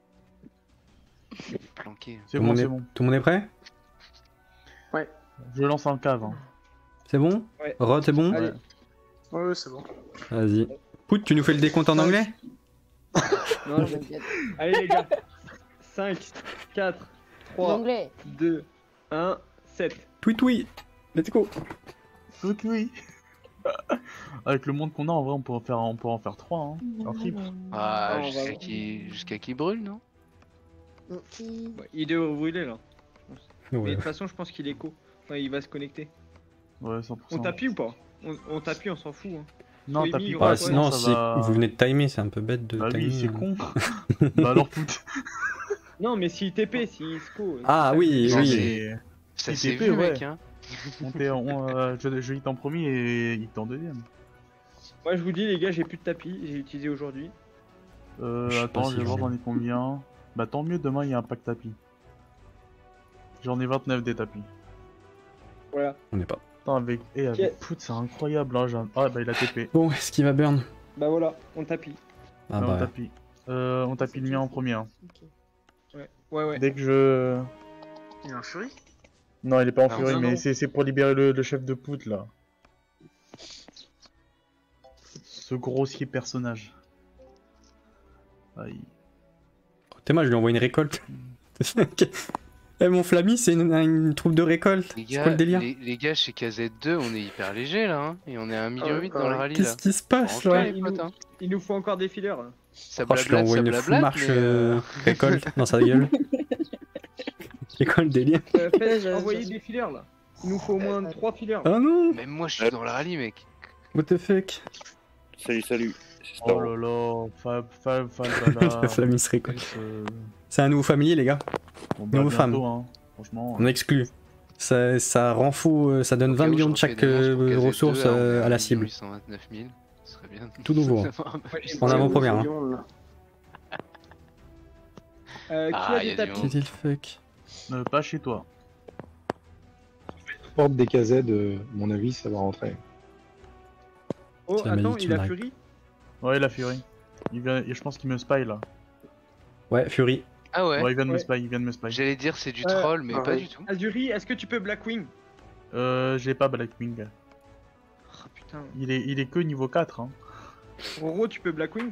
Planqué. C'est Tout bon, le c'est monde est- bon. Tout le monde est prêt? Je lance en cave. Hein. C'est bon? Ouais. Rod, c'est bon? Allez. ouais, c'est bon. Vas-y. Pout, tu nous fais le décompte en anglais? Non, allez les gars. 5, 4, 3, L'anglais. 2, 1, 7. Tweet, let's go. Oui. Avec le monde qu'on a, en vrai, on peut en faire 3. Hein. Un triple. Ah, on va- jusqu'à qui brûle, non? Ouais, il devrait brûler là. Mais de Ouais. toute façon, je pense qu'il est co. Enfin, il va se connecter. Ouais, 100%. On t'appuie ou pas? On t'appuie, on s'en fout. Hein. Non, Oui, t'appuies oui, pas, Ah, ouais, sinon, ça si va- vous venez de timer, c'est un peu bête de Bah timer. oui, c'est hein. con. Bah alors, Pout. Non, mais s'il TP, s'il se co. Ah oui, Non, oui. c'est- Ça Il s'est TP, vu, ouais. mec, hein. Je hit en premier et il en deuxième. Moi, je vous dis, les gars, j'ai plus de tapis. J'ai utilisé aujourd'hui. Je sais pas Attends, si je vais voir j'en ai. j'en ai combien. Bah tant mieux, demain il y a un pack tapis. J'en ai 29 des tapis. Voilà. On n'est pas. Attends, avec Pout, c'est incroyable. Hein, Ah bah il a TP. Bon, est-ce qu'il va burn? Bah voilà, on tapis. Ah Ouais, bah. on tapis. On tapis le mien en premier. Hein. Ouais. Dès que je... Il est en furie? Non, il est pas en Ah, furie, non, mais non. c'est pour libérer le chef de Pout là. Ce grossier personnage. Aïe. T'es moi, je lui envoie une récolte. Eh, mon Flammy, c'est une troupe de récolte. Les C'est quoi gars, le délire? les gars, chez KZ2, on est hyper léger là, hein. Et on est à 1,8 million dans le rallye là. Qu'est-ce qui se passe En là? vrai, les potes, hein. Il nous faut encore des fileurs. Là. Ça Oh, je lui envoie une full blablate, marche mais, récolte dans sa gueule. C'est quoi le délire? Faites envoyer des fileurs là. Il nous faut au moins 3 fileurs. Oh non! Même moi, je suis dans le rallye, mec. What the fuck? Salut. Oh là là, Fab, Flammy se récolte. C'est un nouveau familier, les gars. Bon, bah, Nouveau bientôt, femme. hein. Franchement. On exclut. Ça rend fou, ça donne 20 millions de chaque ressources à la cible. 829 000, ce serait bien. Tout nouveau. En avant-première. Hein. Qui a des tapis? Qui dit le fuck? Pas chez toi. Porte des KZ, mon avis, ça va rentrer. Oh, C'est la attends, magie il a qui Fury? Ouais, la Fury. Je pense qu'il me spy là. Ouais, Fury. Ah ouais. Ouais, il vient de me spy, J'allais dire c'est du troll, mais pas du tout. Azuri, est-ce que tu peux Blackwing? J'ai pas Blackwing. Oh putain. Il est que niveau 4. Hein. Roro, tu peux Blackwing?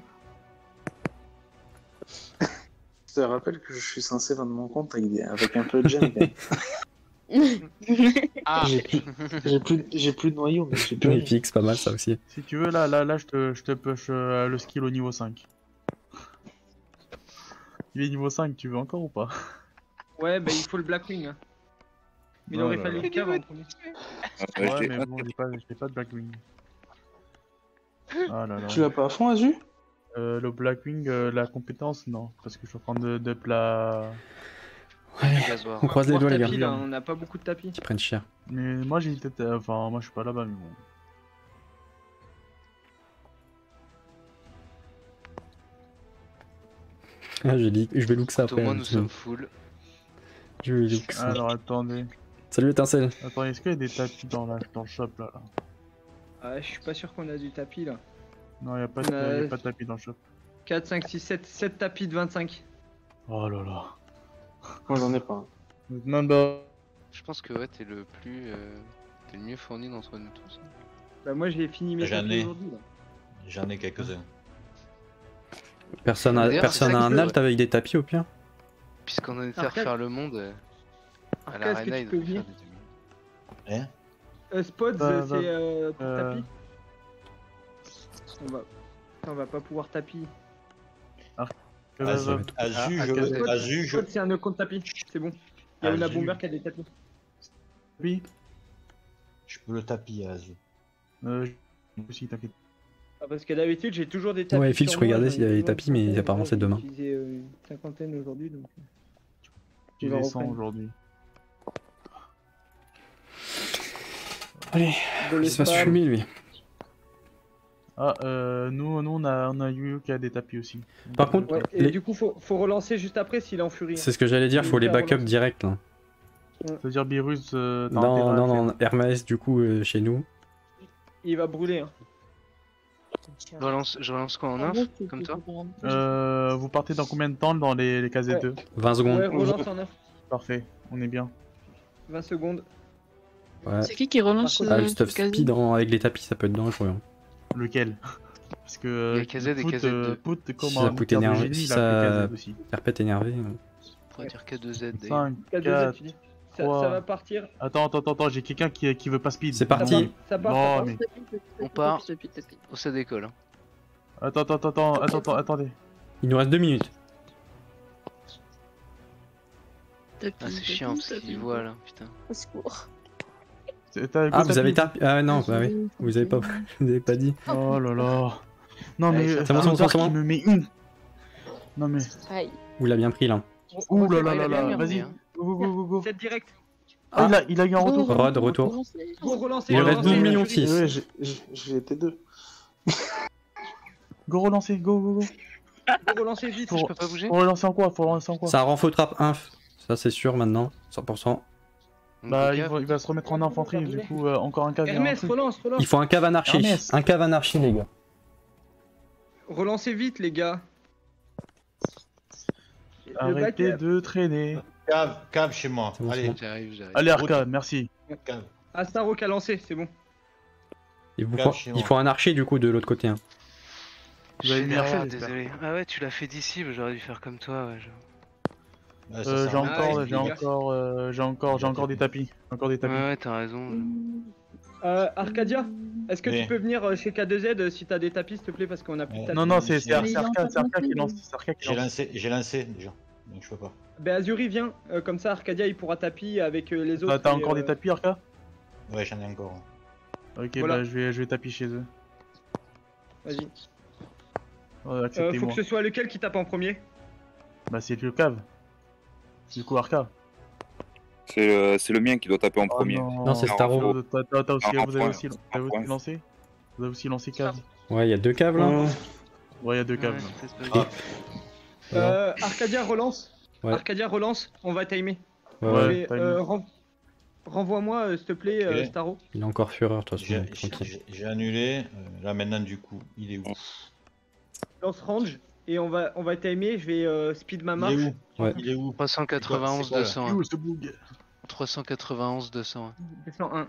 Je te rappelle que je suis censé vendre mon compte avec un peu de gemme. Ah. J'ai plus de noyau, mais j'ai plus. Magnifique, c'est pas mal ça aussi. Si tu veux, là je te push le skill au niveau 5. Il est niveau 5, tu veux encore ou pas? Ouais, bah il faut le Blackwing. Hein. Mais il aurait fallu le cave en premier. Ouais, mais bon, j'ai pas de Blackwing. Ah là là. Tu l'as pas à fond, Azu? Le Blackwing, la compétence, non. Parce que je suis en train de la... Ouais, on croise les doigts les gars. Tapis, là, on n'a pas beaucoup de tapis. Ils prennent cher. Mais moi j'ai peut-être... Enfin, moi je suis pas là-bas, mais bon. Ah, je vais look ça après. Au moins nous sommes full. Je vais look ça. Alors attendez. Salut étincelle. Attends, est-ce qu'il y a des tapis dans le shop là? Ah, je suis pas sûr qu'on a du tapis là. Non, y a pas de tapis dans le shop. 4, 5, 6, 7 tapis de 25. Oh là là. Moi j'en ai pas. Non, bah... Je pense que ouais, t'es le mieux fourni d'entre nous tous. Bah moi j'ai fini mes tapis aujourd'hui là. J'en ai quelques-uns. Personne a un alt avec des tapis au pire? Puisqu'on était à refaire le monde, à l'arena ils doivent faire des Hein Spots, c'est pour tapis. On va pas pouvoir tapis. Azu, Spots, c'est un no compte tapis, c'est bon. Il y a la bomber qui a des tapis. Oui. Je peux le tapis à Azu. Aussi, t'inquiète. Ah, parce que d'habitude j'ai toujours des tapis. Ouais, Phil, je regardais s'il y avait des tapis, mais apparemment c'est demain. J'ai utilisé une cinquantaine aujourd'hui donc. J'ai des 100 aujourd'hui. Allez, il se fasse fumer lui. Ah, nous on a Yu qui a des tapis aussi. Par contre, ouais, et du coup faut relancer juste après s'il est en furie. C'est ce que j'allais dire, faut les backup direct là. C'est-à-dire Beerus. Non, Hermès du coup chez nous. Il va brûler. Hein. Je relance quoi en inf, comme toi? Vous partez dans combien de temps dans les KZ2? 20 secondes. Ouais, relance en inf. Parfait, on est bien. 20 secondes. Ouais. C'est qui relance le stuff speed avec les tapis, ça peut être dangereux. Hein. Lequel? Parce que. Il y a KZ et KZ2. Si ça peut t'énerver, si ça perpète énervé. On pourrait dire K2Z d'ailleurs. 5, 4, ça va partir. Attends, j'ai quelqu'un qui veut pas speed. C'est parti. Ça part. Non, mais... On part. Ça décolle. Attendez. Il nous reste 2 minutes. Ah, c'est chiant parce qu'il voit là, putain. Au secours. Ah, vous avez tapé. Ah non, bah oui. Vous avez pas dit. Oh là là. Non mais c'est bon. Me met une. Non mais. Vous l'avez bien pris là. Ouh là là. Vas-y. Go. C'est direct. Ah, il a eu un retour. Rod, retour. Il reste 2,6 millions. Ouais, j'ai été 2. Go relancer, go. Relancer vite, je peux pas bouger. Faut relancer en quoi? Ça renfo trap inf. Ça c'est sûr maintenant, 100%. Bah il va se remettre en infanterie, du coup encore un cave. Hermès, relance. Il faut un cave anarchie. Hermès. Un cave anarchie les gars. Relancez vite les gars. Arrêtez de traîner. Cave chez moi. Bon, allez, j'arrive. Allez Arca, merci. Cave. Astaro qui a lancé, c'est bon. Il faut un archer du coup de l'autre côté. Hein. Désolé. Ah ouais, tu l'as fait d'ici, j'aurais dû faire comme toi. Ouais, j'ai encore des tapis. Ouais, t'as raison. Arcadia, est-ce que tu peux venir chez K2Z si t'as des tapis s'il te plaît parce qu'on a plus de tapis. Non, c'est Arca qui lance. J'ai lancé déjà, donc je peux pas. Bah Azuri viens, comme ça Arcadia il pourra tapis avec les autres. T'as encore des tapis Arca? Ouais, j'en ai encore. Ok, voilà. Bah je vais tapis chez eux. Vas-y. Faut que ce soit lequel qui tape en premier. Bah c'est le cave. Du coup Arca. C'est le mien qui doit taper en premier. Non, c'est Staro. Vous avez aussi lancé cave. Ouais, il y a 2 caves là. Ouais, il y a 2 caves. Arcadia relance. Ouais. Arcadia relance, on va timer. Ouais. Renvoie-moi s'il te plaît Staro. Il est encore fureur de toute façon. J'ai annulé. Là maintenant du coup, il est où? Lance range Et on va timer, je vais speed ma marche. Il est où 391 201. Où ce bug 391 201. 201.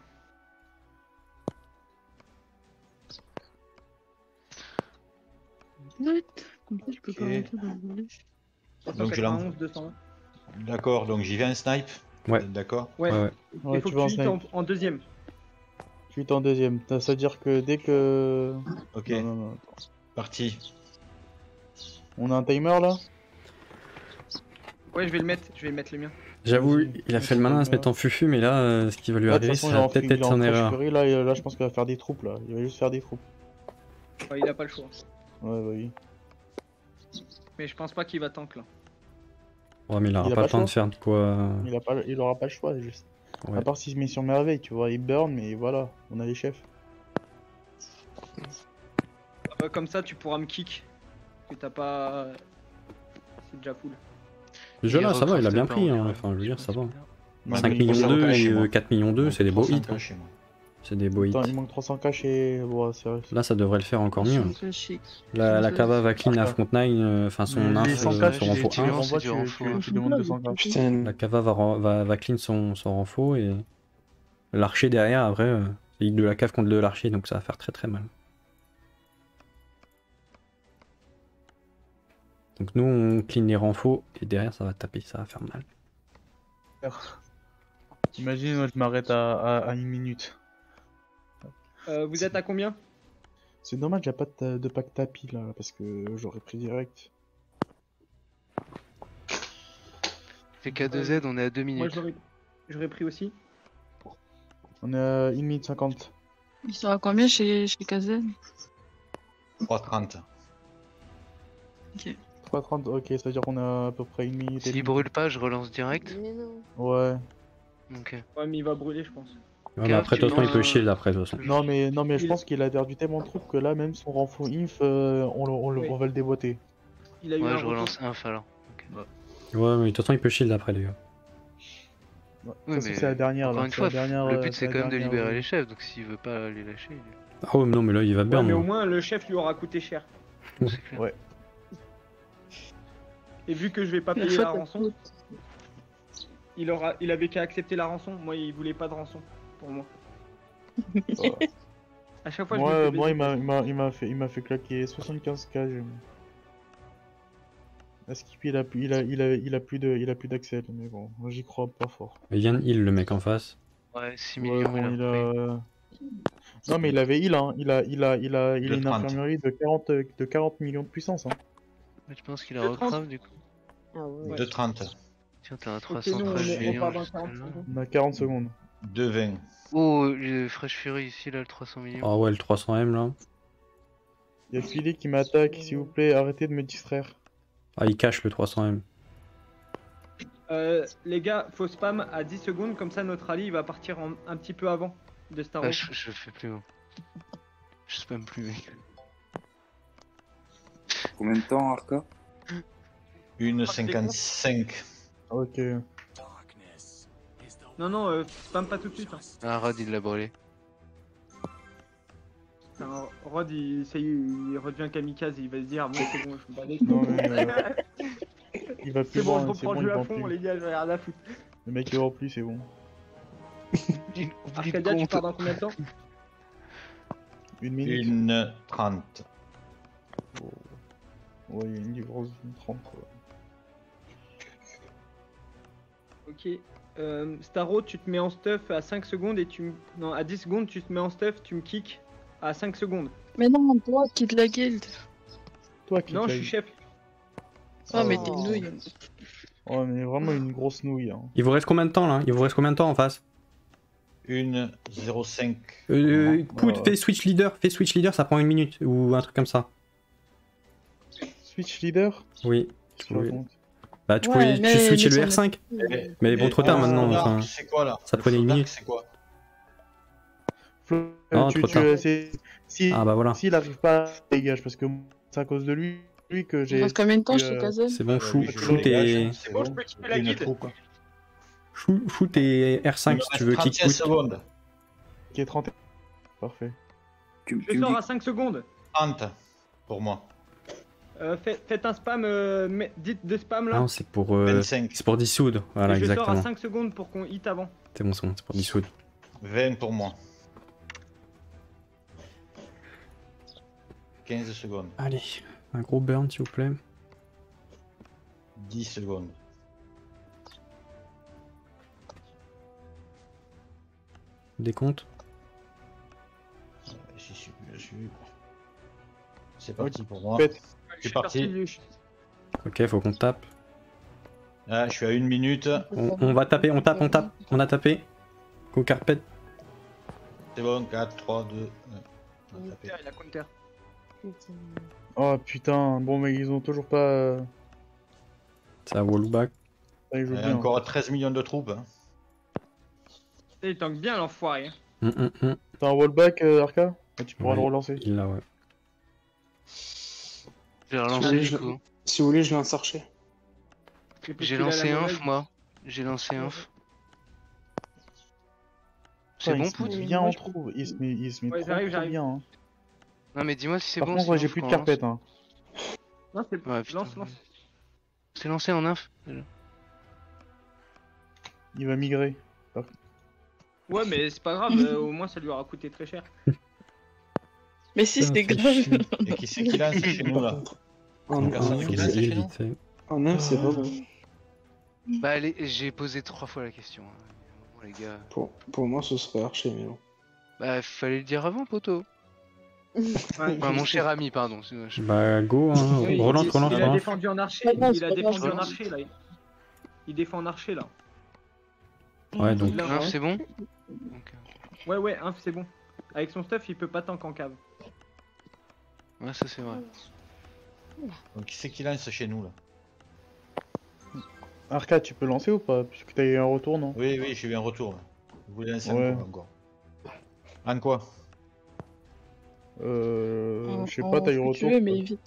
Comme ça, je peux pas rentrer dans le volet. Donc je l'envoie. 201. D'accord, donc j'y vais en snipe. Ouais. D'accord. Ouais. Ouais, Il faut tu que vas en tu snipe. hites en deuxième. Tu es en deuxième. Ça veut dire que dès que. Ok. Non. Parti. On a un timer là. Ouais, je vais mettre les miens. J'avoue, il a fait le malin à se mettre en fufu, mais là, ce qui va lui Là, de toute arriver, façon, ça va peut-être être son erreur. Là, je pense qu'il va faire des troupes là. Il va juste faire des troupes. Ouais, il a pas le choix. Ouais, bah oui. Mais je pense pas qu'il va tank là. Ouais, mais il aura pas le temps de faire de quoi. Il aura pas le choix, juste. Ouais. À part s'il se met sur merveille, tu vois, il burn, mais voilà, on a les chefs. Comme ça, tu pourras me kick. Que t'as pas. C'est déjà full. Le jeu là, ça va, il a bien pris, hein. Enfin, je veux dire, ça va. 5 millions 2 et 4 millions 2, c'est des beaux hits. C'est des beaux hits. Attends, il manque 300k chez. Bon, c'est vrai. Là, ça devrait le faire encore mieux. La Kava va clean à Frontline, enfin son inf sur renfo 1. La Kava va clean son renfo et l'archer derrière, après, c'est de la cave contre de l'archer, donc ça va faire très très mal. Donc nous, on clean les renfos et derrière, ça va taper, ça va faire mal. Imagine, moi je m'arrête à 1 minute. Vous êtes à combien? C'est dommage, il n'y a pas de pack tapis là, parce que j'aurais pris direct. Fait K2Z, on est à 2 minutes. Moi j'aurais pris aussi. On est à 1 minute 50. Ils sont à combien chez KZ? 3,30. Ok. 3,30, ok, ça veut dire qu'on a à peu près 1 minute. S'il brûle pas, je relance direct. Mais non. Ouais. Ok. Ouais, mais il va brûler, je pense. Ouais, mais après, de toute façon, il peut shield après, de toute façon. Non, mais je pense qu'il a perdu tellement de troupes que là, même son renfo inf, on va le déboîter. Il a eu Ouais, un je retour. relance inf alors. Ok. Ouais, mais de toute façon, il peut shield après, les gars. Ouais, Oui, ça, mais c'est la dernière. encore là, une c'est fois, la dernière, le but c'est c'est la quand même de dernière, libérer ouais. les chefs, donc s'il veut pas les lâcher. Ah ouais, non, mais là, il va Ouais, burn. mais au hein. moins le chef lui aura coûté cher. C'est clair. Ouais. Et vu que je vais pas payer la rançon, il avait qu'à accepter la rançon. Moi, il voulait pas de rançon pour moi. À chaque fois, Moi, je me fais il m'a fait claquer 75k. Skip, il a plus d'accès, mais bon, moi j'y crois pas fort. Il vient de heal, le mec en face. Ouais, 6 Ouais, millions. bon, il a pris. Non, mais il avait heal, hein. Il a une 30. infirmerie de 40 millions de puissance, hein. Mais je pense qu'il a recrave du coup. Ah ouais. 2,30. Tiens, t'as un nous, 313 on millions. part dans juste 40 là. secondes. On a 40 secondes. 2,20. Oh, le Fresh Fury ici, là, le 300 millions. Ah ouais, le 300M là. Il y a Philly qui m'attaque, s'il vous plaît, arrêtez de me distraire. Ah, il cache le 300M. Les gars, faut spam à 10 secondes, comme ça notre rallye il va partir un petit peu avant de Star Wars. Ah, je fais plus. Hein. Je spam plus, mec. Combien de temps, Arca 1,55. Ok. Non, spam pas tout de suite. Hein. Ah, Rod il l'a brûlé. Putain, Rod il redevient kamikaze, il va se dire, bon c'est bon, je me bats les Non, couilles. mais, il va plus C'est bon, loin, je reprends le il jeu à vend fond, plus. les gars, je vais rien à foutre. Le mec il vend plus, c'est bon. Arcadia, tu pars dans combien de temps? 1 minute. 1,30. Ouais, il y a une grosse 30. Ok. Starro, tu te mets en stuff à 5 secondes et Non, à 10 secondes, tu te mets en stuff, tu me kicks à 5 secondes. Mais non, toi, quitte la guilde. Toi qui Non, je suis chef. Ah, mais t'es une nouille. Oh, mais vraiment une grosse nouille. Hein. Il vous reste combien de temps là? Il vous reste combien de temps en face? 1,05. Écoute, fais switch leader, ça prend 1 minute ou un truc comme ça. Switch leader? Oui. Je raconte. Bah, tu Ouais, pouvais mais switcher le mais R5. Eh, Mais bon, trop tard maintenant. Fleur Enfin, d'arc, c'est quoi là ça prenait Le une fleur minute. d'arc, c'est quoi Non, trop tard. Si, Ah bah voilà. s'il arrive pas, dégage, parce que c'est à cause de lui que j'ai. Il reste combien de temps chez Kazen? C'est bon, shoot je tes... dégage, c'est bon, je peux quitter la une guilde. troupe. Shoot tes R5 si tu veux kick 31 secondes. Qui est 30. Parfait. Je sors à 5 secondes. 30 pour moi. Faites un spam, dites de spam là. Non, c'est pour dissoudre. Voilà, Et je exactement. sors à 5 secondes pour qu'on hit avant. C'est bon, c'est pour dissoudre. 20 pour moi. 15 secondes. Allez, un gros burn s'il vous plaît. 10 secondes. Décompte. J'y suis. C'est parti pour moi. Faites. C'est parti. Ok, faut qu'on tape. Là, je suis à 1 minute. On va taper, on tape. On a tapé. Go carpet. C'est bon, 4, 3, 2. Il a counter. Oh putain, bon mais ils ont toujours pas... Ça wall back. Ils jouent Il y a bien. encore 13 millions de troupes. Hein. Il tank bien l'enfoiré. T'as un wallback, Arca? Tu pourras le relancer. Il l'a, ouais. J'ai relancé du coup. Si vous voulez, je lance archer. J'ai lancé inf moi. J'ai lancé inf. C'est bon, Pout? Bien en trou. Il se met Ouais, trop j'arrive. bien. Hein. Non mais dis-moi si c'est Par bon. contre, sinon j'ai faut plus de qu'on carpette. lance. Hein. Non, c'est bon. Ouais, putain. Lance. C'est lancé en inf déjà. Il va migrer. Ouais, mais c'est pas grave, au moins ça lui aura coûté très cher. Mais si, c'est grave. Et qui c'est qui lance chez nous là? Personne qui lance chez nous? En un, c'est pas bon. Bah allez, j'ai posé 3 fois la question. Hein. Bon, les gars. Pour moi, ce serait archer, mais bon. Bah fallait le dire avant, poto. Enfin, mon cher ami, pardon. Bah go, hein. relance. Il a défendu en archer, là. Il défend en archer là. Ouais, donc. Inf, c'est bon? Ouais, inf, c'est bon. Avec son stuff, il peut pas tank en cave. Ouais, ça c'est vrai. Donc qui c'est qui lance chez nous là? Arca, tu peux lancer ou pas? Puisque t'as eu un retour, non? Oui, j'ai eu un retour là. Vous voulez lancer Ouais. encore? En quoi? Je sais pas, t'as eu un retour. Tu veux, mais vite.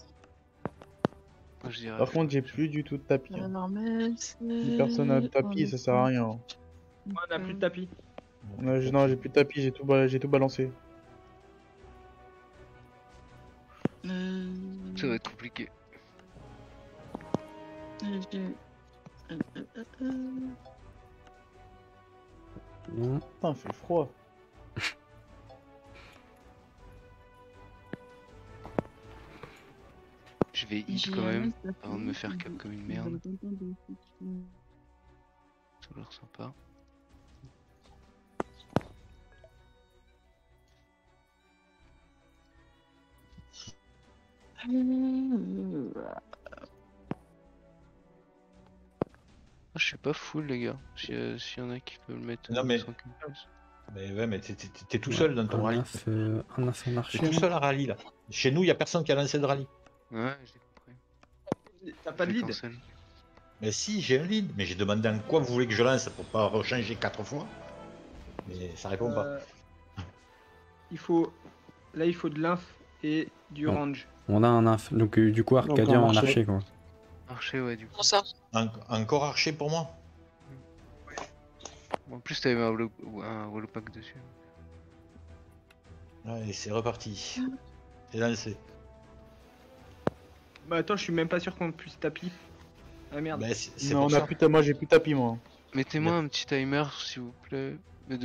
Par contre, j'ai plus du tout de tapis. Hein. Normal, Si personne a de tapis, ça sert à rien. Ouais, on a plus de tapis. Non, j'ai plus de tapis, j'ai tout balancé. Ça va être compliqué. Putain, il fait froid. Je vais hit quand même, avant de me faire cap comme une merde. Ça a l'air sympa. Ah, je suis pas full les gars, s'il y en a qui peuvent le mettre. Non, mais- sans que- Mais ouais, mais t'es tout seul dans ton rallye. Un inf en archer. T'es tout seul à rallye là. Chez nous, y a personne qui a lancé de rallye. Ouais, j'ai compris. T'as pas de lead? Mais si, j'ai un lead. Mais j'ai demandé en quoi vous voulez que je lance pour pas rechanger 4 fois. Mais ça répond pas. Il faut de l'inf et du range. On a un inf. Donc du coup, Arcadia en archer quoi. Archer, ouais, du coup. Encore archer pour moi? En plus, t'avais un hollow pack dessus. Allez, c'est reparti. C'est lancé. Bah attends, je suis même pas sûr qu'on puisse tapis. Ah merde. Bah, c'est Non, pour ça. moi j'ai plus de tapis, moi. Mettez-moi un petit timer, s'il vous plaît. Et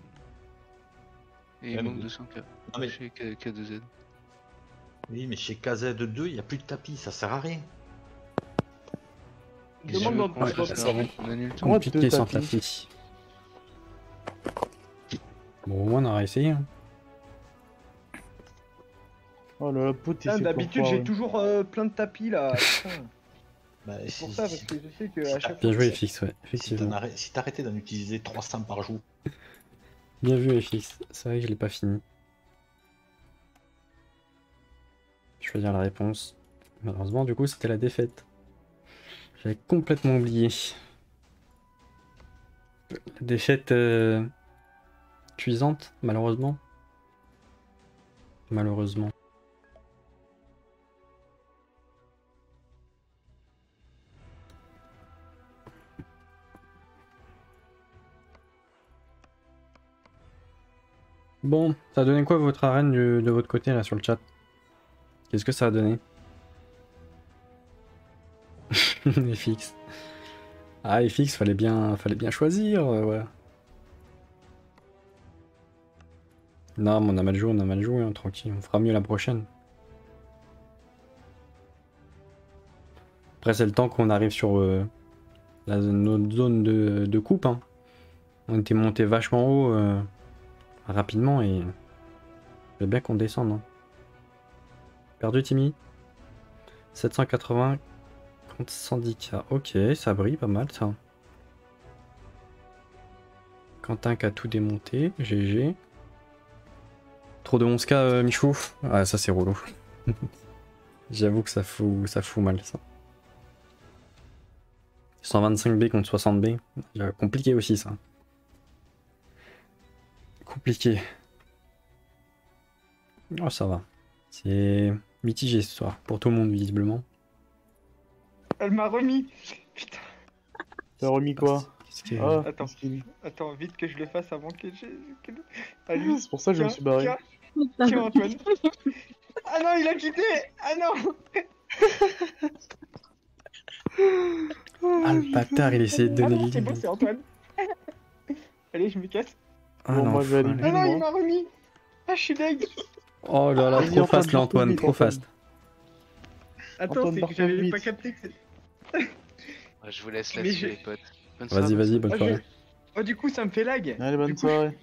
il Ouais, manque mais- 200k. Non, mais- Chez K2Z. Oui, mais chez KZ2, il y a plus de tapis, ça sert à rien. Demande dans Ouais, le ça va être On annule tout. compliqué sans tapis. Bon, au moins on aura essayé. Hein. Oh là là, pote, Putain, d'habitude j'ai toujours plein de tapis là. Putain. Bah, C'est pour ça, parce que je sais que à chaque Bien fois. joué FX, ouais, effectivement. Si t'arrêtais d'en utiliser 300 par jour. Bien vu FX, c'est vrai que je l'ai pas fini. Choisir la réponse. Malheureusement, du coup, c'était la défaite. J'avais complètement oublié. La défaite cuisante, malheureusement. Malheureusement. Bon, ça a donné quoi votre arène de votre côté là sur le chat? Qu'est-ce que ça a donné? FX. Ah, FX, fallait bien choisir, ouais. Non, mais on a mal joué, hein, tranquille, on fera mieux la prochaine. Après, c'est le temps qu'on arrive sur notre zone de coupe. Hein. On était monté vachement haut rapidement et il faut bien qu'on descende. Hein. Perdu Timmy. 780 contre 110k. Ok, ça brille pas mal ça. Quentin qui a tout démonté. GG. Trop de 11k Michou. Ah ça c'est relou. J'avoue que ça fout mal ça. 125B contre 60B. Compliqué aussi ça. Compliqué. Oh ça va. C'est mitigé ce soir. Pour tout le monde visiblement. Elle m'a remis. Putain. T'as remis quoi? Attends, vite que je le fasse avant que je... Allez, c'est pour ça que je me suis barré. Tiens Antoine. Ah non, il a quitté. Ah non. Ah le bâtard, il essaie de donner c'est bon, c'est Antoine. Allez, je me casse. Ah non, moi je vais aller. Ah non, il m'a remis. Ah, je suis deg. Oh là là, trop fast l'Antoine, trop fast. Attends, c'est que j'avais pas capté que c'est... Je vous laisse là-dessus les potes. Vas-y, bonne soirée. Oh du coup ça me fait lag. Allez, bonne soirée.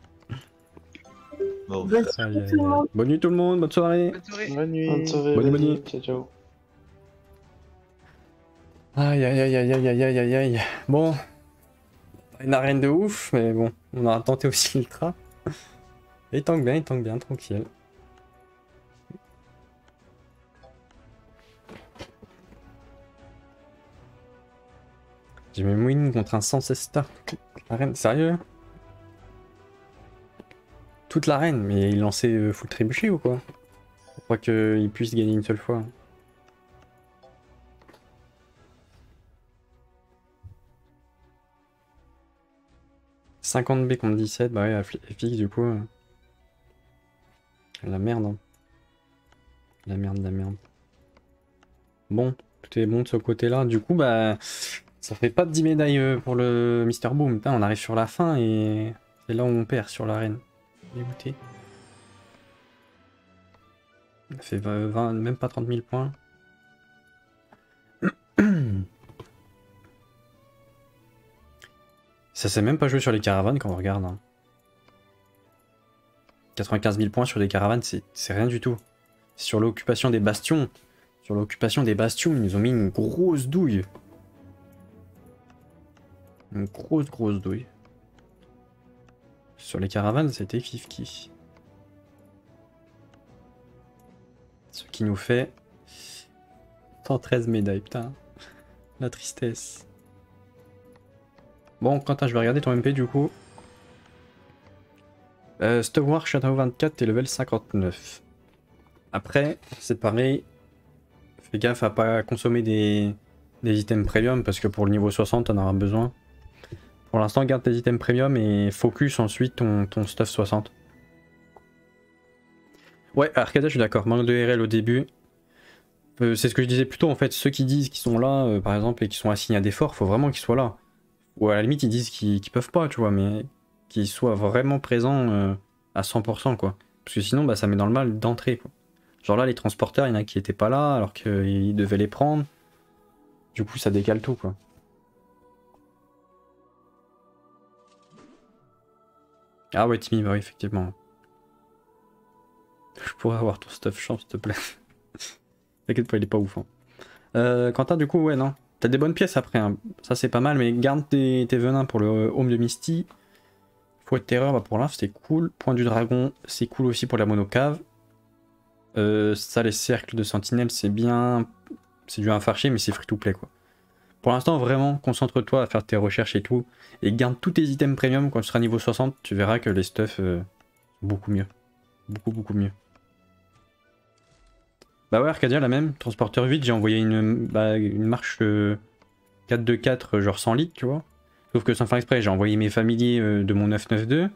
Bon. Bonne nuit tout le monde, bonne soirée. Bonne nuit. Bonne nuit. Ciao. Aïe. Bon. Une arène de ouf, mais bon, on aura tenté aussi l'ultra. Il tank bien, tranquille. J'ai même win contre un 116 star. L'arène, sérieux? Toute l'arène, mais il lançait full trébuché ou quoi? Pour pas qu'il puisse gagner une seule fois. 50B contre 17, bah ouais, FX du coup. La merde. Hein. La merde. Bon, tout est bon de ce côté-là. Du coup, bah. Ça fait pas de 10 médailles pour le Mr. Boom. Putain, on arrive sur la fin et c'est là où on perd sur l'arène. Dégoûté. Ça fait 20, même pas 30 000 points. Ça s'est même pas joué sur les caravanes quand on regarde. Hein. 95 000 points sur les caravanes, c'est rien du tout. Sur l'occupation des bastions. Sur l'occupation des bastions, ils nous ont mis une grosse douille. Une grosse douille. Sur les caravanes, c'était kiff. Ce qui nous fait 113 médailles, putain. La tristesse. Bon, Quentin, je vais regarder ton MP du coup. Stewart Shadow 24, t'es level 59. Après, c'est pareil. Fais gaffe à pas consommer des items premium parce que pour le niveau 60, t'en auras besoin. Pour l'instant, garde tes items premium et focus ensuite ton stuff 60. Ouais, Arcadia, je suis d'accord. Manque de RL au début. C'est ce que je disais plus tôt en fait. Ceux qui disent qu'ils sont là, par exemple, et qui sont assignés à des forts, faut vraiment qu'ils soient là. Ou à la limite, ils disent qu'ils peuvent pas, tu vois, mais qu'ils soient vraiment présents à 100%, quoi. Parce que sinon, bah, ça met dans le mal d'entrée, quoi. Genre là, les transporteurs, il y en a qui étaient pas là alors qu'ils devaient les prendre. Du coup, ça décale tout, quoi. Ah ouais, Timmy, bah oui, effectivement. Je pourrais avoir ton stuff champ, s'il te plaît. T'inquiète pas, il est pas ouf. Hein. Quentin, du coup, ouais, non. T'as des bonnes pièces après, hein. Ça c'est pas mal, mais garde tes venins pour le home de Misty. Fouet de terreur, bah pour l'instant c'est cool. Point du dragon, c'est cool aussi pour la monocave. Ça, les cercles de sentinelle, c'est bien. C'est du infarché, mais c'est free to play quoi. Pour l'instant, vraiment, concentre-toi à faire tes recherches et tout. Et garde tous tes items premium quand tu seras niveau 60. Tu verras que les stuff beaucoup mieux. Beaucoup mieux. Bah ouais, Arcadia, la même. Transporteur 8, j'ai envoyé une marche 4-2-4, genre 100 litres, tu vois. Sauf que sans faire exprès, j'ai envoyé mes familiers de mon 992.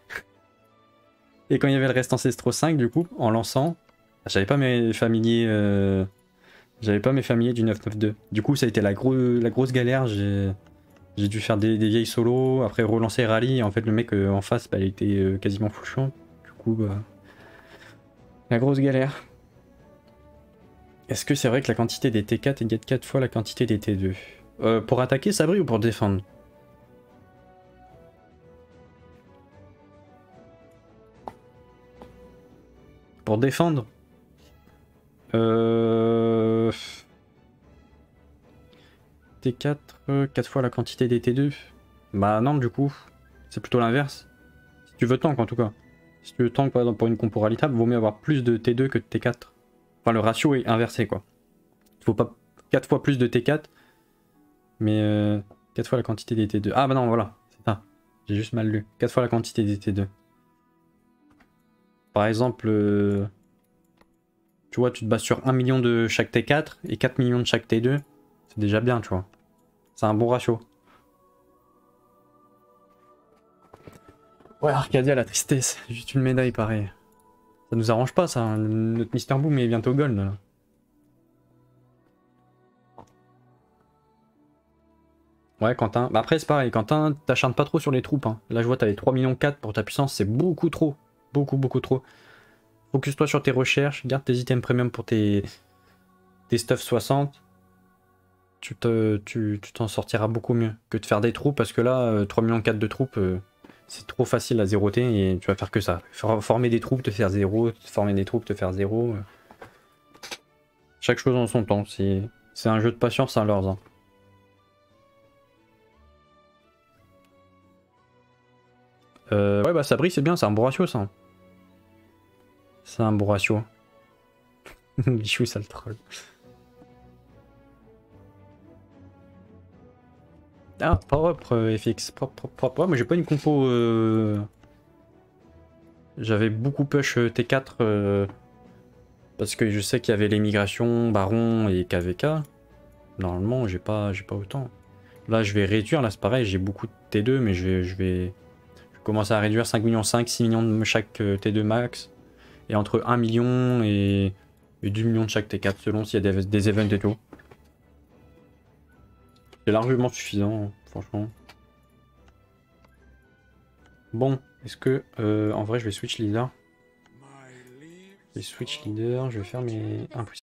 Et quand il y avait le reste Ancestro 5, du coup, en lançant, j'avais pas mes familiers J'avais pas mes familiers du 992. Du coup, ça a été la grosse galère. J'ai dû faire des vieilles solos, après relancer rallye. Et en fait, le mec en face, bah, il était quasiment full champ. Du coup, bah, la grosse galère. Est-ce que c'est vrai que la quantité des T4 égale 4 fois la quantité des T2 pour attaquer, Sabri, ou pour défendre? Pour défendre T4, 4 fois la quantité des T2. Bah non, du coup, c'est plutôt l'inverse. Si tu veux tank en tout cas. Si tu veux tank par exemple pour une compo ralitable, vaut mieux avoir plus de T2 que de T4. Enfin, le ratio est inversé quoi. Il faut pas 4 fois plus de T4, mais 4 fois la quantité des T2. Ah bah non, voilà, c'est ça. J'ai juste mal lu. 4 fois la quantité des T2. Par exemple, tu vois, tu te bases sur 1 million de chaque T4 et 4 millions de chaque T2. C'est déjà bien, tu vois. C'est un bon ratio. Ouais, Arcadia, la tristesse. Juste une médaille, pareil. Ça nous arrange pas, ça. Hein. Notre Mister Boom est bientôt gold, là. Ouais, Quentin. Bah après, c'est pareil. Quentin, t'acharnes pas trop sur les troupes. Hein. Là, je vois, t'avais 3,4 millions pour ta puissance. C'est beaucoup trop. Beaucoup trop. Focus-toi sur tes recherches. Garde tes items premium pour tes stuff 60. Tu t'en sortiras beaucoup mieux que de faire des troupes. Parce que là, 3,4 millions de troupes, c'est trop facile à zéroter. Et tu vas faire que ça. Former des troupes, te faire 0. Former des troupes, te faire 0. Chaque chose en son temps. C'est un jeu de patience, hein, Lords. Hein. Ouais, bah Sabri, c'est bien, c'est un bon ratio, ça. C'est un bon ratio. Michou, ça le troll. Ah, propre, FX. Propre. Ouais, moi, j'ai pas une compo. J'avais beaucoup push T4. Parce que je sais qu'il y avait l'émigration, Baron et KVK. Normalement, j'ai pas autant. Là, je vais réduire. Là, c'est pareil, j'ai beaucoup de T2, mais je vais commencer à réduire 5 millions, 6 millions de chaque T2 max. Et entre 1 million et 2 millions de chaque T4, selon s'il y a des events et tout. C'est largement suffisant, franchement. Bon, est-ce que... en vrai, je vais switch leader. Je vais switch leader, je vais faire mes...